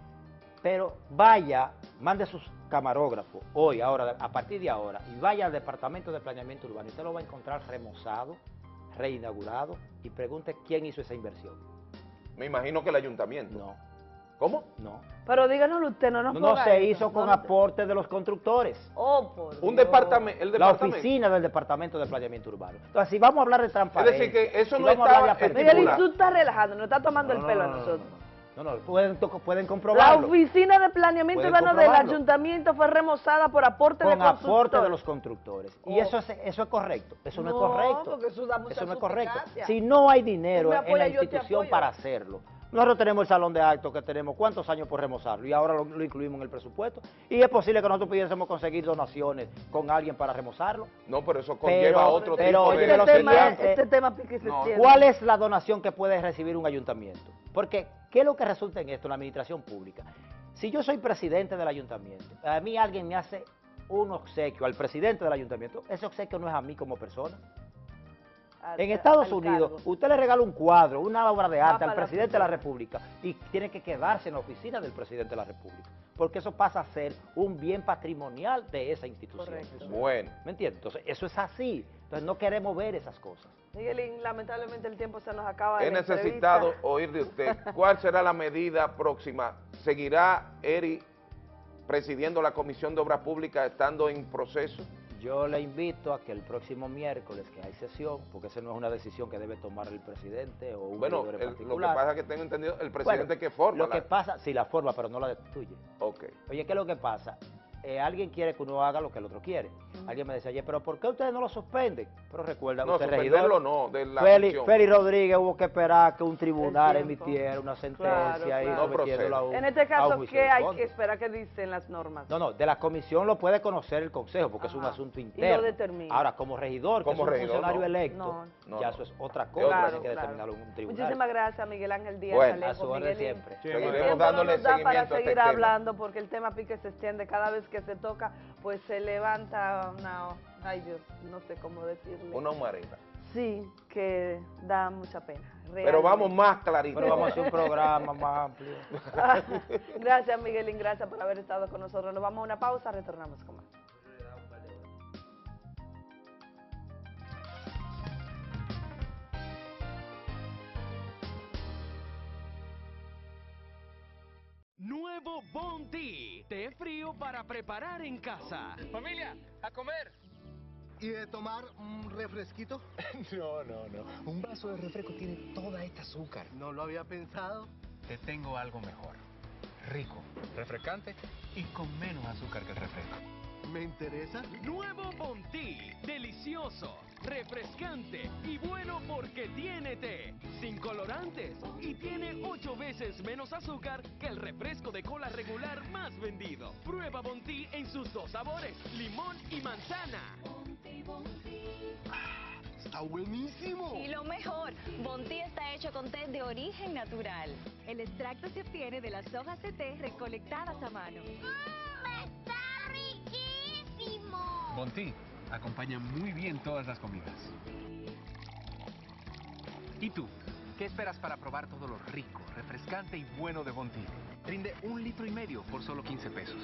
pero vaya, mande sus camarógrafos hoy, ahora, a partir de ahora, y vaya al Departamento de Planeamiento Urbano, y usted lo va a encontrar remozado, reinaugurado, y pregunte quién hizo esa inversión. Me imagino que el ayuntamiento. No. ¿Cómo? No. Pero díganoslo usted, no nos No, ponga se eso, hizo con no nos- aporte de los constructores. Oh, por Un Dios. departamento, el La departamento. oficina del Departamento de Planeamiento Urbano. Entonces, si vamos a hablar de transparencia... Es decir, que eso si no vamos a hablar estaba de Miguelín, apertura- tú estás relajando, nos estás tomando No, el no, pelo no, a no, no, nosotros. No, no, pueden, to- pueden La comprobarlo. oficina de planeamiento Pueden urbano del comprobarlo. ayuntamiento fue remozada por aporte de Con aporte constructores. de los constructores. Y Oh. eso es, eso es correcto. Eso no, No, es correcto. porque eso da mucha Eso no es correcto. suspicacia. Si no hay dinero Tú me en la apoyas, yo te institución apoyo. para hacerlo. Nosotros tenemos el salón de actos que tenemos cuántos años por remozarlo y ahora lo, lo incluimos en el presupuesto. Y es posible que nosotros pudiésemos conseguir donaciones con alguien para remozarlo. No, pero eso conlleva Pero- otro pero, tipo de... oye, lo Este tema, siguiente, este tema pique se No. extiende. ¿cuál es la donación que puede recibir un ayuntamiento? Porque, ¿qué es lo que resulta en esto, en la administración pública? Si yo soy presidente del ayuntamiento, a mí alguien me hace un obsequio al presidente del ayuntamiento, ese obsequio no es a mí como persona. Al- En Estados al Unidos, cargo. usted le regala un cuadro, una obra de Va arte al para la presidente de la persona. República y tiene que quedarse en la oficina del presidente de la República, porque eso pasa a ser un bien patrimonial de esa institución. Correcto. Bueno. ¿Me entiendes? Entonces, eso es así. Entonces, no queremos ver esas cosas. Miguelín, lamentablemente el tiempo se nos acaba de He la necesitado entrevista. oír de usted cuál será la medida próxima. ¿Seguirá Eri presidiendo la Comisión de Obras Públicas estando en proceso? Yo le invito a que el próximo miércoles, que hay sesión, porque esa no es una decisión que debe tomar el presidente o un Bueno, regidor en el- lo que particular. pasa es que tengo entendido el presidente Bueno, que forma. Lo la- que pasa, sí, la forma, pero no la destituye. Ok. Oye, ¿qué es lo que pasa? Eh, alguien quiere que uno haga lo que el otro quiere. Alguien me decía, oye, pero ¿por qué ustedes no lo suspenden? Pero recuerda, No, usted suspenderlo regidor, no, de la Feli, función. Feli Rodríguez hubo que esperar que un tribunal El tiempo. emitiera una sentencia Claro, y claro. sometiéndolo a un, En este a un caso, juicio ¿qué de hay fondo. que esperar que dicen las normas? No, no, de la comisión lo puede conocer el consejo porque es un Ajá. asunto Y lo interno. determina. Ahora, como regidor, que Como es un regidor, funcionario no. electo, No. No, ya no. eso es otra Es cosa, otra tiene que cosa. determinarlo en un tribunal. Muchísimas gracias, Miguel Ángel Díaz. Bueno, Alejo, a su orden Miguelín. siempre. El Seguiremos tiempo no dándole nos da para seguimiento a este seguir tema. hablando porque el tema pique se extiende. Cada vez que se toca, pues se levanta una... Ay, Dios, no sé cómo decirle. Una humareda. Sí, que da mucha pena. Pero realmente. vamos más clarito. Pero vamos a hacer un programa más amplio. Gracias, Miguelín, gracias por haber estado con nosotros. Nos vamos a una pausa, retornamos con más. Nuevo Bounty, té frío para preparar en casa. Familia, a comer. ¿Y de tomar un refresquito? No, no, no. Un vaso de refresco tiene toda esta azúcar. No lo había pensado. Te tengo algo mejor. Rico, refrescante y con menos azúcar que el refresco. ¿Me interesa? Nuevo Bounty, delicioso, refrescante y bueno porque tiene té, sin colorantes y tiene ocho veces menos azúcar que el refresco de cola regular más vendido. Prueba Bounty en sus dos sabores, limón y manzana. ¡Está buenísimo! Y lo mejor, Bounty está hecho con té de origen natural. El extracto se obtiene de las hojas de té recolectadas a mano. ¡Está riquísimo! Bounty acompaña muy bien todas las comidas. ¿Y tú? ¿Qué esperas para probar todo lo rico, refrescante y bueno de Bounty? Rinde un litro y medio por solo quince pesos.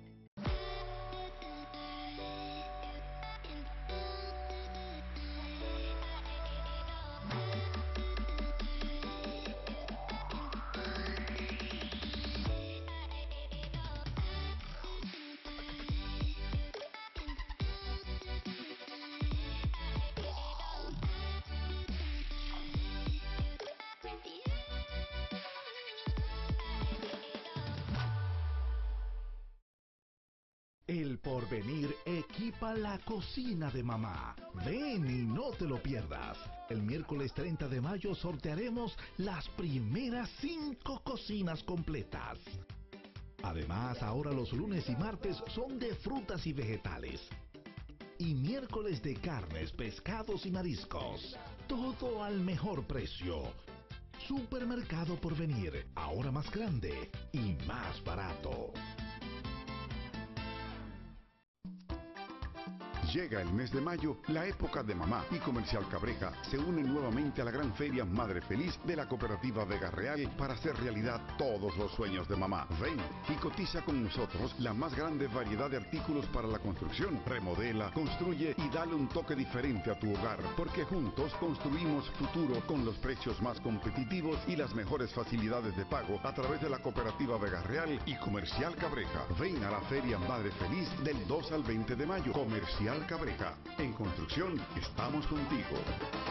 El Porvenir equipa la cocina de mamá. Ven y no te lo pierdas. El miércoles treinta de mayo sortearemos las primeras cinco cocinas completas. Además, ahora los lunes y martes son de frutas y vegetales. Y miércoles de carnes, pescados y mariscos. Todo al mejor precio. Supermercado Porvenir, ahora más grande y más barato. Llega el mes de mayo, la época de mamá, y Comercial Cabreja se une nuevamente a la gran feria Madre Feliz de la cooperativa Vega Real para hacer realidad todos los sueños de mamá. Ven y cotiza con nosotros la más grande variedad de artículos para la construcción. Remodela, construye y dale un toque diferente a tu hogar, porque juntos construimos futuro con los precios más competitivos y las mejores facilidades de pago a través de la cooperativa Vega Real y Comercial Cabreja. Ven a la feria Madre Feliz del dos al veinte de mayo. Comercial Cabreja. En construcción estamos contigo.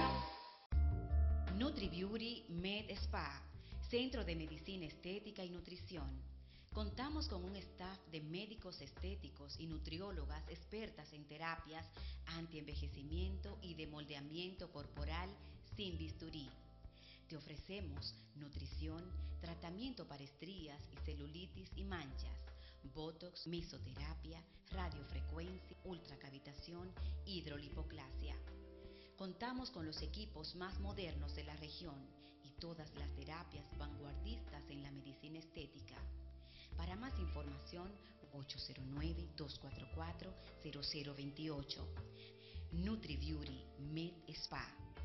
NutriBeauty Med Spa, Centro de Medicina Estética y Nutrición. Contamos con un staff de médicos estéticos y nutriólogas expertas en terapias antienvejecimiento y de moldeamiento corporal sin bisturí. Te ofrecemos nutrición, tratamiento para estrías y celulitis y manchas, botox, mesoterapia, radiofrecuencia, ultracavitación, hidrolipoclasia. Contamos con los equipos más modernos de la región y todas las terapias vanguardistas en la medicina estética. Para más información, ocho cero nueve, dos cuatro cuatro, cero cero dos ocho. NutriBeauty Med Spa.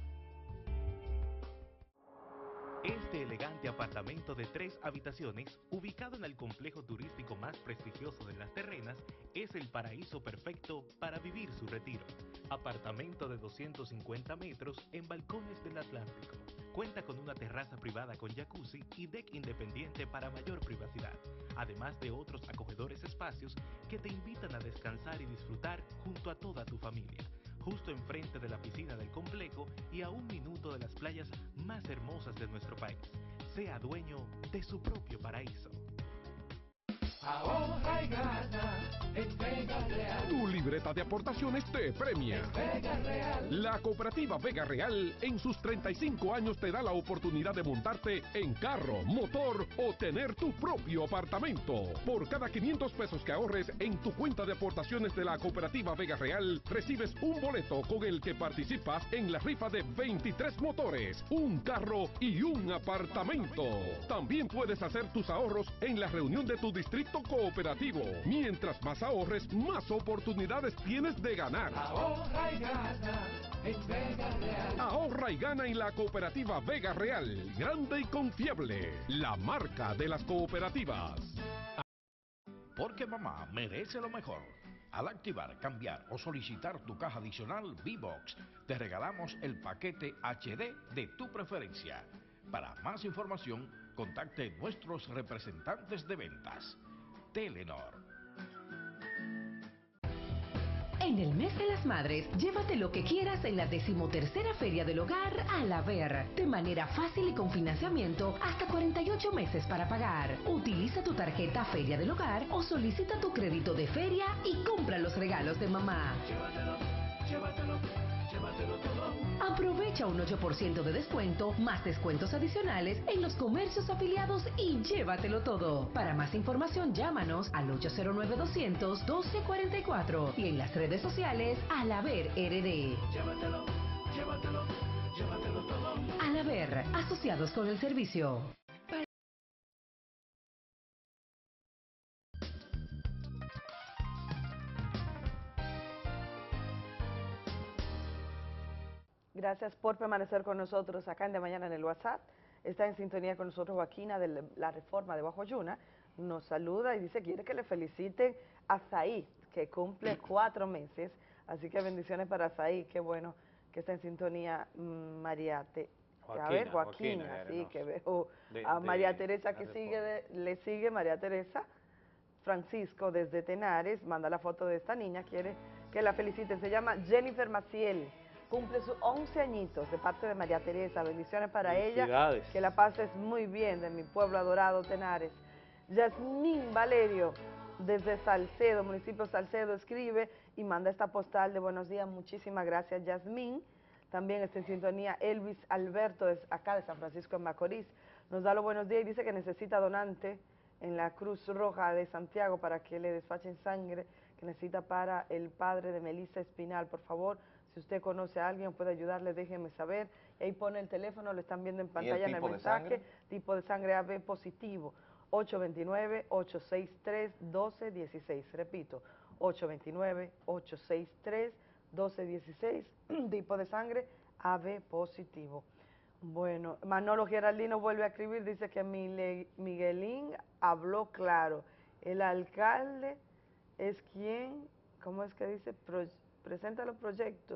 Este elegante apartamento de tres habitaciones, ubicado en el complejo turístico más prestigioso de Las Terrenas, es el paraíso perfecto para vivir su retiro. Apartamento de doscientos cincuenta metros en balcones del Atlántico. Cuenta con una terraza privada con jacuzzi y deck independiente para mayor privacidad, además de otros acogedores espacios que te invitan a descansar y disfrutar junto a toda tu familia. Justo enfrente de la piscina del complejo y a un minuto de las playas más hermosas de nuestro país. Sea dueño de su propio paraíso. Ahorra y gana en Vega Real. Tu libreta de aportaciones te premia. Vega Real. La cooperativa Vega Real en sus treinta y cinco años te da la oportunidad de montarte en carro, motor o tener tu propio apartamento. Por cada quinientos pesos que ahorres en tu cuenta de aportaciones de la cooperativa Vega Real, recibes un boleto con el que participas en la rifa de veintitrés motores, un carro y un apartamento. También puedes hacer tus ahorros en la reunión de tu distrito cooperativo. Mientras más ahorres, más oportunidades tienes de ganar. Ahorra y gana en Vega Real. Ahorra y gana en la cooperativa Vega Real, grande y confiable, la marca de las cooperativas. Porque mamá merece lo mejor. Al activar, cambiar o solicitar tu caja adicional V-Box, te regalamos el paquete H D de tu preferencia. Para más información, contacte nuestros representantes de ventas. Telenor. En el mes de las madres, llévate lo que quieras en la decimotercera Feria del Hogar a la Ver, de manera fácil y con financiamiento hasta cuarenta y ocho meses para pagar. Utiliza tu tarjeta Feria del Hogar o solicita tu crédito de feria y compra los regalos de mamá. Llévatelo, llévatelo, llévatelo todo. Aprovecha un ocho por ciento de descuento, más descuentos adicionales en los comercios afiliados y llévatelo todo. Para más información, llámanos al ocho cero nueve, doscientos, doce cuarenta y cuatro y en las redes sociales Alaver R D. Llévatelo, llévatelo, llévatelo todo. Alaver, asociados con el servicio. Gracias por permanecer con nosotros acá en De Mañana en el WhatsApp. Está en sintonía con nosotros Joaquina de la Reforma de Bajo Yuna. Nos saluda y dice quiere que le feliciten a Saí, que cumple cuatro meses. Así que bendiciones para Saí. Qué bueno que está en sintonía mm, María Te, Joaquina, a ver, Joaquina, Joaquina, sí, Arenas. que veo De- a María de Teresa la que Reforma. sigue de- le sigue María Teresa. Francisco desde Tenares manda la foto de esta niña, quiere que la feliciten. Se llama Jennifer Maciel, cumple sus once añitos de parte de María Teresa. Bendiciones para ella, Felicidades. que la pases muy bien de mi pueblo adorado Tenares. Yasmín Valerio desde Salcedo, municipio Salcedo, escribe y manda esta postal de buenos días. Muchísimas gracias, Yasmín. También está en sintonía Elvis Alberto, es acá de San Francisco de Macorís. Nos da los buenos días y dice que necesita donante en la Cruz Roja de Santiago para que le despachen sangre que necesita para el padre de Melissa Espinal. Por favor, si usted conoce a alguien o puede ayudarle, déjeme saber. Y ahí pone el teléfono, lo están viendo en pantalla en el tipo de mensaje. sangre? Tipo de sangre A B positivo, ocho dos nueve, ocho seis tres, uno dos uno seis. Repito, ocho dos nueve, ocho seis tres, uno dos uno seis. Tipo de sangre A B positivo. Bueno, Manolo Geraldino vuelve a escribir, dice que Mile- Miguelín habló claro. El alcalde es quien, ¿cómo es que dice? Pro- presenta los proyectos.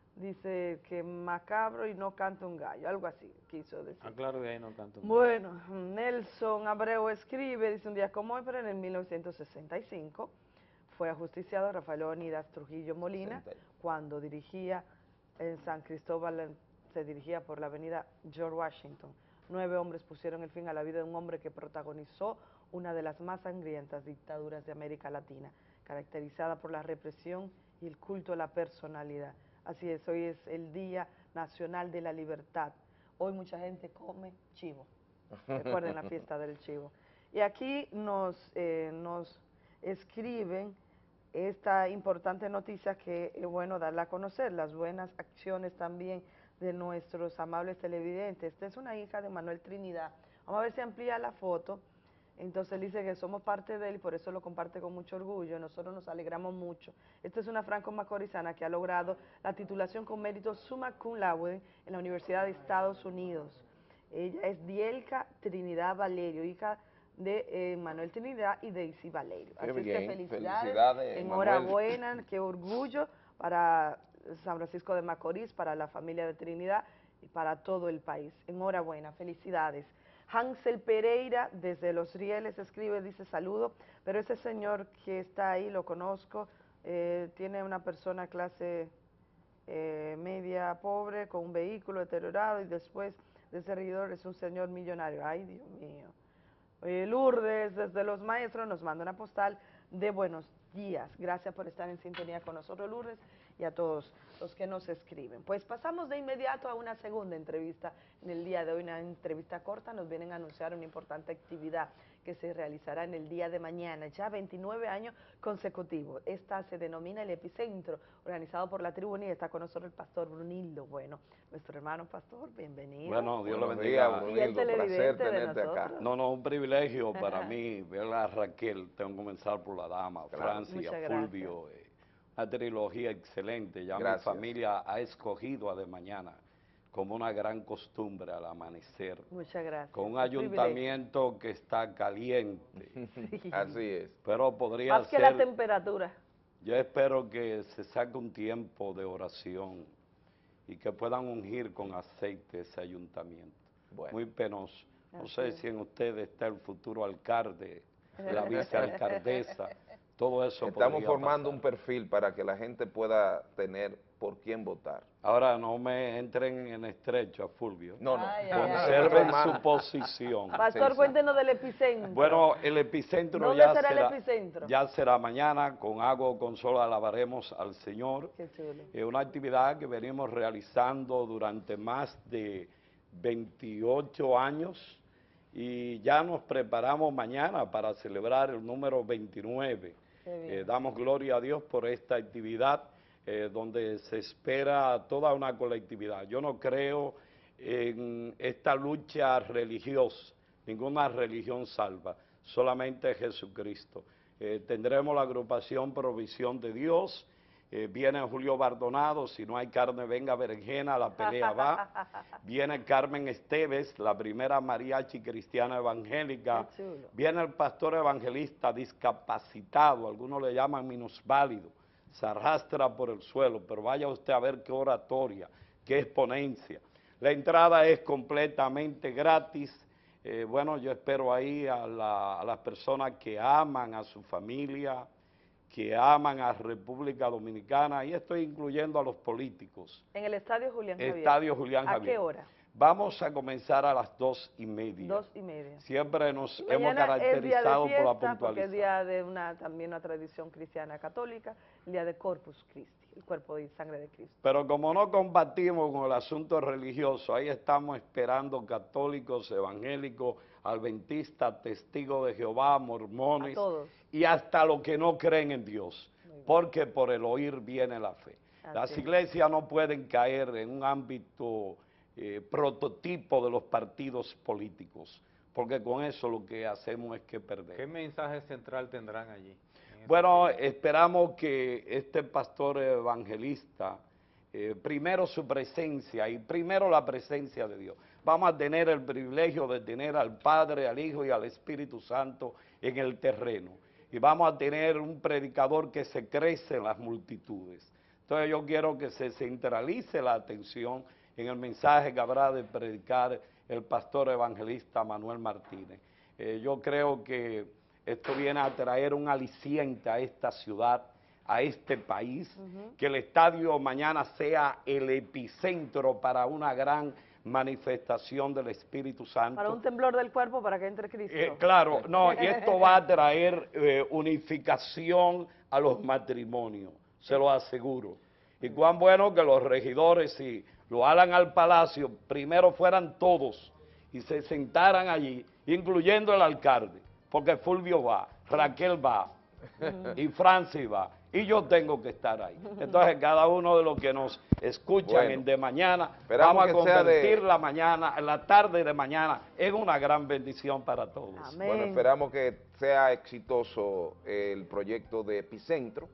Dice que macabro y no canta un gallo, algo así quiso decir. Ah, claro, de ahí no canto. Bueno, Nelson Abreu escribe, dice un día como hoy, pero en el mil novecientos sesenta y cinco fue ajusticiado Rafael Leonidas Trujillo Molina cuando dirigía en San Cristóbal, en- se dirigía por la avenida George Washington. Nueve hombres pusieron el fin a la vida de un hombre que protagonizó una de las más sangrientas dictaduras de América Latina, caracterizada por la represión y el culto a la personalidad. Así es, hoy es el Día Nacional de la Libertad. Hoy mucha gente come chivo. Recuerden la fiesta del chivo. Y aquí nos, eh, nos escriben esta importante noticia que es bueno darla a conocer, las buenas acciones también de nuestros amables televidentes. Esta es una hija de Manuel Trinidad. Vamos a ver si amplía la foto. Entonces dice que somos parte de él y por eso lo comparte con mucho orgullo. Nosotros nos alegramos mucho. Esta es una franco-macorizana que ha logrado la titulación con mérito summa cum laude en la Universidad de Estados Unidos. Ella es Dielka Trinidad Valerio, hija de eh, Manuel Trinidad y Daisy Valerio. Qué Así es bien, que felicidades, felicidades, enhorabuena, qué orgullo para San Francisco de Macorís, para la familia de Trinidad y para todo el país. Enhorabuena, felicidades. Hansel Pereira desde Los Rieles escribe, dice saludo, pero ese señor que está ahí, lo conozco, eh, tiene una persona clase eh, media pobre con un vehículo deteriorado y después de ese regidor es un señor millonario. Ay, Dios mío. Oye, Lourdes, desde Los Maestros, nos manda una postal de buenos días. Gracias por estar en sintonía con nosotros, Lourdes, y a todos los que nos escriben. Pues pasamos de inmediato a una segunda entrevista. En el día de hoy, una entrevista corta, nos vienen a anunciar una importante actividad que se realizará en el día de mañana, ya veintinueve años consecutivos. Esta se denomina el Epicentro, organizado por la Tribuna, y está con nosotros el pastor Brunildo. Bueno, nuestro hermano pastor, bienvenido. Bueno, Dios lo Buenos bendiga. días, Brunildo, y el televidente de nosotros. No, no, un privilegio para mí ver a Raquel. Tengo que comenzar por la dama, Claro. Francia, Muchas Fulvio. Eh, una trilogía excelente. Ya Gracias. mi familia ha escogido a de mañana como una gran costumbre al amanecer. Muchas gracias. Con un Un ayuntamiento que está caliente. Sí. Así es. Pero podría Más que ser... la temperatura. Yo espero que se saque un tiempo de oración y que puedan ungir con aceite ese ayuntamiento. Bueno. Muy penoso. No Así sé es. si en ustedes está el futuro alcalde, la vicealcaldesa, todo eso Estamos podría formando pasar. un perfil para que la gente pueda tener por quién votar. Ahora no me entren en estrecho a Fulvio. No, no. Ay, ay, ay. Conserven Hermano. su posición. Pastor, Sí, sí. cuéntenos del Epicentro. Bueno, el epicentro ¿Dónde ya será será, el epicentro? ya será mañana. Con agua o con sol alabaremos al Señor. Qué chulo. Es una actividad que venimos realizando durante más de veintiocho años y ya nos preparamos mañana para celebrar el número veintinueve. Qué bien. Eh, damos gloria a Dios por esta actividad eh, donde se espera toda una colectividad. Yo no creo en esta lucha religiosa, ninguna religión salva, solamente Jesucristo. Eh, tendremos la agrupación Provisión de Dios, eh, viene Julio Bardonado, si no hay carne venga berenjena, la pelea va. Viene Carmen Esteves, la primera mariachi cristiana evangélica. Qué chulo. Viene el pastor evangelista discapacitado, algunos le llaman minusválido, se arrastra por el suelo, pero vaya usted a ver qué oratoria, qué exponencia. La entrada es completamente gratis. Eh, bueno, yo espero ahí a, la, a las personas que aman a su familia, que aman a República Dominicana, y estoy incluyendo a los políticos. En el Estadio Julián Javier. Estadio Julián ¿A Javier. qué hora? Vamos a comenzar a las dos y media. Dos y media. Siempre nos Y hemos mañana es día de caracterizado por la fiesta, porque puntualidad. es día de una, también una tradición cristiana católica, el día de Corpus Christi, el cuerpo y sangre de Cristo. Pero como no combatimos con el asunto religioso, ahí estamos esperando católicos, evangélicos, adventistas, testigos de Jehová, mormones, A todos. y hasta los que no creen en Dios, porque por el oír viene la fe. Así Las es. iglesias no pueden caer en un ámbito eh, prototipo de los partidos políticos, porque con eso lo que hacemos es que perder. ¿Qué mensaje central tendrán allí? Bueno, esperamos que este pastor evangelista, eh, primero su presencia y primero la presencia de Dios. Vamos a tener el privilegio de tener al Padre, al Hijo y al Espíritu Santo en el terreno. Y vamos a tener un predicador que se crece en las multitudes. Entonces yo quiero que se centralice la atención en el mensaje que habrá de predicar el pastor evangelista Manuel Martínez. Eh, yo creo que esto viene a traer un aliciente a esta ciudad, a este país, Ujú. que el estadio mañana sea el epicentro para una gran manifestación del Espíritu Santo. Para un temblor del cuerpo para que entre Cristo. Eh, claro, no, y esto va a traer eh, unificación a los matrimonios, se lo aseguro. Y cuán bueno que los regidores, si lo hagan al palacio, primero fueran todos y se sentaran allí, incluyendo el alcalde, porque Fulvio va, Raquel va, y Francis va, y yo tengo que estar ahí. Entonces, cada uno de los que nos escuchan Bueno, en de mañana, esperamos vamos a que sea de- convertir la mañana, la tarde de mañana, en una gran bendición para todos. Bueno, esperamos que sea exitoso el proyecto de Epicentro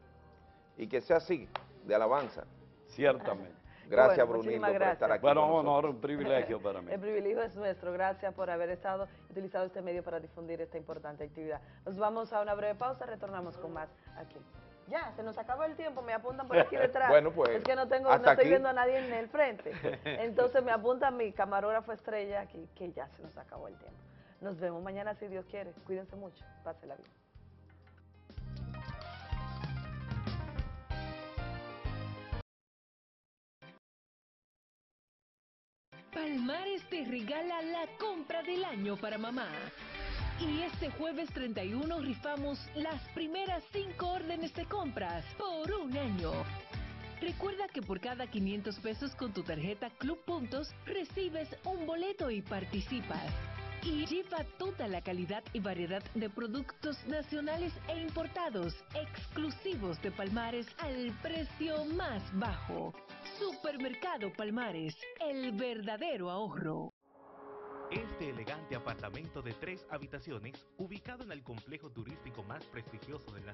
y que sea así, de alabanza. Ciertamente. Gracias, Bueno, Brunildo, muchísimas por gracias. estar aquí. Bueno, con un nosotros. honor, un privilegio para mí. El privilegio es nuestro. Gracias por haber estado utilizado este medio para difundir esta importante actividad. Nos vamos a una breve pausa, retornamos con más aquí. Ya, se nos acabó el tiempo, me apuntan por aquí detrás. Bueno, pues, es que no tengo, hasta no estoy aquí. viendo a nadie en el frente. Entonces me apunta mi camarógrafo estrella aquí, que ya se nos acabó el tiempo. Nos vemos mañana si Dios quiere. Cuídense mucho. Pásenla bien. Palmares te regala la compra del año para mamá. Y este jueves treinta y uno rifamos las primeras cinco órdenes de compras por un año. Recuerda que por cada quinientos pesos con tu tarjeta Club Puntos recibes un boleto y participas. Y lleva toda la calidad y variedad de productos nacionales e importados, exclusivos de Palmares al precio más bajo. Supermercado Palmares, el verdadero ahorro. Este elegante apartamento de tres habitaciones, ubicado en el complejo turístico más prestigioso de la